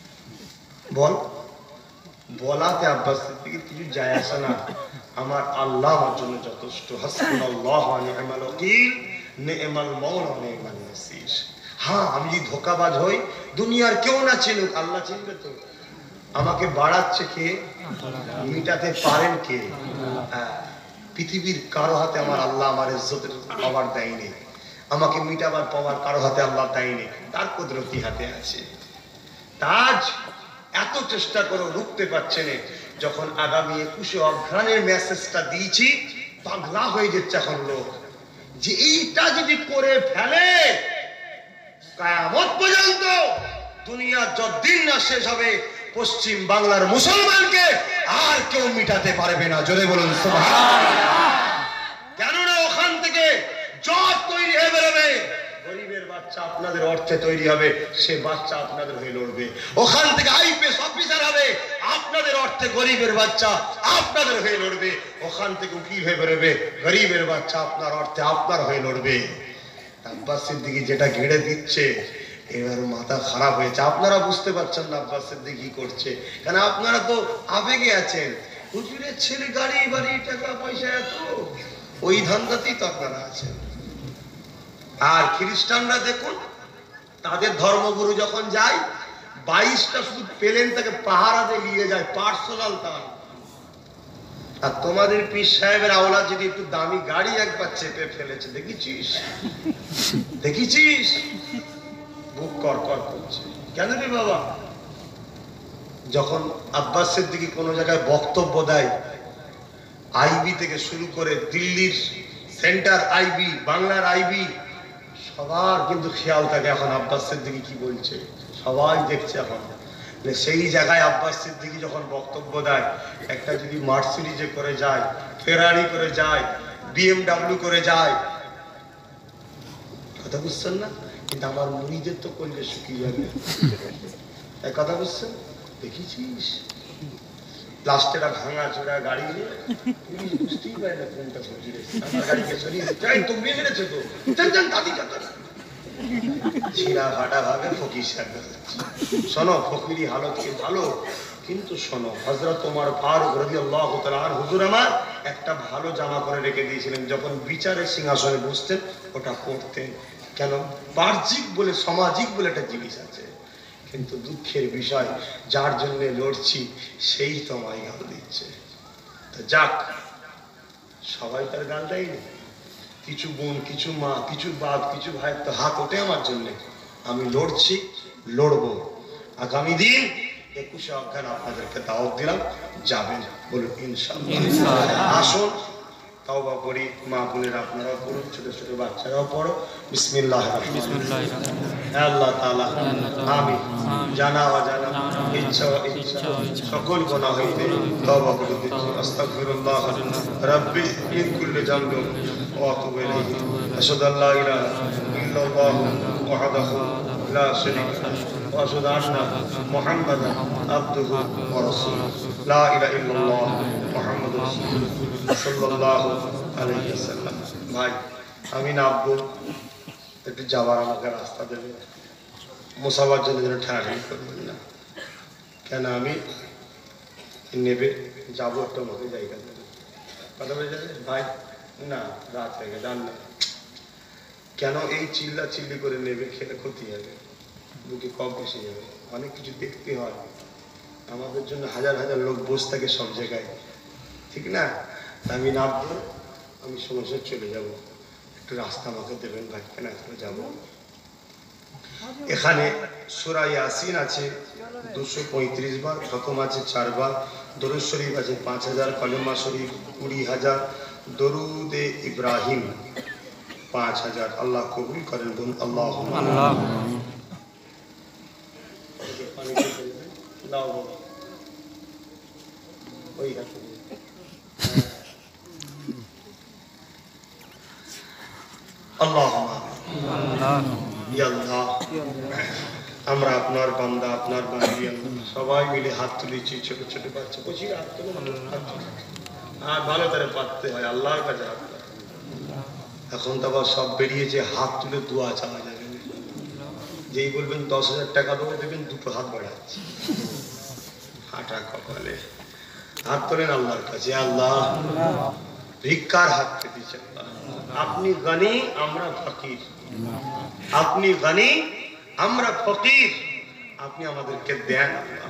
B: বল, বলাতে আব্বাস সিদ্দিকীর কিছু যায় আসে না। আমার আল্লাহ আমার জন্য যথেষ্ট। হাসবুনাল্লাহু ওয়া নি'মাল ওয়াকিল, নি'মাল মাওলা ওয়া নি'মান নাসির। হ্যাঁ, আমি যদি ধোঁকাবাজ হই, দুনিয়ার কেউ না চিনুক, আল্লাহ চিনবে তো। আমাকে বাড়াচ্ছে কে? মিটাতে পারেন কে? পৃথিবীর কারো হাতে আমার আল্লাহ আমার ইজ্জতের পাওয়ার দেয়নি। আমাকে মিটাবার পাওয়ার কারো হাতে আল্লাহ দেয়নি, তার কুদরতি হাতে আছে। তাজ এত চেষ্টা করে রুখতে পারছে না। যখন আগামী 21শে অঘ্রাণের মেসেজটা দিয়েছি, পাগলা হয়ে যাচ্ছে এখন লোক, যে এইটা যদি করে ফেলে কিয়ামত পর্যন্ত দুনিয়া যতদিন না শেষ হবে, পশ্চিম বাংলার মুসলমানকে আর কেউ মিটাতে পারবে না। জোরে বলুন সুবহানাল্লাহ। কেননা ওখান থেকে জট তৈরি হয়ে বেরোবে, গরিবের বাচ্চা আপনাদের অর্থে তৈরি হবে, সে বাচ্চা আপনাদের হয়ে লড়বে। ওখান থেকে আইপিএস অফিসার হবে, আপনাদের অর্থে গরিবের বাচ্চা আপনাদের হয়ে লড়বে। ওখান থেকে উকিল হয়ে বেরোবে, গরিবের বাচ্চা আপনার অর্থে আপনার হয়ে লড়বে। আব্বাস সিদ্দিকী যেটা ঘেড়ে দিচ্ছে, এবার মাথা খারাপ হয়েছে। আপনারা বুঝতে পারছেন না আব্বাস সিদ্দিকী কি করছে, কারণ আপনারা তো আবেগে আছেন। হুজুরের ছেলে গাড়ি বাড়ি টাকা পয়সা এত, ওই ধান্দাতেই তো আপনারা আছেন। আর খ্রিস্টানরা দেখুন, তাদের ধর্মগুরু যখন যায়, 22টা শুধু প্লেন তাকে পাহারা দিয়ে নিয়ে যায়, পার্সোনাল তার। আর তোমাদের পীর সাহেবের আওলাদ যদি একটু দামি গাড়ি একবার চেপে ফেলেছে, দেখেছিস? দেখেছিস? বুক কর কর করছে। কেন রে বাবা? যখন আব্বাস সিদ্দিকী কোনো জায়গায় বক্তব্য দেয়, আইবি থেকে শুরু করে দিল্লির সেন্টার আইবি, বাংলার আইবি, সবার কিন্তু খেয়াল থাকে এখন আব্বাস সিদ্দিকী কি বলছে, সবাই দেখছে এখন। সেই জায়গায় আব্বাস সিদ্দিকী যখন বক্তব্য দেয়, একটা যদি মার্সিডিজে করে যায়, ফেরারি করে যায়, বিএমডব্লিউ করে যায়, কথা বুঝছেন না? কিন্তু আমার মুরিদের তো করলে শুকিয়ে যাবে। এক কথা বুঝছেন? দেখেছিস লাস্টে একটা ভাঙা চোরা গাড়ি নিয়ে বুঝতেই পারে না কোনটা ফকির, আমার গাড়িকে সরিয়ে তো মেরেছে তো দাদি কথা ছিঁড়া ফাটা ভাবে ফকির সাহেব। শোনো, ফকিরি হালত কি ভালো, কিন্তু শোনো, হযরত ওমর ফারুক রাদিয়াল্লাহু তাআলা আনহু হুজুর আমার একটা ভালো জামা করে রেখে দিয়েছিলেন, যখন বিচারের সিংহাসনে বসতেন ওটা পরতেন। কেন? বাহ্যিক বলে, সামাজিক বলে একটা জিনিস আছে। কিন্তু দুঃখের বিষয়, যার জন্য লড়ছি সেই তো আমায় গাল দিচ্ছে। তো যাক, সবাই তার গাল দেয়নি। কিছু বোন, কিছু মা, কিছু বাপ, কিছু ভাই তো হাত ওঠে আমার জন্য। আমি লড়ছি, লড়বো। আগামী দিন 21শে অঘ্রাণ আপনাদেরকে দাওয়াত দিলাম, যাবেন, বলুন ইনশাআল্লাহ। আসুন তওবা করি, মা বোনেরা আপনারাও পড়ুন, ছোট ছোট বাচ্চারাও পড়ো। বিসমিল্লাহির রহমানির রহিম। আল্লাহ তাআলা আমি জানা অজানা, ইচ্ছা ইচ্ছা সকল গুনাহ হইতে তওবা করে দিচ্ছি। আস্তাগফিরুল্লাহ রাব্বি মিন কুল্লি যামবিন ওয়া আতুবু ইলাইহি। আশহাদু আল্লা ইলাহা ইল্লাল্লাহ ওয়াহদাহু লা শারীকা লাহু ওয়া আশহাদু আন্না মুহাম্মাদান আবদুহু ওয়া রাসূলুহু। লা ইলাহা ইল্লাল্লাহ মুহাম্মাদুর রাসূলুল্লাহ সাল্লাল্লাহু আলাইহি ওয়াসাল্লাম। ভাই আমি নামবো, একটু যাওয়ার আমাকে রাস্তা দেবে, মুসাফার জন্য যেন ঠেলাঠেলি করবেন না। কেন আমি নেবে যাবো, একটা মতো জায়গা দেবে, কথা বলে যাবে ভাই না, রাত হয়ে গেছে না। কেন এই চিল্লা চিল্লি করে নেবে, খেলে ক্ষতি হবে, বুকে কম বসে যাবে, অনেক কিছু দেখতে হয়। আমাদের জন্য হাজার হাজার লোক বসে থাকে সব জায়গায়, ঠিক না? আমি নামবো, আমি সমস্যা চলে যাব, একটু রাস্তা আমাকে দেবেন ভাই, কেন এখানে যাবো। এখানে সূরা ইয়াসিন আছে 235 বার, খতম আছে 4 বার, দরুদ শরীফ আছে 5000, কলেমা শরীফ 20000, দরুদে ইব্রাহিম 5000। আল্লাহ কবুল করেন, বলুন আল্লাহুম্মা আমিন। আল্লাহুম্মা ইয়া আল্লাহ আমরা আপনার বান্দা, আপনার বান্দি, সবাই মিলে হাত তুলেছি। ছোট ছোট বাচ্চা বসি হাত তুলে, আর ভালো করে পাততে হয় আল্লাহর কাছে হাত তোলা। এখন তো আবার সব বেরিয়েছে, হাত তুলে দোয়া চাওয়া যাবে না। যেই বলবেন 10,000 টাকা দেবো, দেবেন দুটো হাত বাড়াচ্ছে, হাঁটা কপালে। হাত তোলেন আল্লাহর কাছে, আল্লাহ ভিক্ষার হাত পেতেছে আল্লাহ। আপনি গনি, আমরা ফকির। আপনি গনি, আমরা ফকির। আপনি আমাদেরকে দেন আল্লাহ।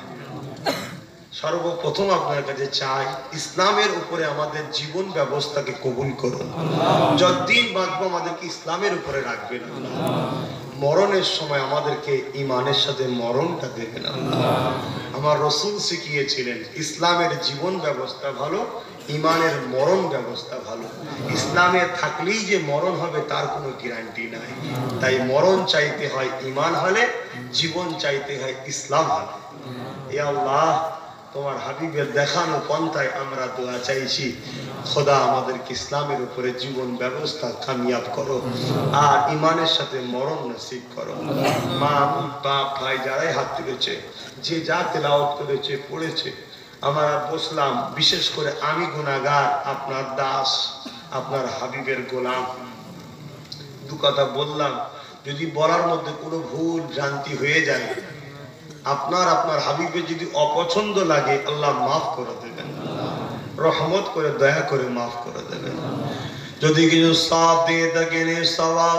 B: সর্বপ্রথম আপনার কাছে চাই, ইসলামের উপরে আমাদের জীবন ব্যবস্থাকে কবুল করুন। যতদিন বাঁচবো আমাদেরকে ইসলামের উপরে রাখবেন আল্লাহ। মরণের সময় আমাদেরকে ঈমানের সাথে মরণটা দেবেন আল্লাহ। আমার রাসূল শিখিয়েছিলেন, ইসলামের জীবন ব্যবস্থা ভালো, ঈমানের মরণ ব্যবস্থা ভালো। ইসলামে থাকলেই যে মরণ হবে তার কোনো গ্যারান্টি নাই। তাই মরণ চাইতে হয় ঈমান হলে, জীবন চাইতে হয় ইসলাম হলে। হে আল্লাহ, তোমার হাবিবের দেখানো পন্থায় আমরা দোয়া চাইছি, খোদা আমাদেরকে ইসলামের উপরে জীবন ব্যবস্থা কামিয়াব করো, আর ঈমানের সাথে মরণ নসিব করো। মা, বাপ, ভাই যারাই হাত তুলেছে, যে যা তেলাওয়াত করেছে, পড়েছে, আমরা বসলাম। বিশেষ করে আমি গুনাহগার, আপনার দাস, আপনার হাবিবের গোলাম। দু কথা বললাম, যদি বলার মধ্যে কোনো ভুল ভ্রান্তি হয়ে যায়, আপনার হাবিবের যদি অপছন্দ লাগে, আল্লাহ মাফ করে দেবেন, রহমত করে দয়া করে মাফ করে দেবেন। যদি কিছু সওয়াব দিয়ে থাকেন, সওয়াব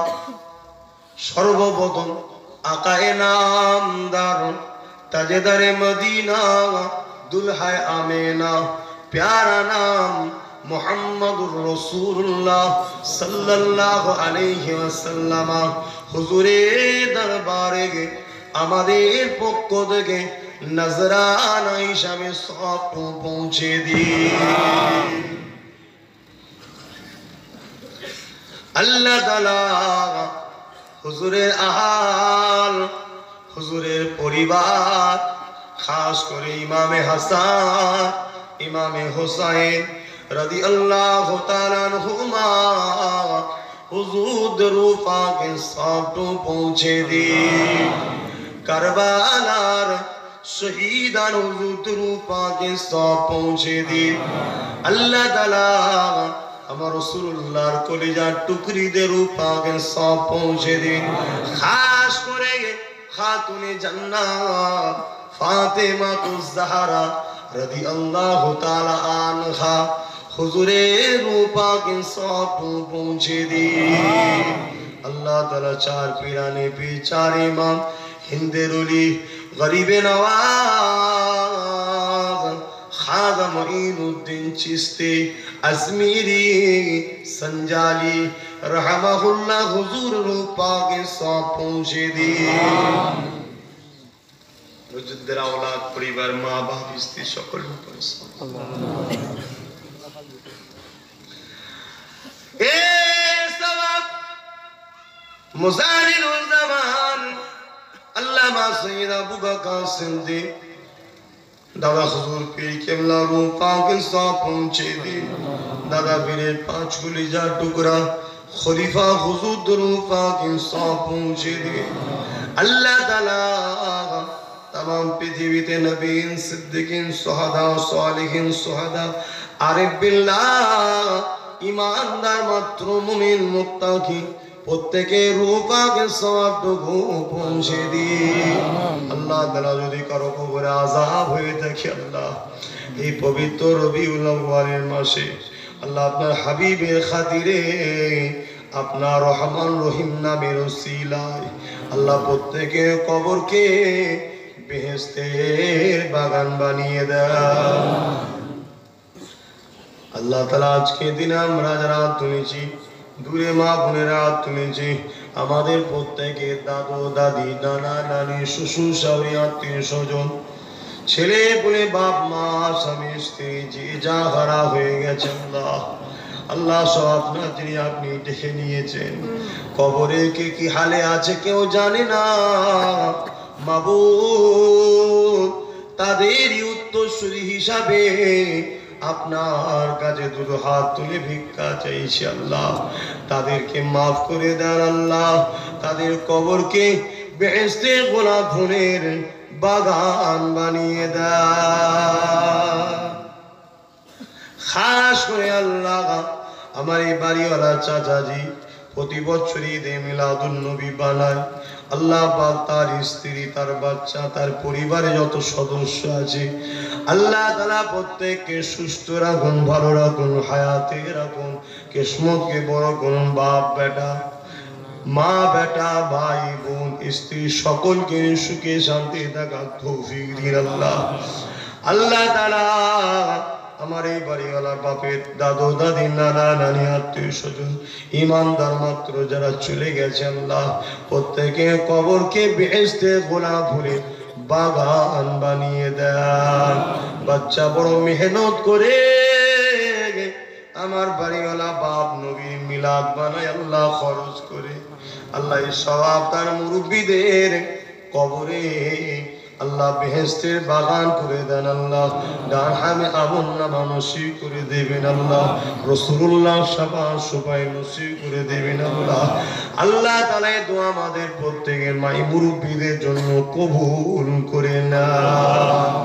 B: সর্বপ্রথম আকায়ে নামদার, তাজেদারে মদিনা, দুলহায় আমেনা, প্যারা নাম মুহাম্মাদুর রাসূলুল্লাহ সাল্লাল্লাহু আলাইহি ওয়াসাল্লাম হুজুরের দরবারে আমাদের পক্ষ থেকে নজরানা হিসাবে সওয়াব পৌঁছে দিন। আল্লাহ তাআলা হুজুরের আহাল, হুজুরের পরিবার, খাস করে ইমামে হাসান, ইমামে হুসাইন রাদিয়াল্লাহু তাআলা আনহুমা, হুজুর রূপাকে সওয়াব পৌঁছে দিন। কারবালার শহীদান হুজুর রূপাকে সওয়াব পৌঁছে দিন। আল্লাহ তাআলা আমার রাসূলুল্লাহর কলিজার টুকরিদের রূপাকে সওয়াব পৌঁছে দিন। খাস করে খাতুনে জান্নাত ফাতেমাতুজ জাহরা রাদিয়াল্লাহু তাআলা আনহা, হুজুরের রূপাকে সওয়াব পৌঁছে দিন। আল্লাহ তাআলা চার পীরানে পীর, চার ইমাম, হিন্দের ওলি, গরিবে নওয়াজ, খাজা মুঈনুদ্দিন চিশতি আজমিরি সঞ্জালি রহমাহুল্লাহ, হুজুর রূপাকে সওয়াব পৌঁছে দিন। হুজুরদের আওলাদ, পরিবার, মা বাপ, স্ত্রী, সকল উপরে এ সওয়াব মুজাহিদুল জামান আল্লামা সৈয়দ আবু বকর সিদ্দিক দাদা হুজুর পীর কেবলা রূপাকে সওয়াব পৌঁছে দিন। দাদা পীরের পাঁচ কলিজার টুকরা খলিফা হুজুর রূপাকে সওয়াব পৌঁছে দিন। আল্লাহ তাআলা तमाम पृथ्वीते नबीन, सिद्दीकीन, सुहादा, सालिहीन, सुहादा, आरिफ बिल्लाह, ईमानदार मात्र मुमिन, मुत्ताकी প্রত্যেকের রূপাকে সওয়াবটুকু পৌঁছে দিন। আল্লাহ তাআলা যদি কারো কবরে আযাব হয়ে থাকে, আল্লাহ এই পবিত্র রবিউল আউয়ালের মাসে আল্লাহ আপনার হাবিবের খাতিরে, আপনার রহমান রহিম নামের ওসিলায় আল্লাহ প্রত্যেকের কবরকে বেহেশতের বাগান বানিয়ে দাও। আল্লাহ তাআলা আজকে দিনে আমরা যারা তুলেছি, দূরে মা বোনেরা তুলেছি, আমাদের প্রত্যেকের দাদু দাদি, নানা নানি, শ্বশুর শাশুড়ি, আত্মীয় স্বজন, ছেলে পুলে, বাপ মা, স্বামী স্ত্রী, যে যা হারা হয়ে গেছে, আল্লাহ আল্লাহ সব আপনার যিনি আপনি দেখে নিয়েছেন। কবরে কে কি হালে আছে কেউ জানে না। মাবুদ, তাদেরই উত্তরসূরি হিসাবে আপনার কাছে দুটো হাত তুলে ভিক্ষা চাইছি। আল্লাহ তাদেরকে মাফ করে দেন। আল্লাহ তাদের কবরকে বেহেশতে গোলাপ ফুলের বাগান বানিয়ে দাও। খাস করে আল্লাহ আমার এই বাড়িওয়ালা চাচাজি প্রতি বছরই ঈদে মিলাদুন নবী বানায়। আল্লাহ পাক তার স্ত্রী, তার বাচ্চা, তার পরিবারে যত সদস্য আছে আল্লাহ তাআলা প্রত্যেককে সুস্থ রাখুন, ভালো রাখুন, হায়াতে রাখুন, কিসমতকে বড় করুন। বাপ বেটা, মা বেটা, ভাই বোন, স্ত্রী সকলকে সুখে শান্তি থাকার তৌফিক দিন আল্লাহ। আল্লাহ তাআলা আমার এই বাড়িওয়ালার বাপের দাদু দাদি, নানা নানি, আত্মীয় স্বজন ইমানদার মাত্র যারা চলে গেছে আল্লাহ প্রত্যেকে কবরকে বেহেশতে গোলাপ ফুলের বাগান বানিয়ে দেন। বাচ্চা বড় মেহনত করে আমার বাড়িওয়ালা বাপ নবীর মিলাদ বানায় আল্লাহ খরচ করে আল্লাহ এই সওয়াব তার মুরব্বীদের কবরে আল্লাহ বেহেশতের বাগান করে দেন আল্লাহ। ডারহামে আমন নামা নসিব করে দেবেন আল্লাহ। রাসূলুল্লাহ শাফাআত সুপায় নসিব করে দেবেন আল্লাহ। আল্লাহ তাআলা এই দোয়া আমাদের প্রত্যেকের মাই মুরব্বীদের জন্য কবুল করে নাও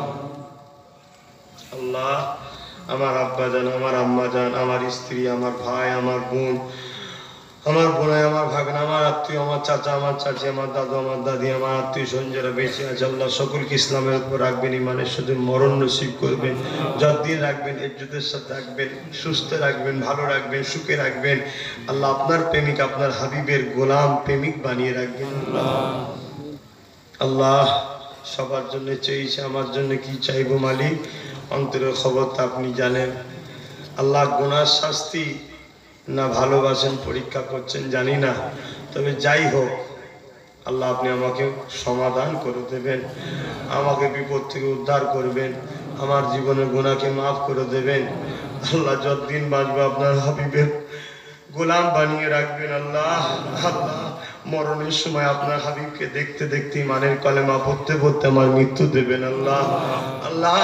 B: আল্লাহ। আমার আব্বা জান, আমার আম্মা জান, আমার স্ত্রী, আমার ভাই, আমার বোন, আমার বোনাই, আমার ভাগনা, আমার আত্মীয়, আমার চাচা, আমার চাচি, আমার দাদু, আমার দাদি, আমার আত্মীয় স্বজন যারা বেঁচে আছে আল্লাহ সকলকে ইসলামের উপর রাখবেন, ইমানের সাথে মরণ নসিব করবেন, যতদিন রাখবেন ইজ্জতের সাথে রাখবেন, সুস্থ রাখবেন, ভালো রাখবেন, সুখে রাখবেন আল্লাহ। আপনার প্রেমিক, আপনার হাবিবের গোলাম প্রেমিক বানিয়ে রাখবেন আল্লাহ। সবার জন্য চেয়েছে, আমার জন্য কি চাইবো মালিক, অন্তরের খবর তা আপনি জানেন আল্লাহ। গুনার শাস্তি না ভালোবাসেন পরীক্ষা করছেন জানি না, তবে যাই হোক আল্লাহ আপনি আমাকে সমাধান করে দেবেন, আমাকে বিপদ থেকে উদ্ধার করবেন, আমার জীবনের গুনাহকে মাফ করে দেবেন আল্লাহ। যতদিন বাঁচবো আপনার হাবিবের গোলাম বানিয়ে রাখবেন আল্লাহ। আল্লাহ মরণের সময় আপনার হাবিবকে দেখতে দেখতে ইমানের কলেমা পড়তে পড়তে আমার মৃত্যু দেবেন আল্লাহ। আল্লাহ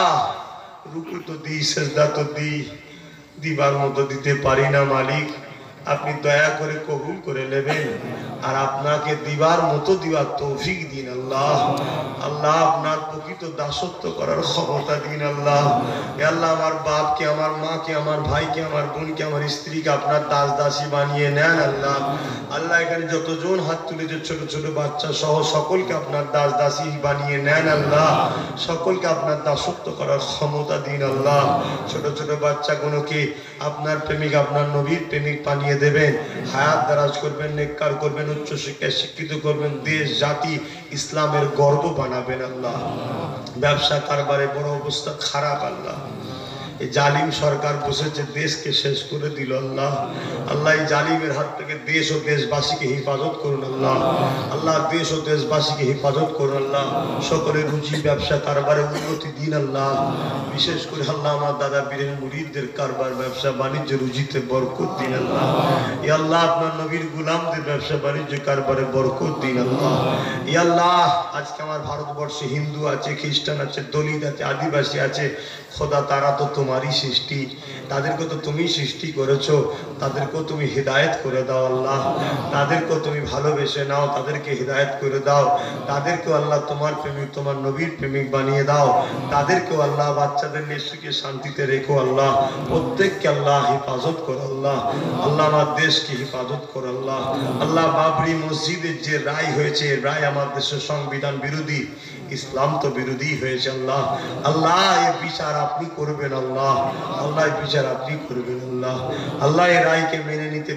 B: রুকু তো দিই, সেজদা তো দিই, দিবার মতো দিতে পারি না মালিক, আপনি দয়া করে কবুল করে নেবেন আর আপনাকে দিবার মতো দিবার তৌফিক দিন আল্লাহ। আল্লাহ আপনার প্রকৃত দাসত্ব করার ক্ষমতা দিন আল্লাহ। আল্লাহ আমার বাপকে, আমার মাকে, আমার ভাইকে, আমার বোনকে, আমার স্ত্রীকে আপনার দাস দাসী বানিয়ে নেন আল্লাহ। আল্লাহ এখানে যতজন হাত তুলেছে ছোট ছোট বাচ্চা সহ সকলকে আপনার দাস দাসী বানিয়ে নেন আল্লাহ। সকলকে আপনার দাসত্ব করার ক্ষমতা দিন আল্লাহ। ছোট ছোট বাচ্চাগুলোকে আপনার প্রেমিক, আপনার নবীর প্রেমিক বানিয়ে দেবেন, হায়াত দারাজ করবেন, নেককার করবেন, উচ্চ শিক্ষায় শিক্ষিত করবেন, দেশ জাতি ইসলামের গর্ব বানাবেন আল্লাহ। ব্যবসা কারবারে বড় অবস্থা খারাপ আল্লাহ। এই জালিম সরকার বসেছে, দেশকে শেষ করে দিল আল্লাহ। আল্লাহ এই জালিমের হাত থেকে দেশ ও দেশবাসীকে হেফাজত করুন আল্লাহ। আল্লাহ দেশ ও দেশবাসীকে হেফাজত করুন আল্লাহ। সকলের রুজি ব্যবসা কারবারে উন্নতি দিন আল্লাহ। বিশেষ করে আল্লাহ আমার দাদা বীরের মুরিদদের কারবার ব্যবসা বাণিজ্য রুজিতে বরকত দিন আল্লাহ। ই আল্লাহ আপনার নবীর গুলামদের ব্যবসা বাণিজ্য কারবারে বরকত দিন আল্লাহ। ই আল্লাহ আজকে আমার ভারতবর্ষে হিন্দু আছে, খ্রিস্টান আছে, দলিত আছে, আদিবাসী আছে, খোদা তারা তো তোমারই সৃষ্টি, তাদেরকে তো তুমি সৃষ্টি করেছো, তাদেরকেও তুমি হিদায়ত করে দাও আল্লাহ। তাদেরকেও তুমি ভালোবেসে নাও, তাদেরকে হিদায়ত করে দাও। তাদেরকেও আল্লাহ তোমার প্রেমিক, তোমার নবীর প্রেমিক বানিয়ে দাও। তাদেরকেও আল্লাহ বাচ্চাদের নিঃসুখে শান্তিতে রেখো আল্লাহ। প্রত্যেককে আল্লাহ হেফাজত করো আল্লাহ। আল্লাহ আমার দেশকে হেফাজত করো আল্লাহ। আল্লাহ বাবরি মসজিদের যে রায় হয়েছে, রায় আমার দেশের সংবিধান বিরোধী, ইসলাম তো বিরোধী হয়েছে আল্লাহ। আল্লাহ এই বিচার আপনি করবেন আল্লাহ। আল্লাহ এই বিচার আপনি করবেন আল্লাহ। আল্লাহ এই রায়কে মেনে নিতে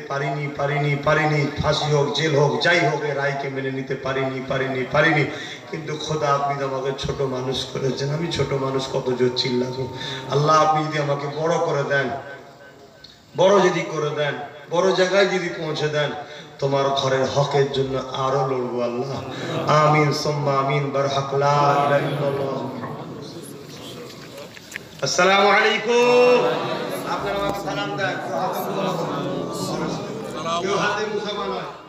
B: পারিনি, ফাঁসি হোক, জেল হোক, যাই হোক, এই রায়কে মেনে নিতে পারিনি। কিন্তু খোদা আপনি তো আমাকে ছোট মানুষ করেছেন, আমি ছোট মানুষ কত জোর চিল্লাবো আল্লাহ। আপনি যদি আমাকে বড় করে দেন, বড় যদি করে দেন, বড় জায়গায় যদি পৌঁছে দেন, তোমার ঘরের হকের জন্য আরো লড়বো আল্লাহ। আমিন সুম্মা আমিন। বারহাক লা ইলাহা ইল্লাল্লাহ। আসসালামু আলাইকুম। আপনারা আমাকে সালাম দেন। কেউ হাতে মুসাফা নয়।